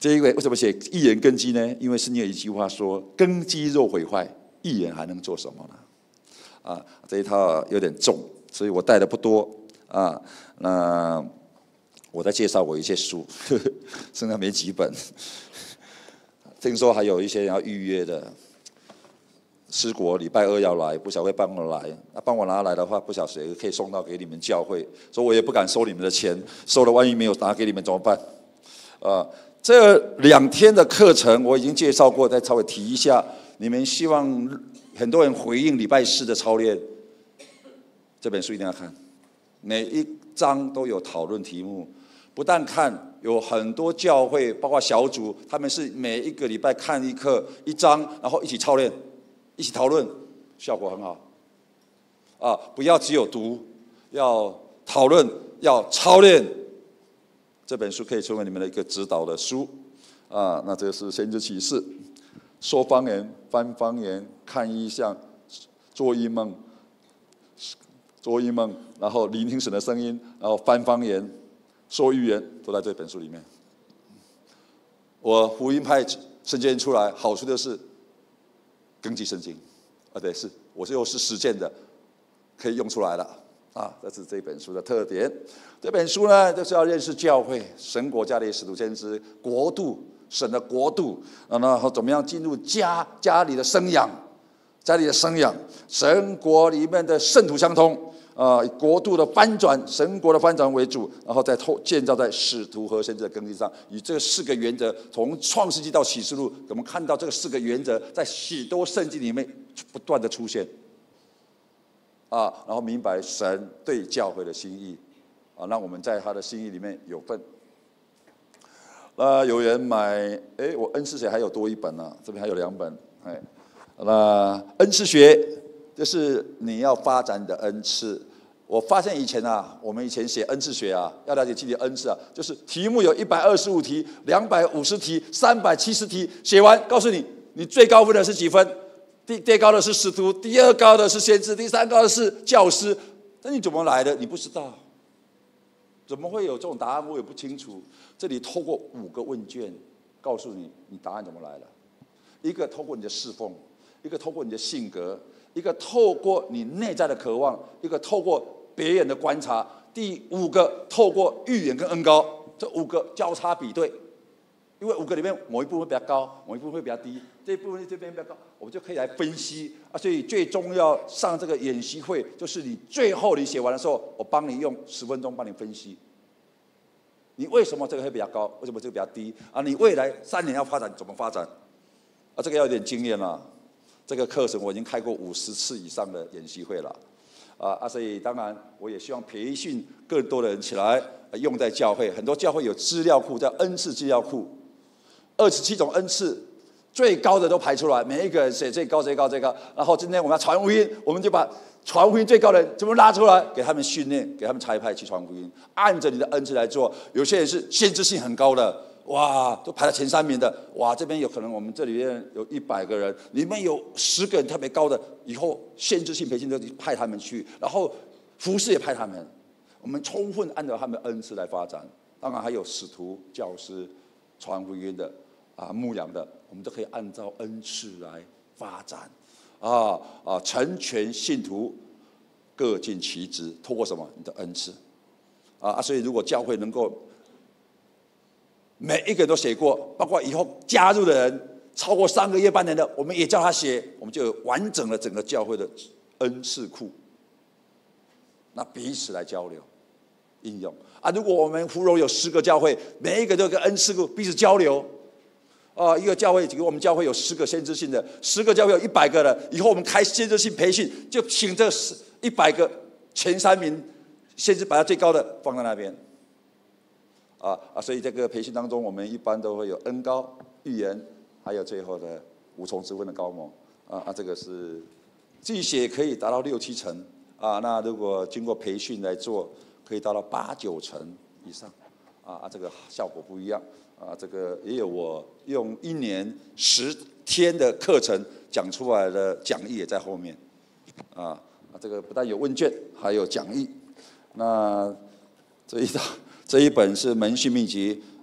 这一位为什么写一言根基呢？因为圣经有一句话说：“根基若毁坏，一言还能做什么呢？”这一套有点重，所以我带的不多啊。那我在介绍我一些书，剩下没几本。听说还有一些人要预约的。师国礼拜2要来，不晓得会帮我来。帮我拿来的话，不晓得谁可以送到给你们教会。所以我也不敢收你们的钱，收了万一没有拿给你们怎么办？这2天的课程我已经介绍过，再稍微提一下。你们希望很多人回应礼拜4的操练，这本书一定要看，每一章都有讨论题目。不但看，有很多教会，包括小组，他们是每一个礼拜看一课1章，然后一起操练，一起讨论，效果很好。不要只有读，要讨论，要操练。这本书可以成为你们的一个指导的书那这是先知启示，说方言、翻方言、看异象、做异梦，然后聆听神的声音，然后翻方言、说预言，都在这本书里面。我福音派圣经出来，好处就是根基圣经，对，我又是实践的，可以用出来了。这是这本书的特点。这本书呢，就是要认识教会、神国家里使徒先知、国度、神的国度，然后怎么样进入家里的生养，神国里面的圣徒相通，以国度的翻转、神国的翻转为主，然后再建造在使徒和先知的根基上。以这4个原则，从创世纪到启示录，我们看到这个4个原则在许多圣经里面不断的出现。然后明白神对教会的心意，让我们在他的心意里面有份。有人买，我恩赐学还有多1本呢，这边还有2本。那恩赐学就是你要发展你的恩赐。我发现以前我们以前写恩赐学要了解具体恩赐就是题目有125题、250题、370题，写完告诉你，你最高分的是几分。第高的是使徒，第2高的是先知，第3高的是教师。那你怎么来的？你不知道，怎么会有这种答案？我也不清楚。这里透过5个问卷，告诉你答案怎么来的。一个透过你的侍奉，一个透过你的性格，一个透过你内在的渴望，一个透过别人的观察，第5个透过预言跟恩膏，这5个交叉比对。因为5个里面某一部分比较高，某一部分会比较低，这一部分这边比较高，我们就可以来分析所以最重要上这个演习会，就是你最后你写完的时候，我帮你用10分钟帮你分析，你为什么这个会比较高，为什么这个比较低你未来3年要发展怎么发展这个要有点经验这个课程我已经开过50次以上的演习会了所以当然我也希望培训更多的人起来用在教会，很多教会有资料库，叫恩赐资料库。27种恩赐，最高的都排出来，每一个人写最高。然后今天我们要传福音，我们就把传福音最高的人怎么拉出来，给他们训练，给他们差派去传福音，按着你的恩赐来做。有些人是先知性很高的，都排到前3名的，这边有可能我们这里面有100个人，里面有10个人特别高的，以后先知性培训就派他们去，然后服事也派他们，我们充分按照他们的恩赐来发展。当然还有使徒、教师、传福音的牧养的，我们都可以按照恩赐来发展成全信徒，各尽其职。透过什么？你的恩赐所以如果教会能够每一个人都写过，包括以后加入的人超过3个月、半年的，我们也叫他写，我们就有完整的整个教会的恩赐库。那彼此来交流应用如果我们福荣有10个教会，每一个都有个恩赐库，彼此交流一个教会，我们教会有10个先知性的，10个教会有100个的，以后我们开先知性培训，就请这100个前3名先知把它最高的放在那边所以这个培训当中，我们一般都会有恩膏、预言，还有最后的5重之分的高蒙这个是自己写可以达到6、7成那如果经过培训来做，可以达到8、9成以上这个效果不一样这个也有我用1年10天的课程讲出来的讲义也在后面这个不但有问卷，还有讲义。那这一本是门训秘籍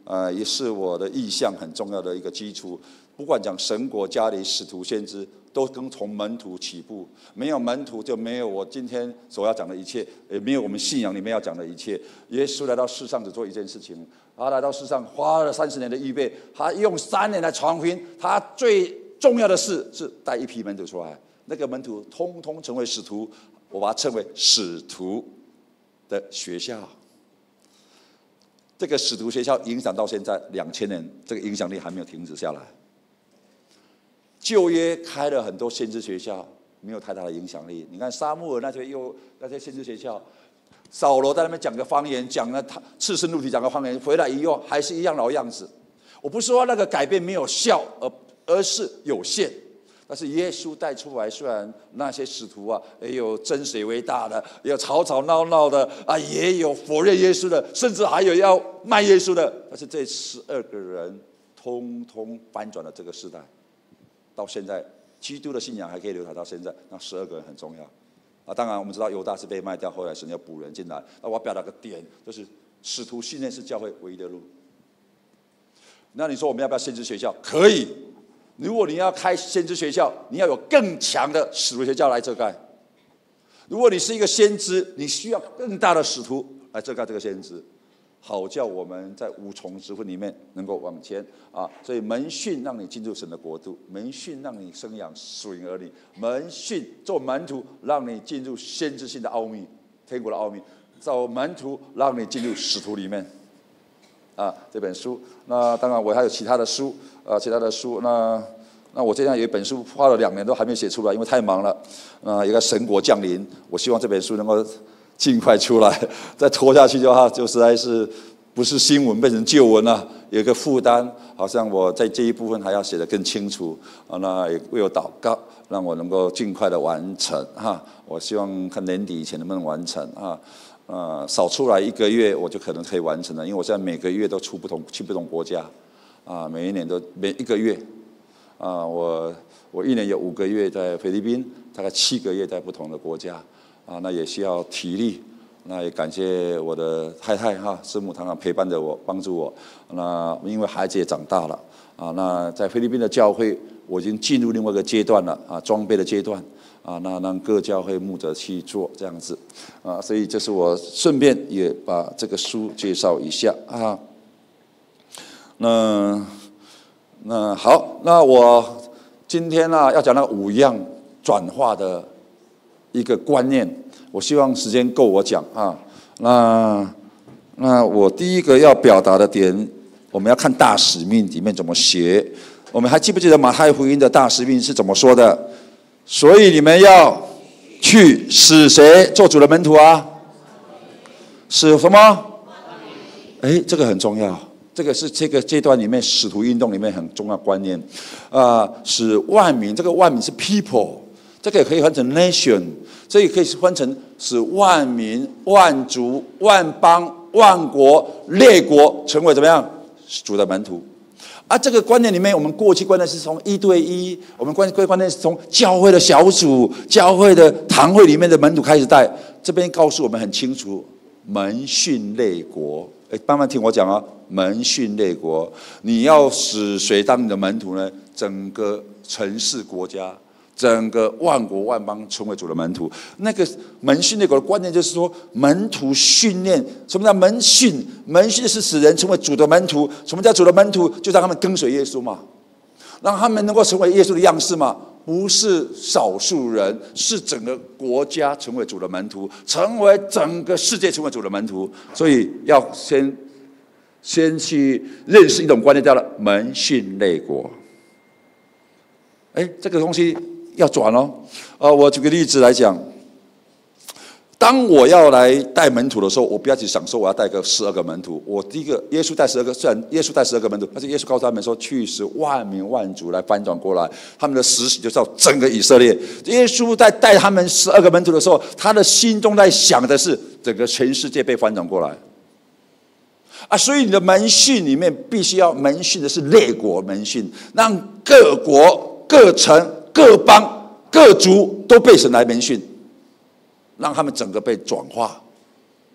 也是我的意向很重要的一个基础。不管讲神国、家里、使徒、先知，都跟从门徒起步。没有门徒，就没有我今天所要讲的一切，也没有我们信仰里面要讲的一切。耶稣来到世上只做一件事情，他来到世上花了30年的预备，他用3年来传福音。他最重要的事是带一批门徒出来，那个门徒通通成为使徒，我把它称为使徒的学校。这个使徒学校影响到现在2000年，这个影响力还没有停止下来。旧约开了很多先知学校，没有太大的影响力。你看撒母耳那些先知学校，扫罗在那边讲个方言，讲了赤身露体讲个方言，回来以后还是一样老样子。我不是说那个改变没有效，而是有限。但是耶稣带出来，虽然那些使徒啊，也有争谁为大的，也有吵吵闹闹的啊，也有否认耶稣的，甚至还有要卖耶稣的。但是这12个人通通翻转了这个时代。到现在，基督的信仰还可以流传到现在，那12个人很重要啊。当然，我们知道犹大是被卖掉，后来神要补人进来。那我要表达个点，就是使徒信念是教会唯一的路。那你说我们要不要先知学校？可以。如果你要开先知学校，你要有更强的使徒学校来遮盖。如果你是一个先知，你需要更大的使徒来遮盖这个先知。好叫我们在无从之分里面能够往前啊！所以门训让你进入神的国度，门训让你生养属灵儿女，门训做门徒让你进入先知性的奥秘，天国的奥秘，做门徒让你进入使徒里面啊！这本书，那当然我还有其他的书那我现在有一本书花了2年都还没写出来，因为太忙了。一个神国降临，我希望这本书能够尽快出来，再拖下去的话，就实在是不是新闻变成旧闻了，有一个负担。好像我在这一部分还要写得更清楚啊，那也为我祷告，让我能够尽快的完成哈。我希望看年底以前能不能完成啊。少出来1个月，我就可能可以完成了，因为我现在每个月都去不同国家啊，每1个月啊，我1年有5个月在菲律宾，大概7个月在不同的国家。那也需要体力，那也感谢我的太太师母常常陪伴着我，帮助我。那因为孩子也长大了那在菲律宾的教会，我已经进入另外一个阶段了装备的阶段那让各教会牧者去做这样子所以这是我顺便也把这个书介绍一下那好，那我今天要讲那5样转化的一个观念，我希望时间够我讲那我第一个要表达的点，我们要看大使命里面怎么写。我们还记不记得马太福音的大使命是怎么说的？所以你们要去使谁做主的门徒使什么？这个很重要。这个是这个阶段里面使徒运动里面很重要的观念使万民，这个万民是 people。这个也可以翻成 nation， 这也可以翻成使万民、万族、万邦、万国、列国成为怎么样主的门徒这个观念里面，我们过去观念是从1对1，我们观念是从教会的小组、教会的堂会里面的门徒开始带。这边告诉我们很清楚，门训列国。慢慢听我讲门训列国，你要使谁当你的门徒呢？整个城市国家。整个万国万邦成为主的门徒，那个门训列国的观念就是说，门徒训练。什么叫门训？门训是使人成为主的门徒。什么叫主的门徒？就让他们跟随耶稣嘛，让他们能够成为耶稣的样式嘛。不是少数人，是整个国家成为主的门徒，成为整个世界成为主的门徒。所以要先去认识一种观念，叫做门训列国。这个东西要转我举个例子来讲，当我要来带门徒的时候，我不要去想说我要带个12个门徒。我第一个，耶稣带12个，虽然耶稣带12个门徒，但是耶稣告诉他们说，去使万民万族来翻转过来。他们的实习就是要整个以色列。耶稣在带他们12个门徒的时候，他的心中在想的是整个全世界被翻转过来所以你的门训里面必须要门训的是列国门训，让各国、各城、各邦、各族都被神来门训，让他们整个被转化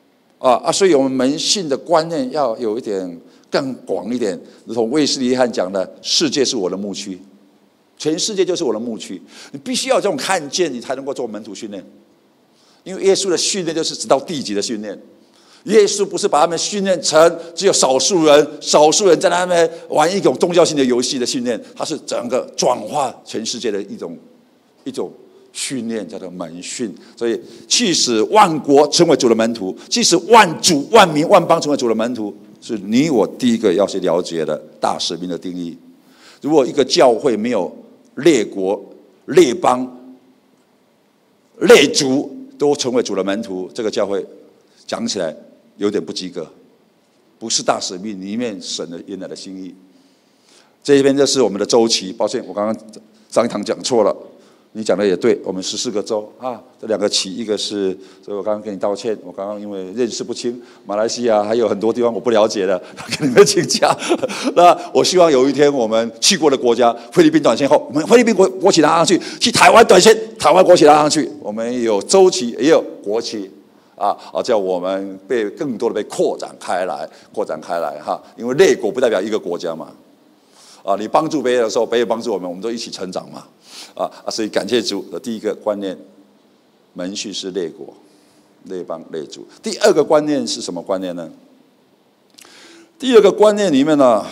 所以我们门训的观念要有一点更广一点，如同卫斯理约翰讲的，世界是我的牧区，全世界就是我的牧区。你必须要有这种看见，你才能够做门徒训练。因为耶稣的训练就是直到地极的训练，耶稣不是把他们训练成只有少数人在那边玩一种宗教性的游戏的训练，他是整个转化全世界的一种训练，叫做门训。所以去使万国成为主的门徒，去使万族万民万邦成为主的门徒，是你我第一个要去了解的大使命的定义。如果一个教会没有列国列邦列族都成为主的门徒，这个教会讲起来有点不及格，不是大使命里面神的原来的心意。这边就是我们的周期，抱歉，我刚刚上一堂讲错了，你讲的也对，我们14个州这2个期，一个是，所以我刚刚跟你道歉，我刚刚因为认识不清，马来西亚还有很多地方我不了解的，跟你们请假。那我希望有一天我们去过的国家，菲律宾短线后，我们菲律宾国旗拿上去，去台湾短线，台湾国旗拿上去，我们有州旗也有国旗。叫我们更多的被扩展开来因为列国不代表一个国家嘛，你帮助别人的时候，别人帮助我们，我们都一起成长嘛，所以感谢主的第一个观念，门训是列国、列邦、列族。第二个观念是什么观念呢？第二个观念里面呢，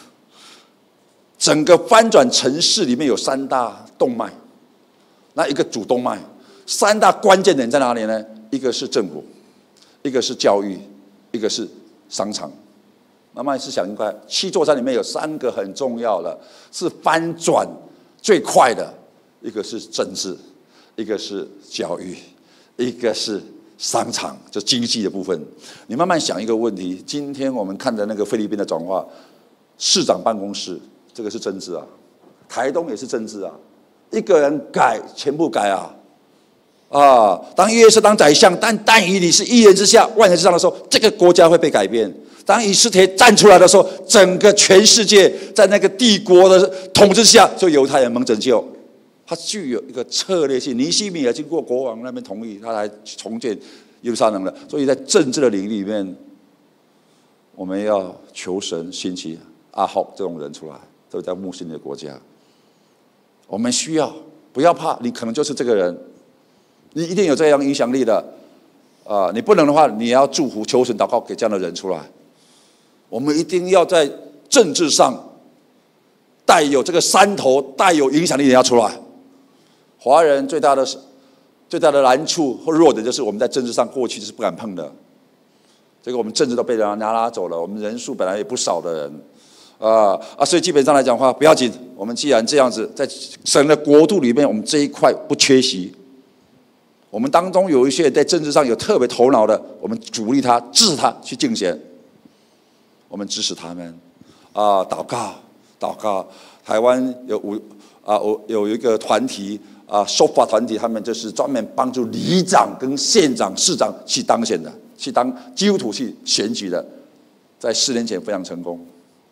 整个翻转城市里面有3大动脉，那一个主动脉，3大关键点在哪里呢？一个是政府，一个是教育，一个是商场。慢慢思想应该7座山里面有3个很重要的，是翻转最快的，一个是政治，一个是教育，一个是商场，就经济的部分。你慢慢想一个问题，今天我们看的那个菲律宾的转化，市长办公室，这个是政治啊，台东也是政治啊，一个人改全部改啊。当约瑟当宰相，但以理是一人之下万人之上的时候，这个国家会被改变。当以斯帖站出来的时候，整个全世界在那个帝国的统治下，就犹太人蒙拯救。它具有一个策略性。尼希米也经过国王那边同意，他来重建耶路撒冷了。所以在政治的领域里面，我们要求神兴起阿浩这种人出来，都在穆斯林的国家。我们需要，不要怕，你可能就是这个人。你一定有这样影响力的，你不能的话，你也要祝福、求神、祷告给这样的人出来。我们一定要在政治上带有这个山头、带有影响力的人要出来。华人最大的难处或弱点就是我们在政治上过去就是不敢碰的，这个我们政治都被人拿走了，我们人数本来也不少的人，所以基本上来讲的话不要紧，我们既然这样子，在神的国度里面，我们这一块不缺席。我们当中有一些在政治上有特别头脑的，我们鼓励他、支持他去竞选，我们支持他们，祷告。台湾有一个团体守法团体，他们就是专门帮助里长跟县长、市长去当选的，去当基督徒去选举的，在4年前非常成功。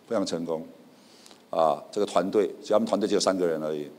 这个团队，他们团队只有3个人而已，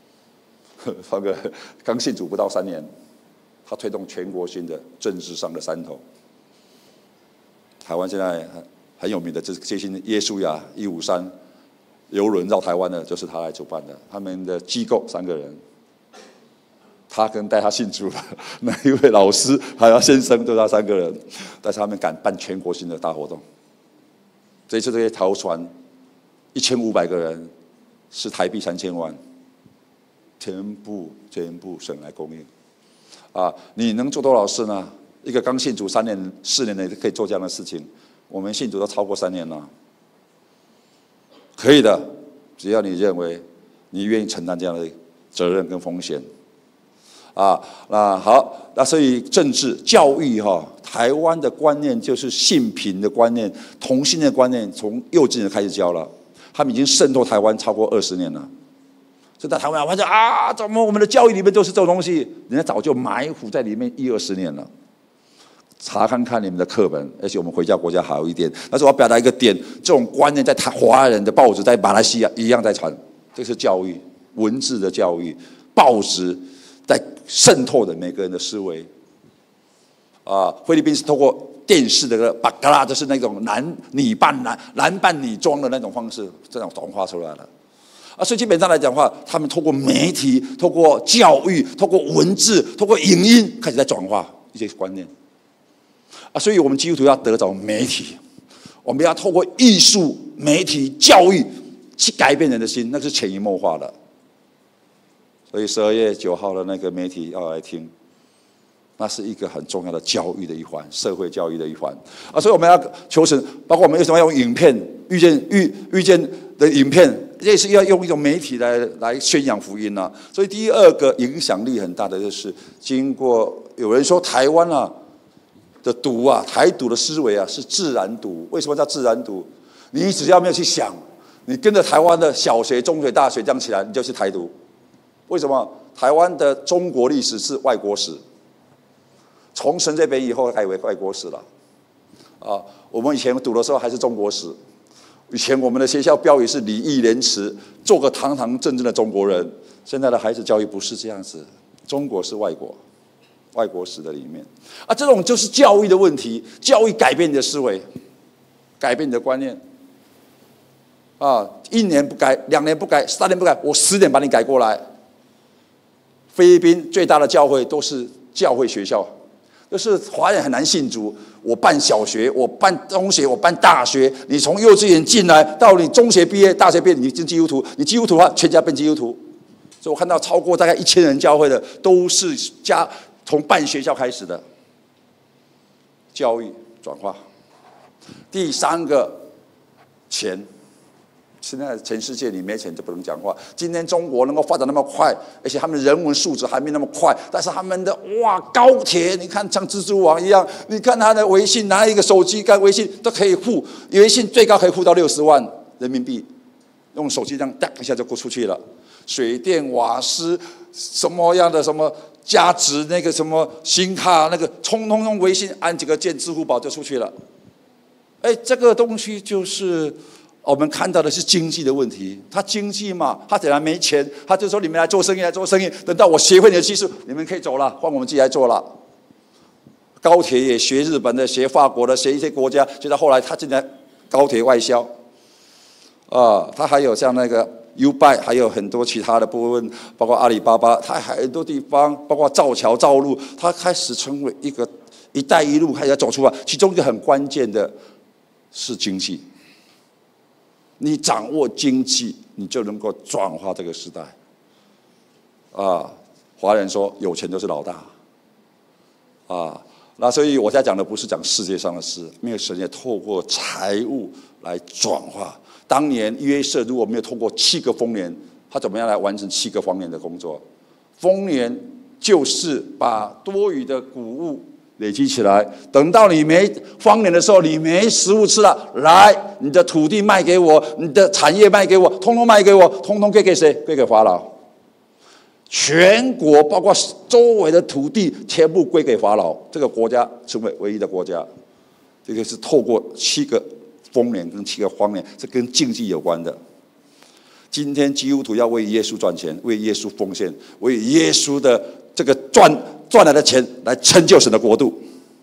刚信主不到3年。他推动全国性的政治上的山头。台湾现在很有名的，就是接近耶稣亚153邮轮绕台湾的，就是他来主办的。他们的机构3个人，他跟带他信主的那一位老师还有先生，就他3个人，但是他们敢办全国性的大活动。这一次这些逃船1500个人，是台币3000万，全部神来供应。你能做多少事呢？一个刚信主3年、4年的可以做这样的事情，我们信主都超过3年了，可以的，只要你认为你愿意承担这样的责任跟风险。那好，那所以政治、教育台湾的观念就是性平的观念、同性的观念，从幼稚园开始教了，他们已经渗透台湾超过20年了。所以在台湾就怎么我们的教育里面都是这种东西？人家早就埋伏在里面20年了。查看看你们的课本，而且我们回家国家好一点。但是我要表达一个点，这种观念在华人的报纸在马来西亚一样在传，这是教育，文字的教育，报纸在渗透的每个人的思维。菲律宾是透过电视的巴嘎拉，就是那种男扮女装的那种方式，这样转化出来了。所以基本上来讲的话，他们透过媒体、透过教育、透过文字、透过影音，开始在转化一些观念。所以我们基督徒要得着媒体，我们要透过艺术、媒体、教育去改变人的心，那是潜移默化的。所以12月9号的那个媒体要来听，那是一个很重要的教育的一环，社会教育的一环。所以我们要求神，包括我们为什么要用影片，遇见的影片。这也是要用一种媒体来宣扬福音啊。所以第二个影响力很大的就是，经过有人说台湾的读台独的思维是自然读。为什么叫自然读？你只要没有去想，你跟着台湾的小学、中学、大学这样起来，你就是台独。为什么？台湾的中国历史是外国史，从陈水扁以后改为外国史了。我们以前读的时候还是中国史。以前我们的学校标语是礼义廉耻，做个堂堂正正的中国人。现在的孩子教育不是这样子，中国是外国史的里面这种就是教育的问题。教育改变你的思维，改变你的观念1年不改，2年不改，3年不改，我10年把你改过来。菲律宾最大的教会都是教会学校，就是华人很难信主。我办小学，我办中学，我办大学。你从幼稚园进来，到你中学毕业、大学毕业，你进基督徒，你基督徒的话，全家变基督徒。所以我看到超过大概1000人教会的，都是从办学校开始的教育转化。第3个，钱。现在全世界你没钱就不能讲话。今天中国能够发展那么快，而且他们人文素质还没那么快，但是他们的高铁，你看像蜘蛛网一样，你看他的微信，拿一个手机跟微信都可以付，微信最高可以付到60万人民币，用手机这样哒一下就过出去了。水电瓦斯什么样的什么价值那个什么新卡那个，通通用微信按几个键，支付宝就出去了。这个东西就是我们看到的是经济的问题。他经济嘛，他本来没钱，他就说你们来做生意，来做生意。等到我学会你的技术，你们可以走了，换我们自己来做了。高铁也学日本的，学法国的，学一些国家。就到后来，他现在高铁外销，他还有像那个 U-Bike， 还有很多其他的部分，包括阿里巴巴，他很多地方，包括造桥造路，他开始成为一个“一带一路”开始走出来。其中一个很关键的是经济。你掌握经济，你就能够转化这个时代。华人说有钱就是老大。那所以我在讲的不是讲世界上的事，没有神也透过财务来转化。当年约瑟如果没有透过7个丰年，他怎么样来完成7个丰年的工作？丰年就是把多余的谷物累积起来，等到你没荒年的时候，你没食物吃了，来，你的土地卖给我，你的产业卖给我，通通卖给我，通通归给谁？归给法老。全国包括周围的土地全部归给法老，这个国家成为唯一的国家。这个是透过7个丰年跟7个荒年，这跟经济有关的。今天基督徒要为耶稣赚钱，为耶稣奉献，为耶稣的这个赚来的钱来成就神的国度。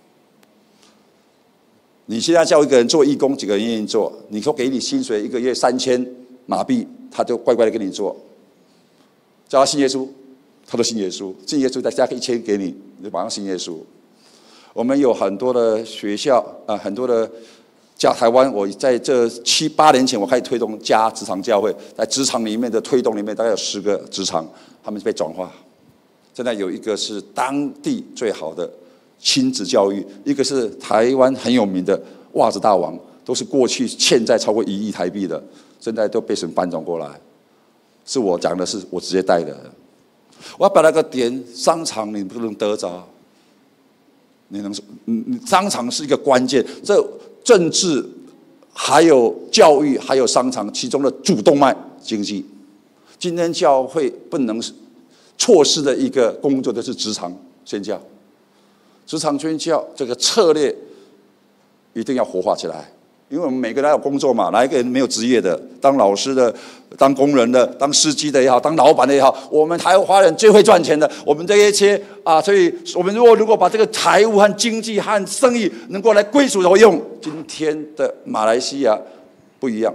你现在叫一个人做义工，几个人愿意做？你说给你薪水1个月3000马币，他就乖乖的跟你做。叫他信耶稣，他都信耶稣，信耶稣再加个1000给你，你就马上信耶稣。我们有很多的学校很多的台湾，我在这7、8年前，我开始推动家职场教会，在职场里面的推动里面，大概有10个职场，他们被转化。现在有一个是当地最好的亲子教育，一个是台湾很有名的袜子大王，都是过去欠债超过1亿台币的，现在都被神搬转过来。是我讲的，是我直接带的。我要把那个点，商场你不能得着，你能说，商场是一个关键。这政治还有教育还有商场其中的主动脉经济。今天教会不能错失的一个工作就是职场宣教，职场宣教这个策略一定要活化起来。 因为我们每个人有工作嘛，哪一个人没有职业的？当老师的、当工人的、当司机的也好，当老板的也好，我们台湾华人最会赚钱的。我们这一些啊，所以我们如果把这个财务和经济和生意能够来归属挪用，今天的马来西亚不一样。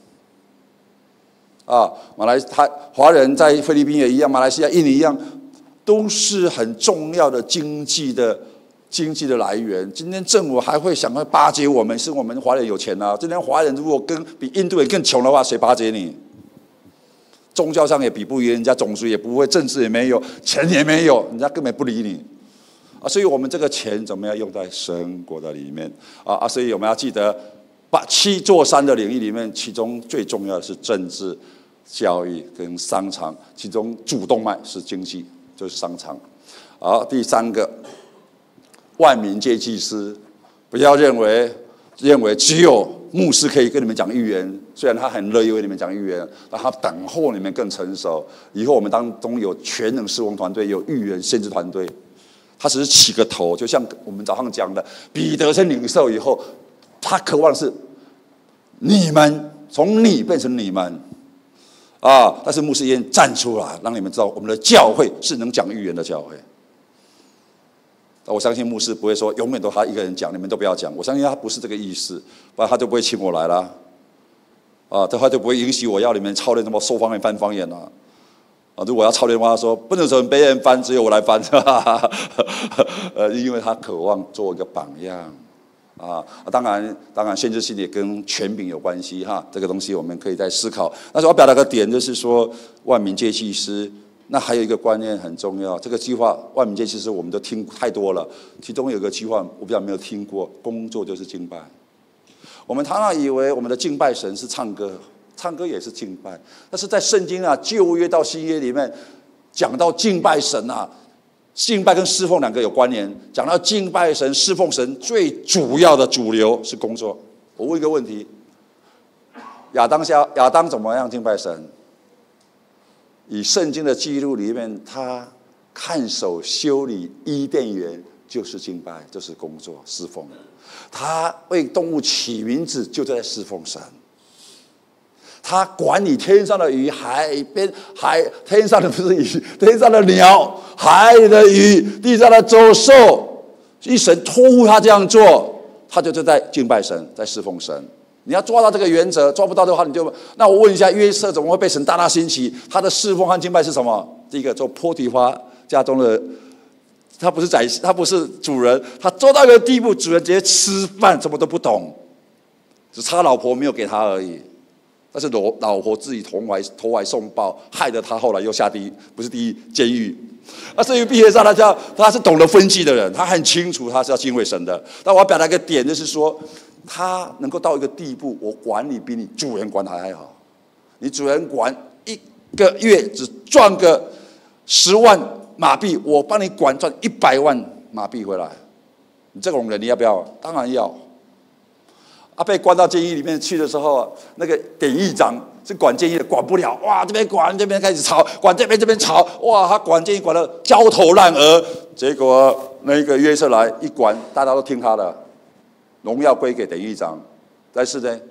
啊，华人在菲律宾也一样，马来西亚、印尼一样，都是很重要的经济的来源。今天政府还会想要巴结我们，是我们华人有钱啊。今天华人如果比印度人更穷的话，谁巴结你？宗教上也比不赢人家，种族也不会，政治也没有，钱也没有，人家根本不理你啊。所以我们这个钱怎么样用在神国的里面啊？所以我们要记得，把7座山的领域里面，其中最重要的是政治、教育跟商场，其中主动脉是经济，就是商场。好，第3个。万民皆祭司，不要认为只有牧师可以跟你们讲预言，虽然他很乐意为你们讲预言，但他等候你们更成熟。以后我们当中有全能事工团队，有预言先知团队，他只是起个头，就像我们早上讲的，彼得是领受以后，他渴望的是你们从你变成你们啊！但是牧师先站出来，让你们知道我们的教会是能讲预言的教会。我相信牧师不会说永远都他一个人讲，你们都不要讲。我相信他不是这个意思，不然他就不会请我来了。啊，他就不会允许我要你们操练什么说方言、翻方言了。啊，如果要操练的话，他说不能从别人翻，只有我来翻。因为他渴望做一个榜样。啊，当然，先知性也跟权柄有关系哈。这个东西我们可以再思考。但是我表达个点就是说，万民皆祭司。那还有一个观念很重要，这个计划万民皆祭司我们都听太多了，其中有一个计划我比较没有听过，工作就是敬拜。我们常常以为我们的敬拜神是唱歌，唱歌也是敬拜，但是在圣经啊旧约到新约里面讲到敬拜神啊，敬拜跟侍奉两个有关联，讲到敬拜神、侍奉神最主要的主流是工作。我问一个问题，亚当怎么样敬拜神？以圣经的记录里面，他看守修理伊甸园就是敬拜，就是工作侍奉。他为动物起名字，就在侍奉神。他管理天上的鱼，天上的不是鱼，天上的鸟，海里的鱼，地上的走兽，一神托付他这样做，他就在敬拜神，在侍奉神。你要抓到这个原则，抓不到的话，那我问一下，约瑟怎么会被神大大兴起？他的侍奉和敬拜是什么？第一个，做波提乏家中的，他不是主人，他做到一个地步，主人直接吃饭什么都不懂，只差老婆没有给他而已。但是老婆自己投怀送抱，害得他后来又下监狱。所以毕业上他是懂得分析的人，他很清楚他是要敬畏神的。但我要表达一个点，就是说，他能够到一个地步，我管你比你主人管还好。你主人管1个月只赚个10万马币，我帮你赚100万马币回来。你这种人你要不要？当然要。被关到监狱里面去的时候，那个典狱长是管监狱的，管不了，哇，这边管，这边开始吵，管这边吵，哇，他管监狱管得焦头烂额。结果那个约瑟来一管，大家都听他的，荣耀归给典狱长。但是呢，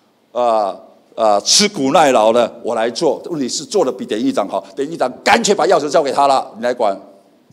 吃苦耐劳的我来做，问题是做的比典狱长好，典狱长干脆把钥匙交给他了，你来管。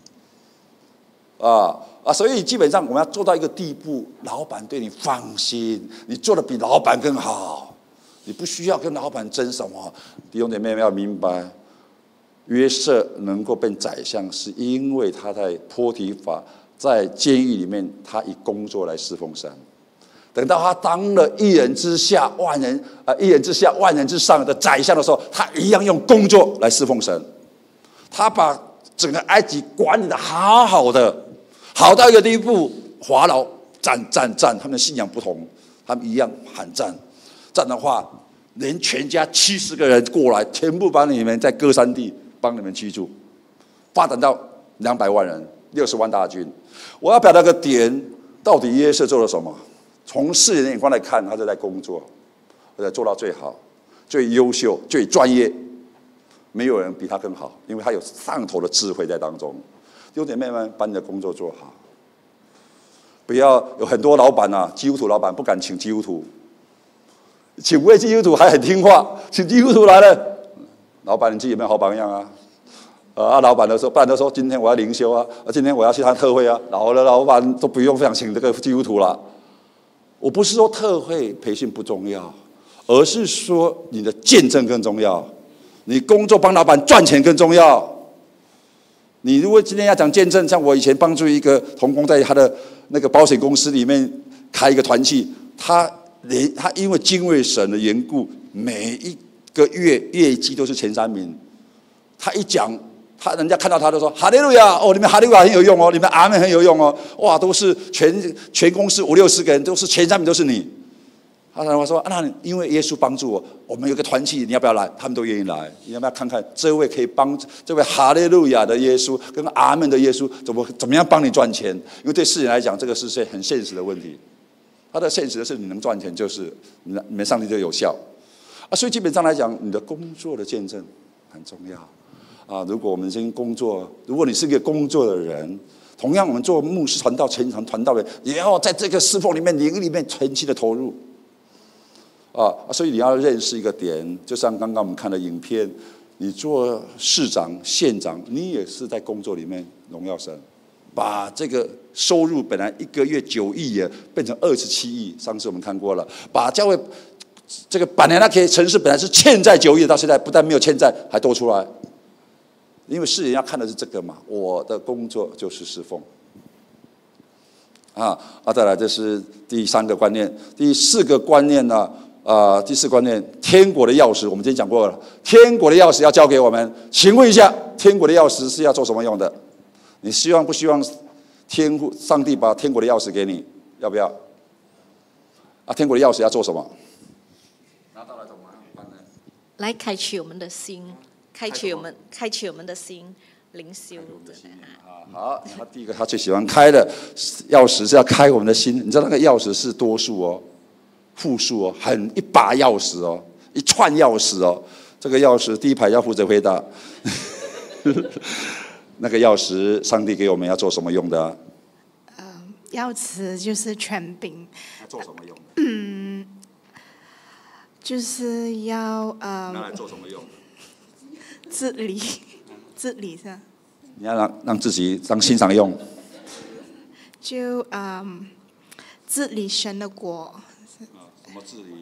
所以基本上我们要做到一个地步，老板对你放心，你做的比老板更好，你不需要跟老板争什么。弟兄姐妹要明白，约瑟能够变宰相，是因为他在波提乏在监狱里面，他以工作来侍奉神。等到他当了一人之下万人之上的宰相的时候，他一样用工作来侍奉神。他把整个埃及管理的好好的。好到一个地步，法老战，他们的信仰不同，他们一样喊战。战的话，连全家70个人过来，全部把你们在歌山地帮你们居住，发展到200万人，60万大军。我要表达个点，到底约瑟做了什么？从世人的眼光来看，他就在工作，而且做到最好、最优秀、最专业，没有人比他更好，因为他有上头的智慧在当中。弟兄姐妹们，把你的工作做好，不要有很多老板基督徒老板不敢请基督徒， 请位基督徒还很听话，请基督徒来了，老板你自己有没有好榜样啊？老板都说，不然都说今天我要灵修啊，今天我要去看特会啊，老板都不用想请这个基督徒了。我不是说特会培训不重要，而是说你的见证更重要，你工作帮老板赚钱更重要。你如果今天要讲见证，像我以前帮助一个同工在他的那个保险公司里面开一个团契，他因为敬畏神的缘故，每一个月业绩都是前3名。他一讲，人家看到他都说哈利路亚哦，你们哈利路亚很有用哦，你们阿们很有用哦，哇，都是全公司50-60个人都是前3名都是你。他说那因为耶稣帮助我们有个团契，你要不要来？他们都愿意来。你要不要看看这位可以帮这位哈利路亚的耶稣跟阿们的耶稣怎么样帮你赚钱？因为对世人来讲，这个是很现实的问题。他的现实的是你能赚钱，就是你们上帝就有效所以基本上来讲，你的工作的见证很重要如果我们今天工作，如果你是一个工作的人，同样我们做牧师传道、全场传道人，也要在这个侍奉里面、灵里面全心的投入所以你要认识一个点，就像刚刚我们看的影片，你做市长、县长，你也是在工作里面荣耀神。把这个收入本来1个月9亿也变成27亿，上次我们看过了。把教会这个本来那个城市本来是欠债9亿，到现在不但没有欠债，还多出来。因为世人要看的是这个嘛，我的工作就是侍奉。再来，这是第3个观念。第4个观念呢？第4个观念，天国的钥匙，我们今天讲过了。天国的钥匙要交给我们，请问一下，天国的钥匙是要做什么用的？你希望不希望上帝把天国的钥匙给你？要不要？天国的钥匙要做什么？拿到了怎么办呢？ 来开启我们的心，开启我们的心，灵修。 好，他第一个他最喜欢开的钥匙是要开我们的心。你知道那个钥匙是多数复数很一把钥匙一串钥匙这个钥匙第一排要负责回答。那个钥匙，上帝给我们要做什么用的？ 钥匙就是权柄。 要做什么用的？ 就是要拿来做什么用？ 治理是吧？ 你要让自己让欣赏用。 就治理神的国。 什么治理？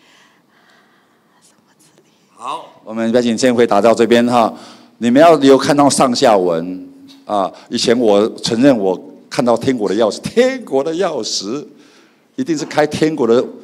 好，我们请先回答到这边你们要有看到上下文以前我承认我看到天国的钥匙，天国的钥匙一定是开天国的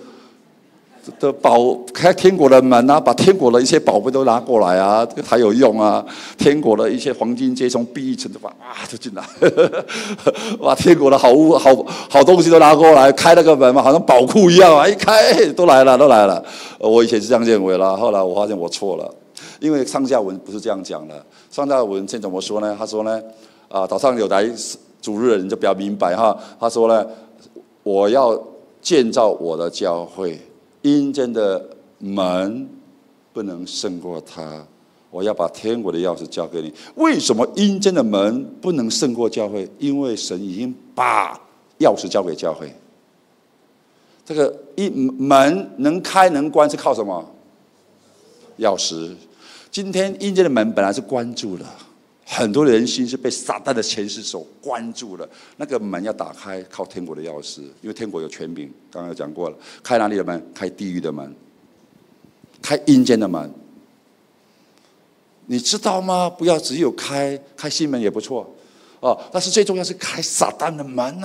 开天国的门把天国的一些宝贝都拿过来这个才有用天国的一些黄金街从碧玉城就进来，哇，天国的好东西都拿过来，开那个门好像宝库一样一开都来了。我以前是这样认为了，后来我发现我错了。因为上下文不是这样讲的，上下文现在怎么说呢？他说呢，早上有来主日的人就比较明白他说呢，我要建造我的教会，阴间的门不能胜过他，我要把天国的钥匙交给你。为什么阴间的门不能胜过教会？因为神已经把钥匙交给教会。这个门能开能关是靠什么？钥匙。今天阴间的门本来是关住了，很多人心是被撒旦的权势所关住了。那个门要打开，靠天国的钥匙，因为天国有权柄，刚刚有讲过了。开哪里的门？开地狱的门，开阴间的门。你知道吗？不要只有开心门也不错但是最重要是开撒旦的门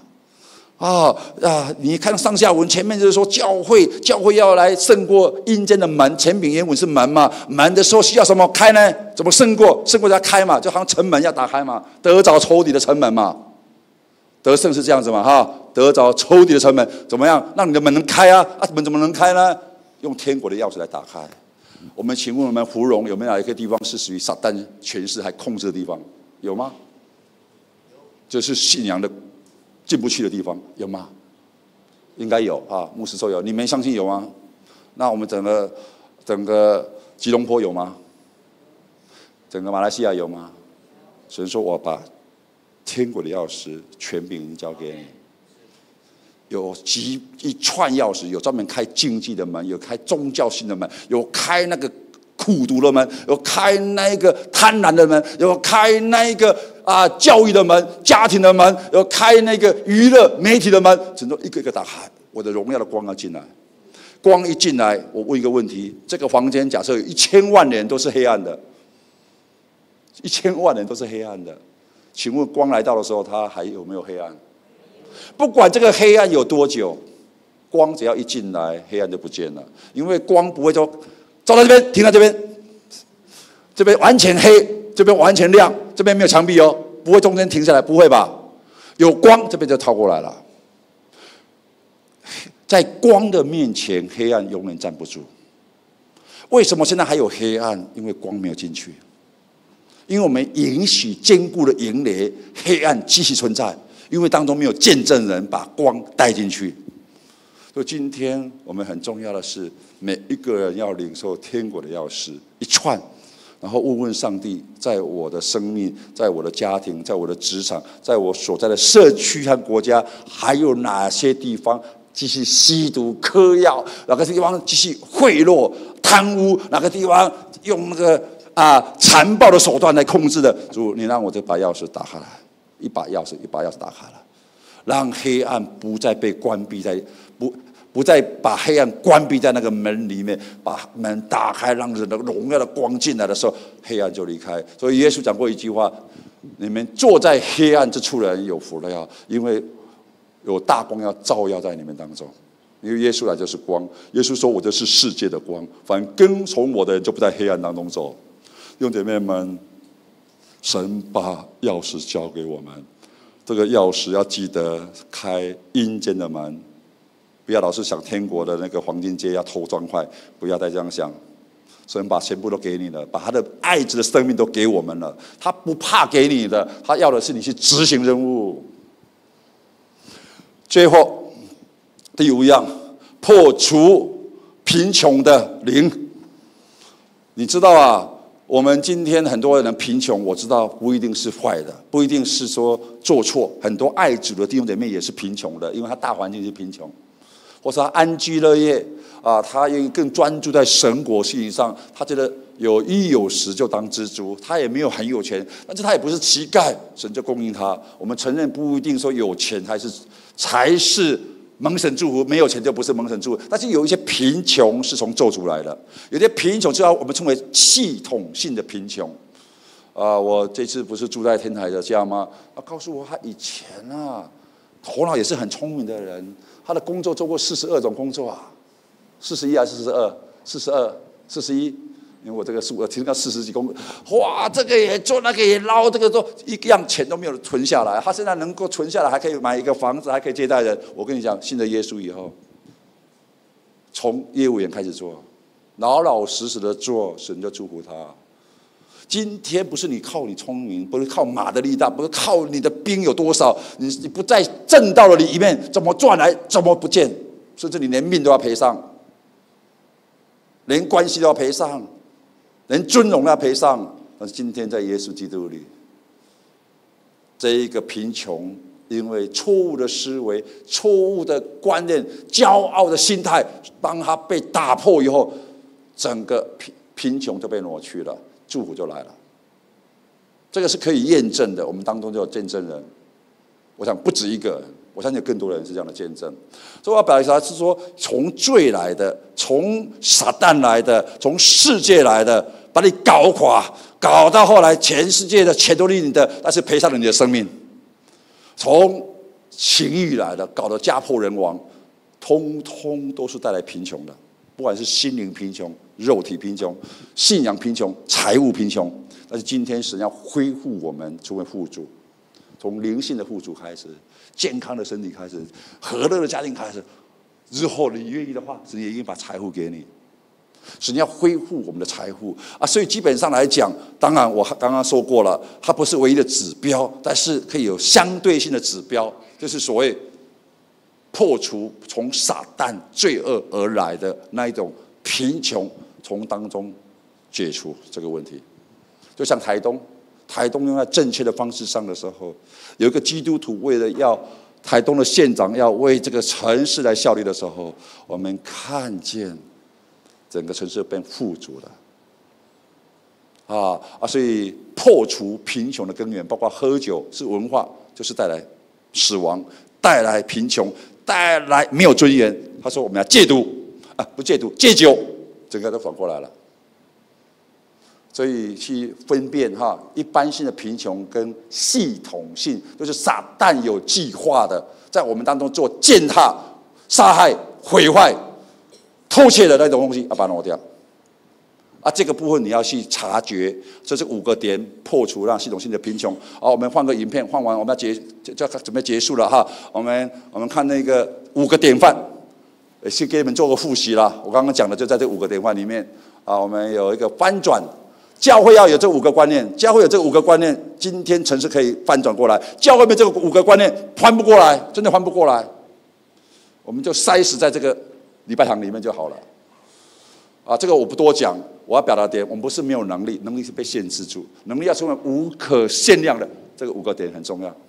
你看上下文前面就是说教会要来胜过阴间的门，前柄原文是门嘛，门的时候需要什么开呢？怎么胜过？胜过要开嘛，就好像城门要打开嘛，得着仇敌的城门嘛，得胜是这样子嘛得着仇敌的城门，怎么样让你的门能开门怎么能开呢？用天国的钥匙来打开。我们请问我们芙蓉有没有哪一个地方是属于撒旦权势还控制的地方？有吗？就是信仰的进不去的地方，有吗？应该有牧师说有，你们相信有吗？那我们整个吉隆坡有吗？整个马来西亚有吗？神说我把天国的钥匙权柄交给你。 有一串钥匙，有专门开经济的门，有开宗教性的门，有开那个苦毒的门，有开那个贪婪的门，有开那个教育的门、家庭的门，有开那个娱乐媒体的门，整个一个一个打开。我的荣耀的光要进来，光一进来，我问一个问题：这个房间假设有1000万年都是黑暗的，1000万年都是黑暗的，请问光来到的时候，它还有没有黑暗？不管这个黑暗有多久，光只要一进来，黑暗就不见了。因为光不会说照到这边，停在这边，这边完全黑，这边完全亮，这边没有墙壁哦，不会中间停下来，不会吧？有光，这边就超过来了。在光的面前，黑暗永远站不住。为什么现在还有黑暗？因为光没有进去。因为我们允许坚固的营垒，黑暗继续存在。因为当中没有见证人把光带进去。所以今天我们很重要的是，每一个人要领受天国的钥匙一串，然后问上帝，在我的生命，在我的家庭，在我的职场，在我所在的社区和国家，还有哪些地方继续吸毒嗑药，哪个地方继续贿赂贪污，哪个地方用那个残暴的手段来控制的。主，你让我这把钥匙打开来，一把钥匙打开了，让黑暗不再被关闭在不再把黑暗关闭在那个门里面，把门打开，让人的荣耀的光进来的时候，黑暗就离开。所以耶稣讲过一句话：你们坐在黑暗之处的人有福了，因为有大光要照耀在你们当中。因为耶稣来就是光，耶稣说：“我就是世界的光，凡跟从我的人就不在黑暗当中走。”弟兄姐妹们，神把钥匙交给我们，这个钥匙要记得开阴间的门。不要老是想天国的那个黄金街要偷砖块，不要再这样想。神把全部都给你了，把他的爱子的生命都给我们了，他不怕给你的，他要的是你去执行任务。最后第5样，破除贫穷的灵。你知道啊，我们今天很多人贫穷，我知道不一定是坏的，不一定是说做错，很多爱主的弟兄姐妹也是贫穷的，因为他大环境是贫穷。或是他安居乐业他愿意更专注在神国事情上，他觉得有衣有食就当知足，他也没有很有钱，但是他也不是乞丐，神就供应他。我们承认不一定说有钱才是蒙神祝福，没有钱就不是蒙神祝福。但是有一些贫穷是从咒诅来的，有些贫穷就要我们称为系统性的贫穷。我这次不是住在天台的家吗？他告诉我，他以前头脑也是很聪明的人。他的工作做过42种工作41还是41？因为我这个数听到40几工作，哇，这个也做，那个也捞，这个做，一样钱都没有存下来。他现在能够存下来，还可以买一个房子，还可以接待人。我跟你讲，信了耶稣以后，从业务员开始做，老老实实的做，神就祝福他。今天不是你靠你聪明，不是靠马的力大，不是靠你的兵有多少，你不在正道的里面，怎么赚来怎么不见，甚至你连命都要赔上，连关系都要赔上，连尊荣都要赔上。但是今天在耶稣基督里，这一个贫穷，因为错误的思维、错误的观念、骄傲的心态，当他被打破以后，整个贫穷就被挪去了。祝福就来了，这个是可以验证的。我们当中就有见证人，我想不止一个人，我相信有更多人是这样的见证。所以我要表达是说，从罪来的，从撒旦来的，从世界来的，把你搞垮，搞到后来全世界的钱都是你的，但是赔上了你的生命。从情欲来的，搞得家破人亡，通通都是带来贫穷的。不管是心灵贫穷、肉体贫穷、信仰贫穷、财务贫穷，但是今天神要恢复我们，成为富足，从灵性的富足开始，健康的身体开始，和乐的家庭开始。日后你愿意的话，神也愿意把财富给你。神要恢复我们的财富所以基本上来讲，当然我刚刚说过了，它不是唯一的指标，但是可以有相对性的指标，就是所谓破除从撒旦罪恶而来的那一种贫穷，从当中解除这个问题。就像台东用在正确的方式上的时候，有一个基督徒为了要台东的县长要为这个城市来效力的时候，我们看见整个城市变富足了。所以破除贫穷的根源，包括喝酒是文化，就是带来死亡，带来贫穷，带来没有尊严。他说我们要戒毒不戒毒，戒酒，整个都反过来了。所以去分辨一般性的贫穷跟系统性，就是撒旦有计划的在我们当中做践踏、杀害、毁坏、偷窃的那种东西，要把它挪掉。这个部分你要去察觉，这是5个点破除让系统性的贫穷。我们换个影片，换完我们要准备结束了哈。我们看那个5个典范，先给你们做个复习啦。我刚刚讲的就在这5个典范里面我们有一个翻转。教会要有这5个观念，教会有这5个观念，今天城市可以翻转过来。教会没这5个观念，翻不过来，真的翻不过来。我们就塞死在这个礼拜堂里面就好了。这个我不多讲，我要表达点，我们不是没有能力，能力是被限制住，能力要成为无可限量的，这个5个点很重要。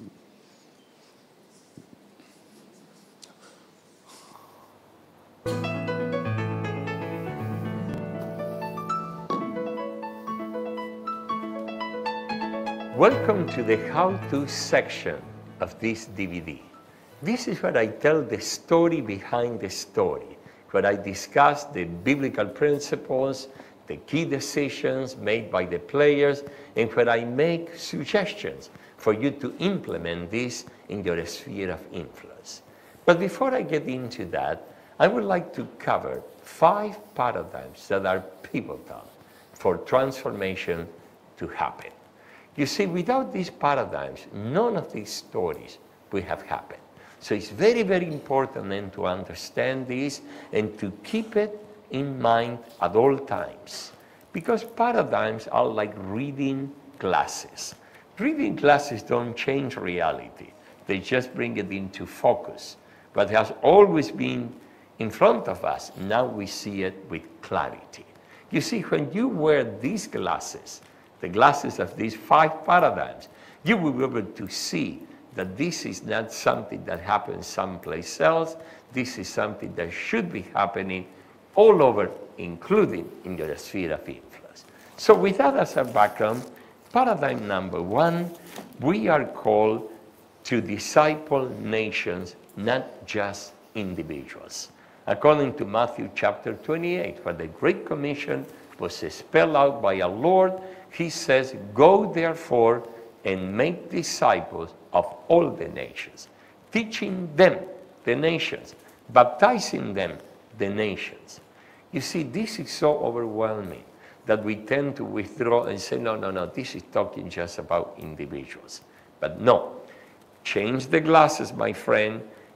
Welcome to the how-to section of this DVD. This is where I tell the story behind the story, where I discuss the biblical principles, the key decisions made by the players, and where I make suggestions for you to implement this in your sphere of influence. But before I get into that, I would like to cover 5 paradigms that are pivotal for transformation to happen. You see, without these paradigms, none of these stories would have happened. So it's very, very important then to understand this and to keep it in mind at all times. Because paradigms are like reading glasses. Reading glasses don't change reality. They just bring it into focus. What has always been in front of us, now we see it with clarity. You see, when you wear these glasses, the glasses of these 5 paradigms, you will be able to see that this is not something that happens someplace else. This is something that should be happening all over, including in your sphere of influence. So with that as a background, paradigm number 1, we are called to disciple nations, not just individuals. According to Matthew chapter 28, where the Great Commission was spelled out by our Lord, he says, go therefore and make disciples of all the nations, teaching them, the nations, baptizing them, the nations. You see, this is so overwhelming that we tend to withdraw and say, no, this is talking just about individuals. But no, change the glasses, my friend.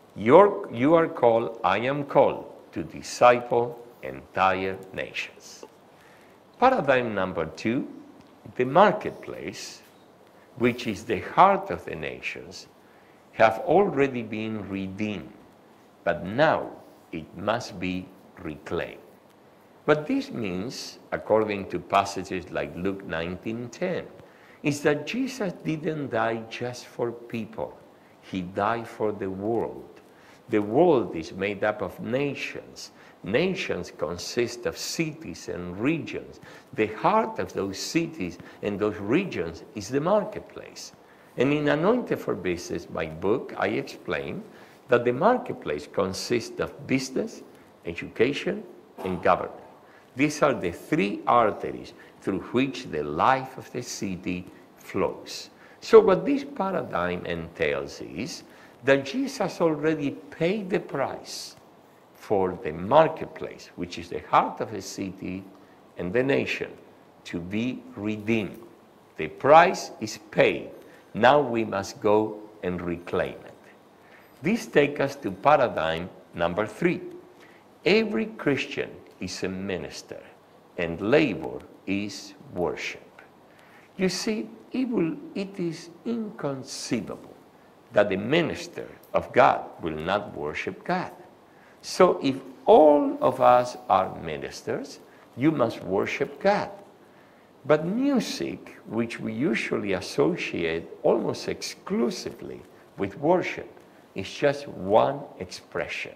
You are called, I am called, to disciple entire nations. Paradigm number 2, the marketplace, which is the heart of the nations, have already been redeemed, but now it must be reclaimed. What this means, according to passages like Luke 19:10, is that Jesus didn't die just for people. He died for the world. The world is made up of nations. Nations consist of cities and regions. The heart of those cities and those regions is the marketplace. And in Anointed for Business, my book, I explain that the marketplace consists of business, education, and government. These are the 3 arteries through which the life of the city flows. So what this paradigm entails is that Jesus already paid the price for the marketplace, which is the heart of the city and the nation, to be redeemed. The price is paid. Now we must go and reclaim it. This takes us to paradigm number 3. Every Christian is a minister, and labor is worship. You see, it is inconceivable that the minister of God will not worship God. So if all of us are ministers, you must worship God. But music, which we usually associate almost exclusively with worship, is just one expression.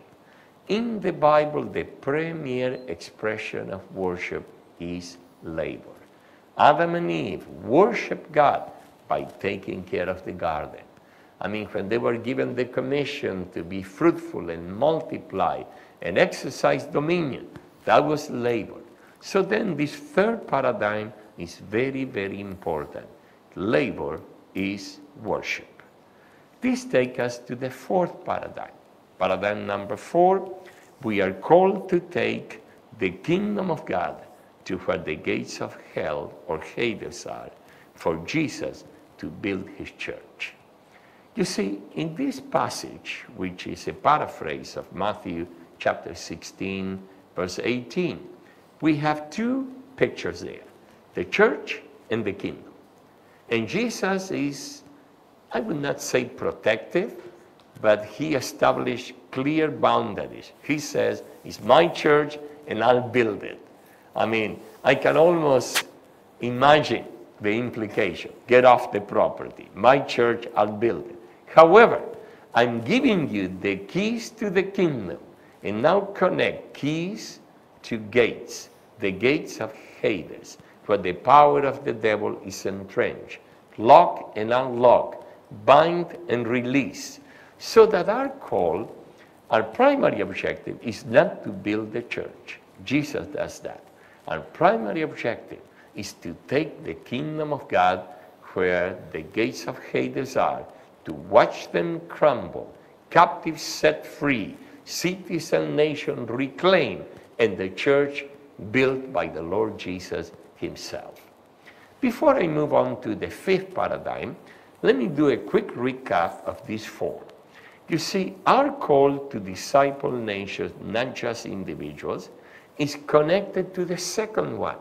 In the Bible, the premier expression of worship is labor. Adam and Eve worshiped God by taking care of the garden. I mean, when they were given the commission to be fruitful and multiply and exercise dominion, that was labor. So then this third paradigm is very, very important. Labor is worship. This takes us to the fourth paradigm. Paradigm number 4, we are called to take the kingdom of God to where the gates of hell or Hades are, for Jesus to build his church. You see, in this passage, which is a paraphrase of Matthew chapter 16, verse 18, we have two pictures there, the church and the kingdom. And Jesus is, I would not say protective, but he established clear boundaries. He says, it's my church and I'll build it. I mean, I can almost imagine the implication. Get off the property. My church, I'll build it. However, I'm giving you the keys to the kingdom, and now connect keys to gates, the gates of Hades, where the power of the devil is entrenched. Lock and unlock, bind and release, so that our call, our primary objective is not to build the church. Jesus does that. Our primary objective is to take the kingdom of God where the gates of Hades are, to watch them crumble, captives set free, cities and nations reclaimed, and the church built by the Lord Jesus himself. Before I move on to the fifth paradigm, let me do a quick recap of these four. You see, our call to disciple nations, not just individuals, is connected to the second one.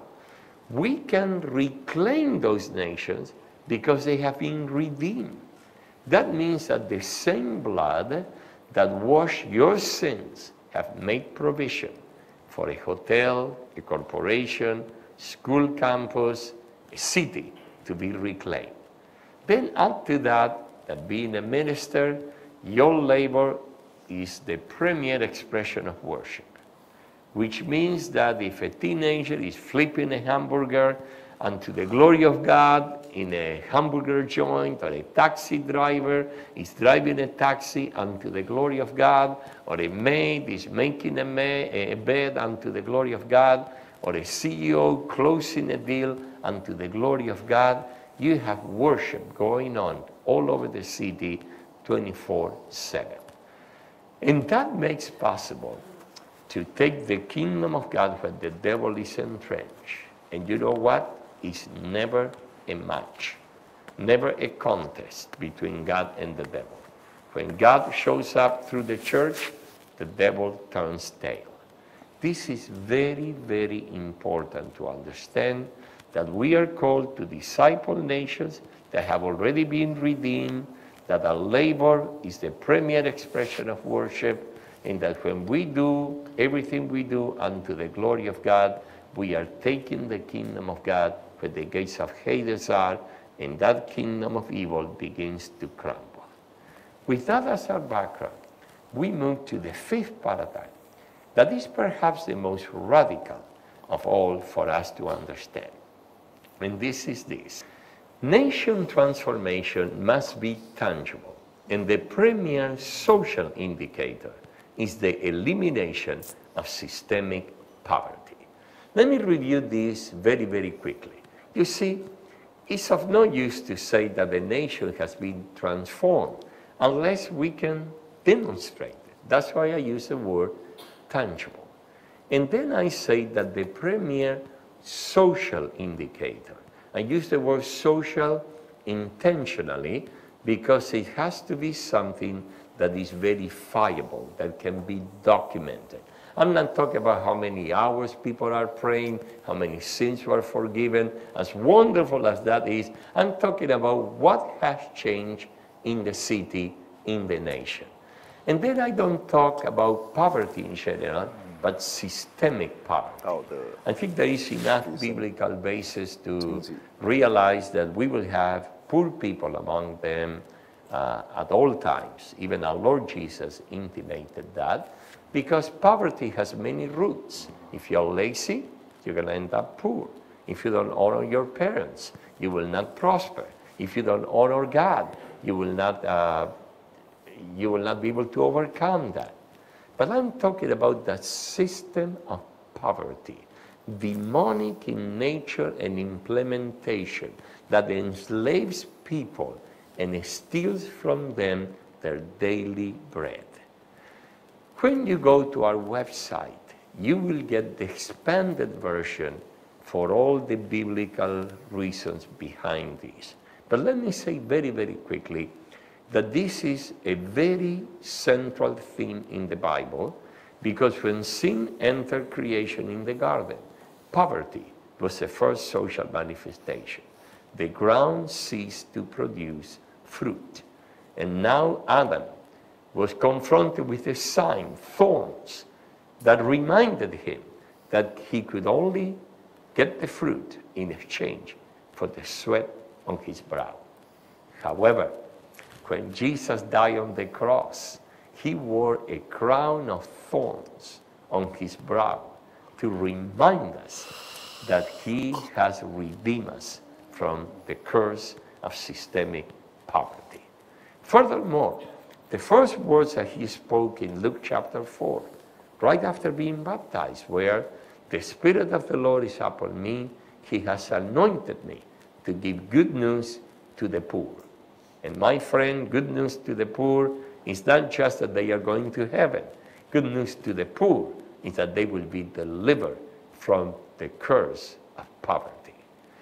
We can reclaim those nations because they have been redeemed. That means that the same blood that washed your sins have made provision for a hotel, a corporation, school campus, a city to be reclaimed. Then add to that being a minister, your labor is the premier expression of worship, which means that if a teenager is flipping a hamburger unto the glory of God in a hamburger joint, or a taxi driver is driving a taxi unto the glory of God, or a maid is making a bed unto the glory of God, or a CEO closing a deal unto the glory of God, you have worship going on all over the city 24/7. And that makes possible to take the kingdom of God where the devil is entrenched. And you know what? It's never a match, never a contest between God and the devil. When God shows up through the church, the devil turns tail. This is very, very important to understand, that we are called to disciple nations that have already been redeemed, that our labor is the premier expression of worship, and that when we do everything we do unto the glory of God, we are taking the kingdom of God where the gates of Hades are, and that kingdom of evil begins to crumble. With that as our background, we move to the fifth paradigm. That is perhaps the most radical of all for us to understand. And this is this. Nation transformation must be tangible, and the premier social indicator is the elimination of systemic poverty. Let me review this very, very quickly. You see, it's of no use to say that the nation has been transformed unless we can demonstrate it. That's why I use the word tangible. And then I say that the premier social indicator, I use the word social intentionally because it has to be something that is verifiable, that can be documented. I'm not talking about how many hours people are praying, how many sins were forgiven, as wonderful as that is. I'm talking about what has changed in the city, in the nation. And then I don't talk about poverty in general, but systemic poverty. I think there is enough biblical basis to realize that we will have poor people among them, at all times. Even our Lord Jesus intimated that, because poverty has many roots. If you're lazy, you're going to end up poor. If you don't honor your parents, you will not prosper. If you don't honor God, you will not be able to overcome that. But I'm talking about that system of poverty, demonic in nature and implementation, that enslaves people and steals from them their daily bread. When you go to our website, you will get the expanded version for all the biblical reasons behind this. But let me say very, very quickly that this is a very central theme in the Bible, because when sin entered creation in the garden, poverty was the first social manifestation. The ground ceased to produce fruit. And now Adam was confronted with a sign, thorns, that reminded him that he could only get the fruit in exchange for the sweat on his brow. However, when Jesus died on the cross, he wore a crown of thorns on his brow to remind us that he has redeemed us from the curse of systemic poverty. Furthermore, the first words that he spoke in Luke chapter 4, right after being baptized, were, "The Spirit of the Lord is upon me, he has anointed me to give good news to the poor." And my friend, good news to the poor is not just that they are going to heaven. Good news to the poor is that they will be delivered from the curse of poverty.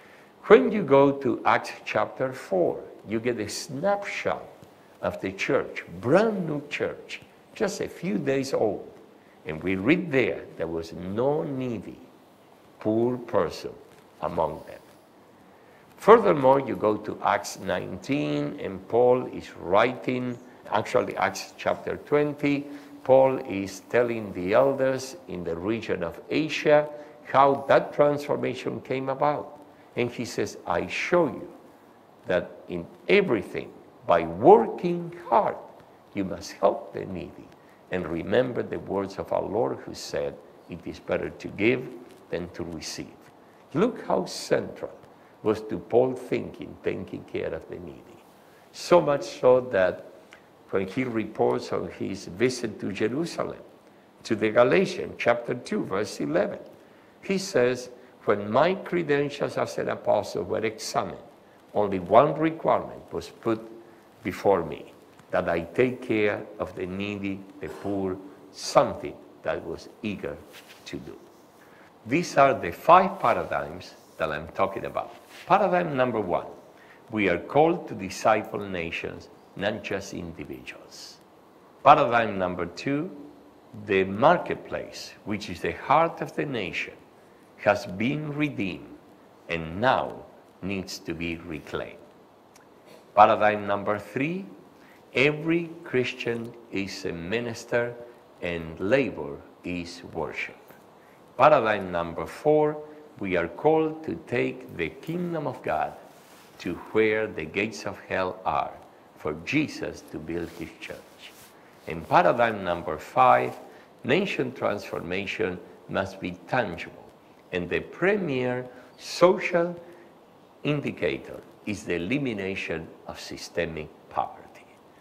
When you go to Acts chapter 4, you get a snapshot of the church, brand new church, just a few days old. And we read there was no needy, poor person among them. Furthermore, you go to Acts 19, and Paul is writing, actually Acts chapter 20, Paul is telling the elders in the region of Asia how that transformation came about. And he says, "I show you that in everything, by working hard, you must help the needy. And remember the words of our Lord who said, it is better to give than to receive." Look how central was to Paul thinking, taking care of the needy. So much so that when he reports on his visit to Jerusalem, to the Galatians, chapter 2, verse 11, he says, "When my credentials as an apostle were examined, only one requirement was put before me, that I take care of the needy, the poor, something that I was eager to do." These are the 5 paradigms that I'm talking about. Paradigm number 1, we are called to disciple nations, not just individuals. Paradigm number 2, the marketplace, which is the heart of the nation, has been redeemed and now needs to be reclaimed. Paradigm number 3, every Christian is a minister and labor is worship. Paradigm number 4, we are called to take the kingdom of God to where the gates of hell are, for Jesus to build his church. And paradigm number 5, nation transformation must be tangible. And the premier social indicator is the elimination of systemic poverty.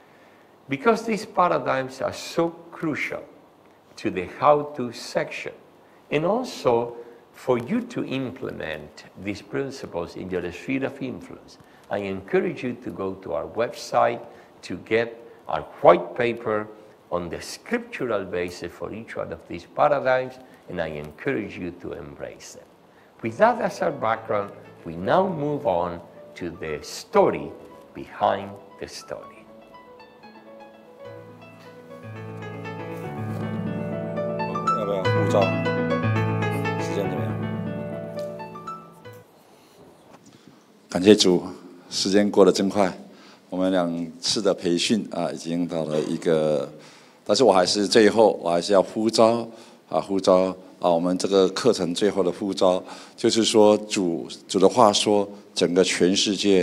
Because these paradigms are so crucial to the how-to section, and also for you to implement these principles in your sphere of influence, I encourage you to go to our website to get our white paper on the scriptural basis for each one of these paradigms, and I encourage you to embrace them. With that as our background, we now move on to the story behind the story. 感谢主，时间过得真快，我们2次的培训啊，已经到了一个，但是我还是最后，我还是要呼召啊，我们这个课程最后的呼召，就是说主的话说，整个全世界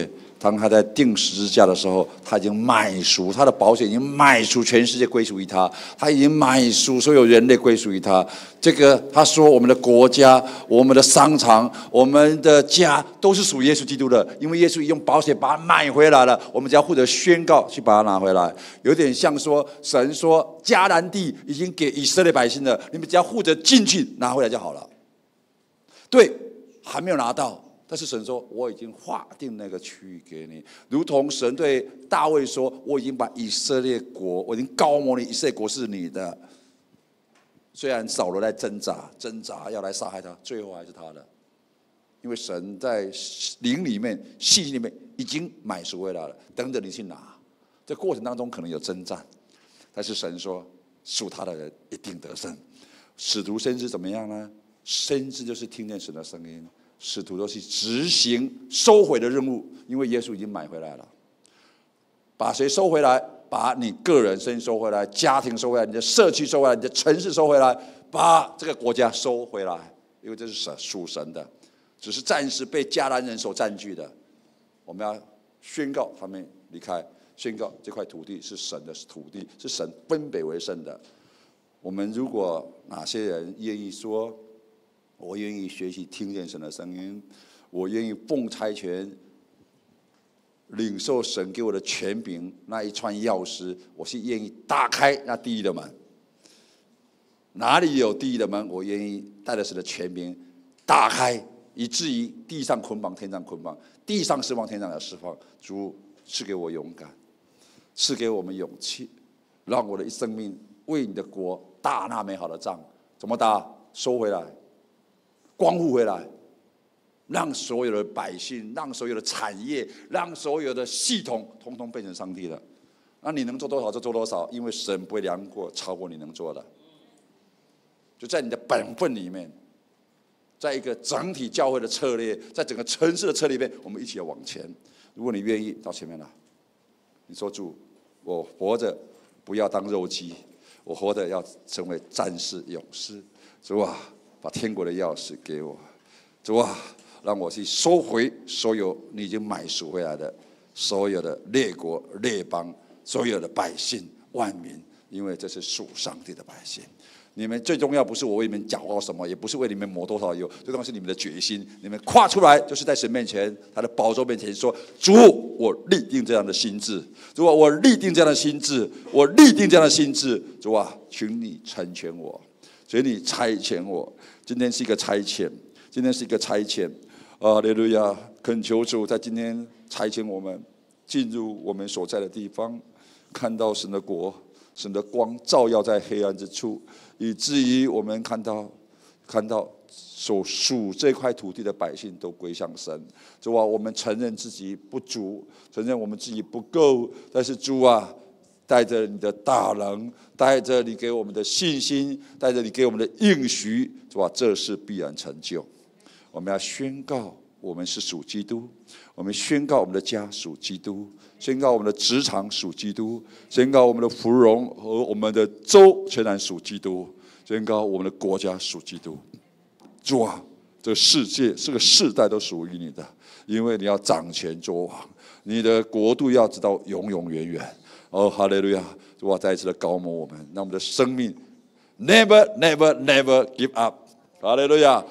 当他在钉十字架的时候，他已经买赎，他的保险已经买赎全世界归属于他，他已经买赎所有人类归属于他。这个他说，我们的国家、我们的商场、我们的家都是属耶稣基督的，因为耶稣已用保险把它买回来了，我们只要负责宣告去把它拿回来。有点像说，神说迦南地已经给以色列百姓了，你们只要负责进去拿回来就好了。对，还没有拿到。但是神说，我已经划定那个区域给你，如同神对大卫说，我已经把以色列国，我已经高摩你，以色列国是你的。虽然扫罗在挣扎要来杀害他，最后还是他的，因为神在灵里面、信里面已经买赎回来了，等着你去拿。这过程当中可能有征战，但是神说，属他的人一定得胜。使徒先知怎么样呢？先知就是听见神的声音。使徒都去执行收回的任务，因为耶稣已经买回来了。把谁收回来？把你个人身收回来，家庭收回来，你的社区收回来，你的城市收回来，把这个国家收回来，因为这是属神的，只是暂时被迦南人所占据的。我们要宣告他们离开，宣告这块土地是神的土地，是神分别为圣的。我们如果哪些人愿意说，我愿意学习听见神的声音，我愿意奉差遣领受神给我的权柄，那一串钥匙，我是愿意打开那地狱的门。哪里有地狱的门，我愿意带着神的权柄打开，以至于地上捆绑，天上捆绑；地上释放，天上要释放。主赐给我勇敢，赐给我们勇气，让我的生命为你的国打那美好的仗。怎么打？收回来。光复回来，让所有的百姓，让所有的产业，让所有的系统，统统变成上帝的。那你能做多少就做多少，因为神不会量过超过你能做的。就在你的本分里面，在一个整体教会的策略，在整个城市的策略里面，我们一起要往前。如果你愿意到前面来，你说主，我活着不要当肉鸡，我活着要成为战士勇士。主啊，把天国的钥匙给我，主啊，让我去收回所有你已经买赎回来的所有的列国列邦，所有的百姓万民，因为这是属上帝的百姓。你们最重要不是我为你们讲话什么，也不是为你们抹多少油，最重要是你们的决心。你们跨出来，就是在神面前，他的宝座面前说：主，我立定这样的心志，主啊，我立定这样的心志，我立定这样的心志。主啊，请你成全我，请你差遣我。今天是一个差遣，今天是一个差遣。哈利路亚！恳求主在今天差遣我们进入我们所在的地方，看到神的国，神的光照耀在黑暗之处，以至于我们看到所属这块土地的百姓都归向神。主啊，我们承认自己不足，承认我们自己不够，但是主啊，带着你的大能，带着你给我们的信心，带着你给我们的应许，主啊，这是必然成就。我们要宣告我们是属基督，我们宣告我们的家属基督，宣告我们的职场属基督，宣告我们的芙蓉和我们的州全然属基督，宣告我们的国家属基督。主啊，这个世界这个世代都属于你的，因为你要掌权作王，你的国度要直到永永远远。哦，哈利路亚！主啊，再一次的高摩我们，让我们的生命 never never never give up。哈利路亚！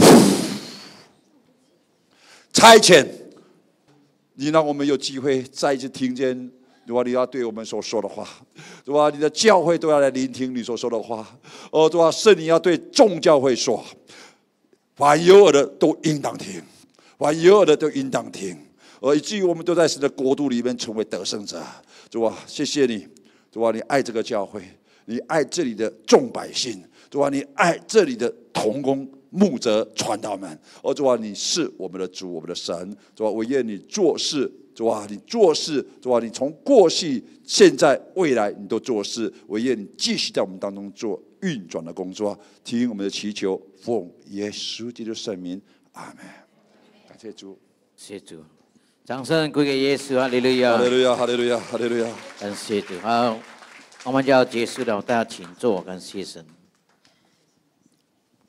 差遣，你让我们有机会再一次听见，主啊，你要对我们所说的话，主啊，你的教会都要来聆听你所说的话。哦，主啊，圣灵要对众教会说，凡有耳的都应当听，凡有耳的都应当听，以至于我们都在神的国度里面成为得胜者。主啊，谢谢你，主啊，你爱这个教会，你爱这里的众百姓，主啊，你爱这里的同工牧者传道们。哦，主啊，你是我们的主，我们的神。主啊，我愿你做事，主啊，你做事，主啊，你从过去、现在、未来，你都做事。我愿你继续在我们当中做运转的工作。听我们的祈求，奉耶稣基督圣名，阿门。感谢主， 谢主，掌声归给耶稣，哈利路亚， 哈利路亚，哈利路亚，哈利路亚。 感谢主。好，我们就要结束了，大家请坐，感谢神。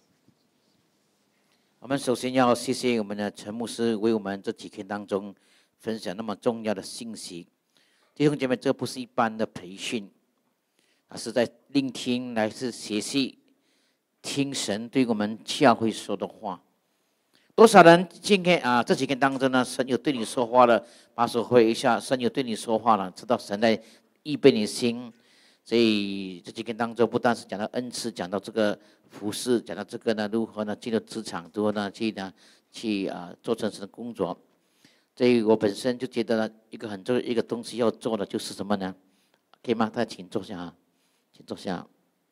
我们首先要谢谢我们的陈牧师为我们这几天当中分享那么重要的信息。弟兄姐妹，这不是一般的培训，是在聆听，来自学习，听神对我们教会说的话。多少人今天这几天当中呢，神有对你说话了，把手挥一下，神有对你说话了，知道神在预备你的心。所以这几天当中，不但是讲到恩赐，讲到这个服事，讲到这个呢，如何呢进入职场，如何呢去做成神的工作。所以我本身就觉得呢，一个很重要一个东西要做的就是什么呢？可以吗？大家请坐下，请坐下。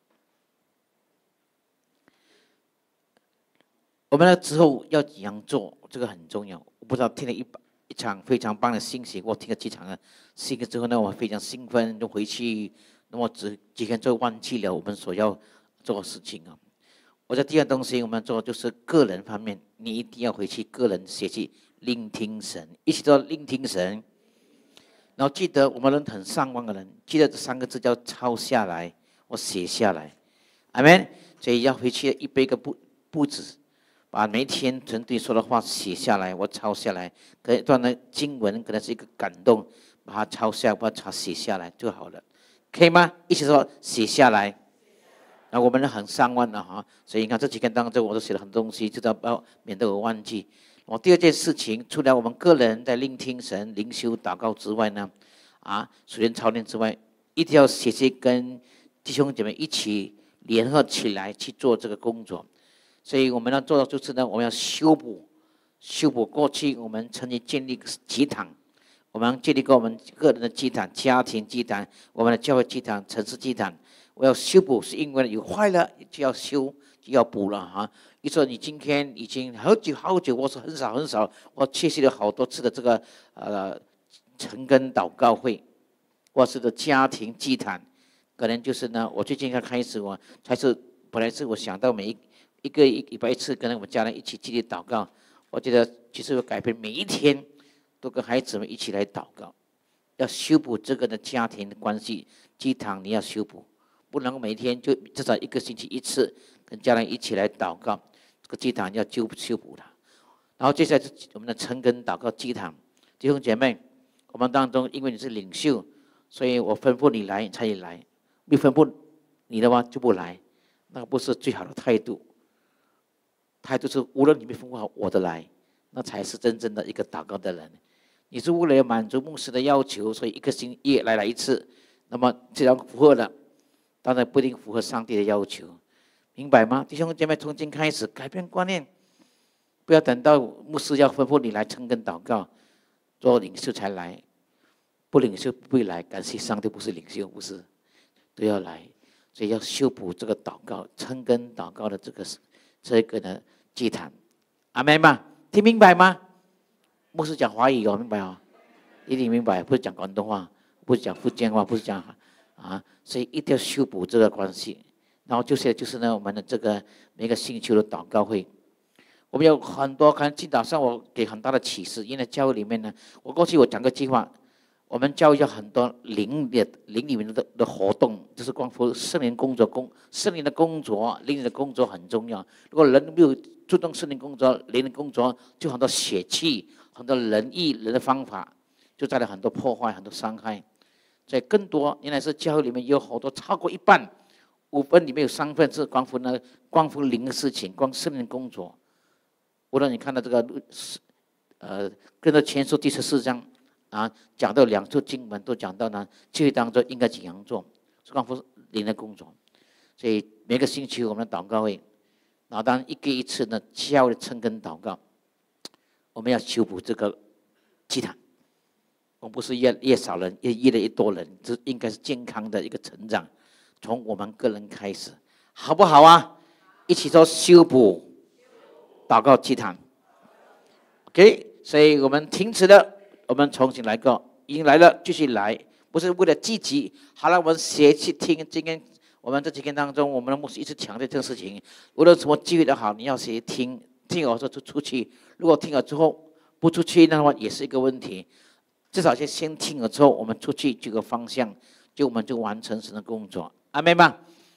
我们呢之后要怎样做，这个很重要。我不知道听了一场非常棒的信息，我听了几场的信息之后呢，我非常兴奋，就回去，那么几天就忘记了我们所要做的事情啊。我在第二东西我们做就是个人方面，你一定要回去个人学习聆听神，一起都聆听神。然后记得我们人很上万个人，记得这3个字叫抄下来，我写下来，阿们。所以要回去一个簿子。把每一天神对你说的话写下来，我抄下来。可能一段的经文，可能是一个感动，把它抄下，把它写下来就好了，可以吗？一起说写下来。然后我们很上万了哈，所以你看这几天当中，我都写了很多东西，就要免得我忘记。第二件事情，除了我们个人在聆听神、灵修、祷告之外呢，属灵操练之外，一定要学习跟弟兄姐妹一起联合起来去做这个工作。所以我们要做的就是呢，我们要修补过去我们曾经建立祭坛，我们建立过我们个人的祭坛、家庭祭坛、我们的教会祭坛、城市祭坛。我要修补，是因为有坏了就要修，就要补了哈。你说你今天已经好久，我说很少，我缺席了好多次的这个晨更祷告会，或是的家庭祭坛，可能就是呢，我最近刚开始，本来是我想到一个礼拜一次跟我们家人一起集体祷告，我觉得其实我改变每一天都跟孩子们一起来祷告，要修补这个的家庭的关系，祭坛你要修补，不能每天就至少1个星期1次跟家人一起来祷告，这个祭坛要修补它。然后接下来是我们的晨更祷告祭坛，弟兄姐妹，我们当中因为你是领袖，所以我吩咐你来你才来，没吩咐你的话就不来，那个不是最好的态度。态度是无论你没吩咐好我的来，那才是真正的一个祷告的人。你是为了满足牧师的要求，所以1个星期来1次，那么既然符合了，当然不一定符合上帝的要求，明白吗？弟兄姐妹，从今开始改变观念，不要等到牧师要吩咐你来晨更祷告，做领袖才来，不领袖不会来，感谢上帝不是领袖，不是都要来，所以要修补这个祷告晨更祷告的这个呢祭坛，阿们吗？听明白吗？牧师讲华语哦，明白哦，一定明白，不是讲广东话，不是讲福建话，不是讲所以一定要修补这个关系。然后就是呢，我们的这个每个星期的祷告会，我们有很多，可能今早上我给很大的启示，因为教会里面呢，过去我讲个计划，我们教会有很多灵里面的活动，就是光乎圣灵工作，圣灵的工作，灵的工作很重要。如果人没有注重圣灵工作，灵的工作，就很多血气，很多人的方法，就带来很多破坏，很多伤害。所以更多，原来是教会里面有好多超过1半，5分里面有3分是光乎灵的事情，光圣灵工作。无论你看到这个跟着前书第14章。讲到2处经文都讲到呢，教会当中应该怎样做，是关乎灵的工作。所以每个星期我们的祷告会，然后当然1个月1次呢，教会的晨更祷告，我们要修补这个祭坛。我们不是越少人，越多人，这应该是健康的一个成长，从我们个人开始，好不好啊？一起说修补祷告祭坛。OK， 所以我们停止了。我们重新来过，已经来了，继续来，不是为了积极。好了，我们学去听。今天我们这几天当中，我们的牧师一直强调这个事情。无论什么机会都好，你要学听，听了就出去。如果听了之后不出去，那么也是一个问题。至少先听了之后，我们出去这个方向，我们就完成神的工作。阿们吗？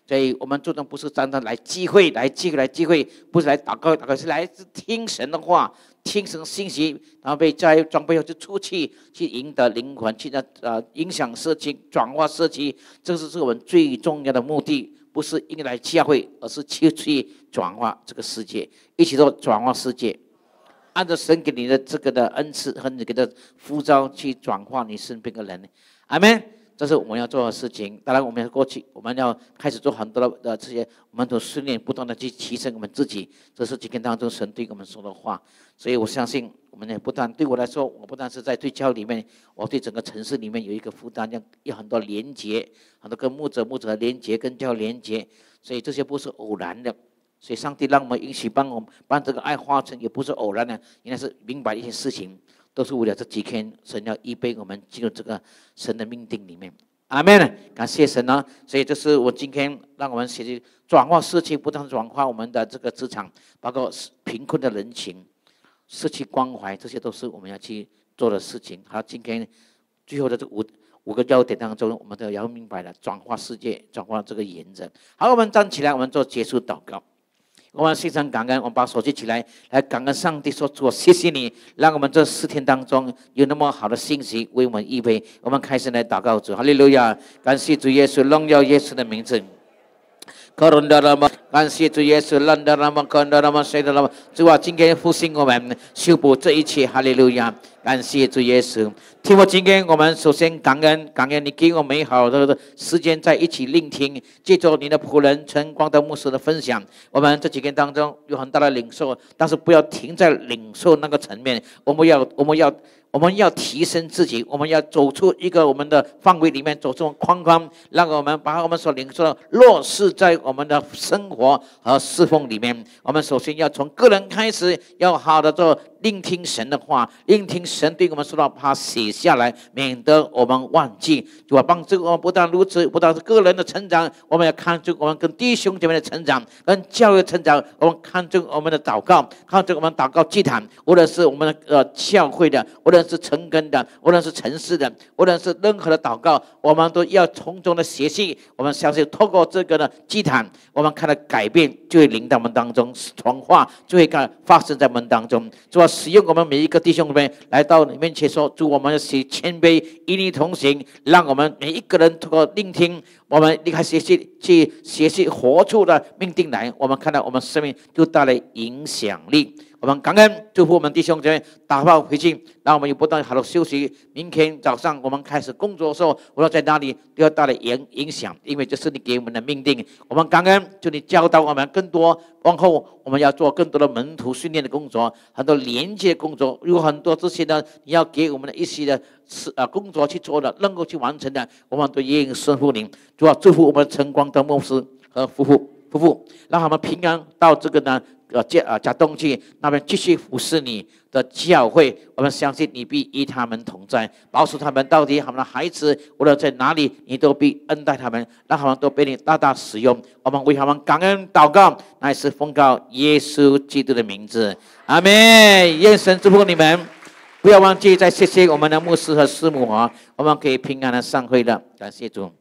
所以我们注重不是单单来聚会，不是来祷告，是来自听神的话，听神信息，然后被在装备后就出去赢得灵魂，去影响社区，转化社区，这是我们最重要的目的。不是应该来教会，而是去转化这个世界，一起做转化世界。按照神给你的这个的恩赐和你给的呼召去转化你身边的人，阿们。这是我们要做的事情。当然，我们过去我们要开始做很多的这些，我们都训练，不断的去提升我们自己。这是今天当中神对我们说的话，所以我相信我们也不但对我来说，我不但是在对教里面，我对整个城市里面有一个负担，要很多连结，很多跟牧者连结，跟教连结，所以这些不是偶然的。所以上帝让我们允许帮这个爱化成，也不是偶然的，应该是明白一些事情。都是为了这几天，神要预备我们进入这个神的命定里面。阿们，感谢神啊！所以这是我今天让我们学习转化社区，不但转化我们的这个职场，包括贫困的人群、社区关怀，这些都是我们要去做的事情。好，今天最后的这五个要点当中，我们都要明白了转化世界、转化这个原则。好，我们站起来，我们做结束祷告。我们非常感恩，我们把手举起来，来感恩上帝说：“主，谢谢你，让我们这4天当中有那么好的信息为我们预备。”我们开始来祷告主，哈利路亚！感谢主耶稣，荣耀耶稣的名字。感谢主耶稣，主啊，今天复兴我们，修补这一切，哈利路亚！感谢主耶稣。听我今天我们首先感恩你给我美好的时间在一起聆听，借着你的仆人陈光德牧师的分享，我们这几天当中有很大的领受，但是不要停在领受那个层面，我们要提升自己，我们要走出一个我们的范围里面，走出框框，让我们把我们所领受的落实在我们的生活和侍奉里面。我们首先要从个人开始，要好的做聆听神的话，聆听神对我们说的话，写下来，免得我们忘记。主啊，帮助我们不但如此，不但是个人的成长，我们要看重我们跟弟兄姐妹的成长，跟教会成长。我们看重我们的祷告，看重我们祷告祭坛，无论是我们的教会的，无论是成根的，无论是城市的，无论是任何的祷告，我们都要从中的学习。我们相信透过这个的祭坛，我们看到改变就会临到我们当中，传话就会发生在我们当中。主啊，使用我们每一个弟兄们来到你面前说：“主，我们要学谦卑，与你同行。”让我们每一个人透过聆听，我们离开学习活出的命定来，我们看到我们生命就带来影响力。我们感恩祝福我们弟兄姐妹打包回去，让我们有不断好的休息。明天早上我们开始工作的时候，无论在哪里都要带来影响，因为这是你给我们的命定。我们感恩，求你教导我们更多，往后我们要做更多的门徒训练的工作，很多连接工作，有很多这些呢，你要给我们的一些的工作去做的，能够去完成的，我们都愿意顺服您。主要祝福我们的晨光的牧师和夫妇，让他们平安到这个呢。加东去那边继续服侍你的教会，我们相信你必与他们同在，保守他们到底他们的孩子无论在哪里，你都必恩待他们，让他们都被你大大使用。我们为他们感恩祷告，乃是奉告耶稣基督的名字，阿们。愿神祝福你们，不要忘记再谢谢我们的牧师和师母啊，我们可以平安的散会了，感谢主。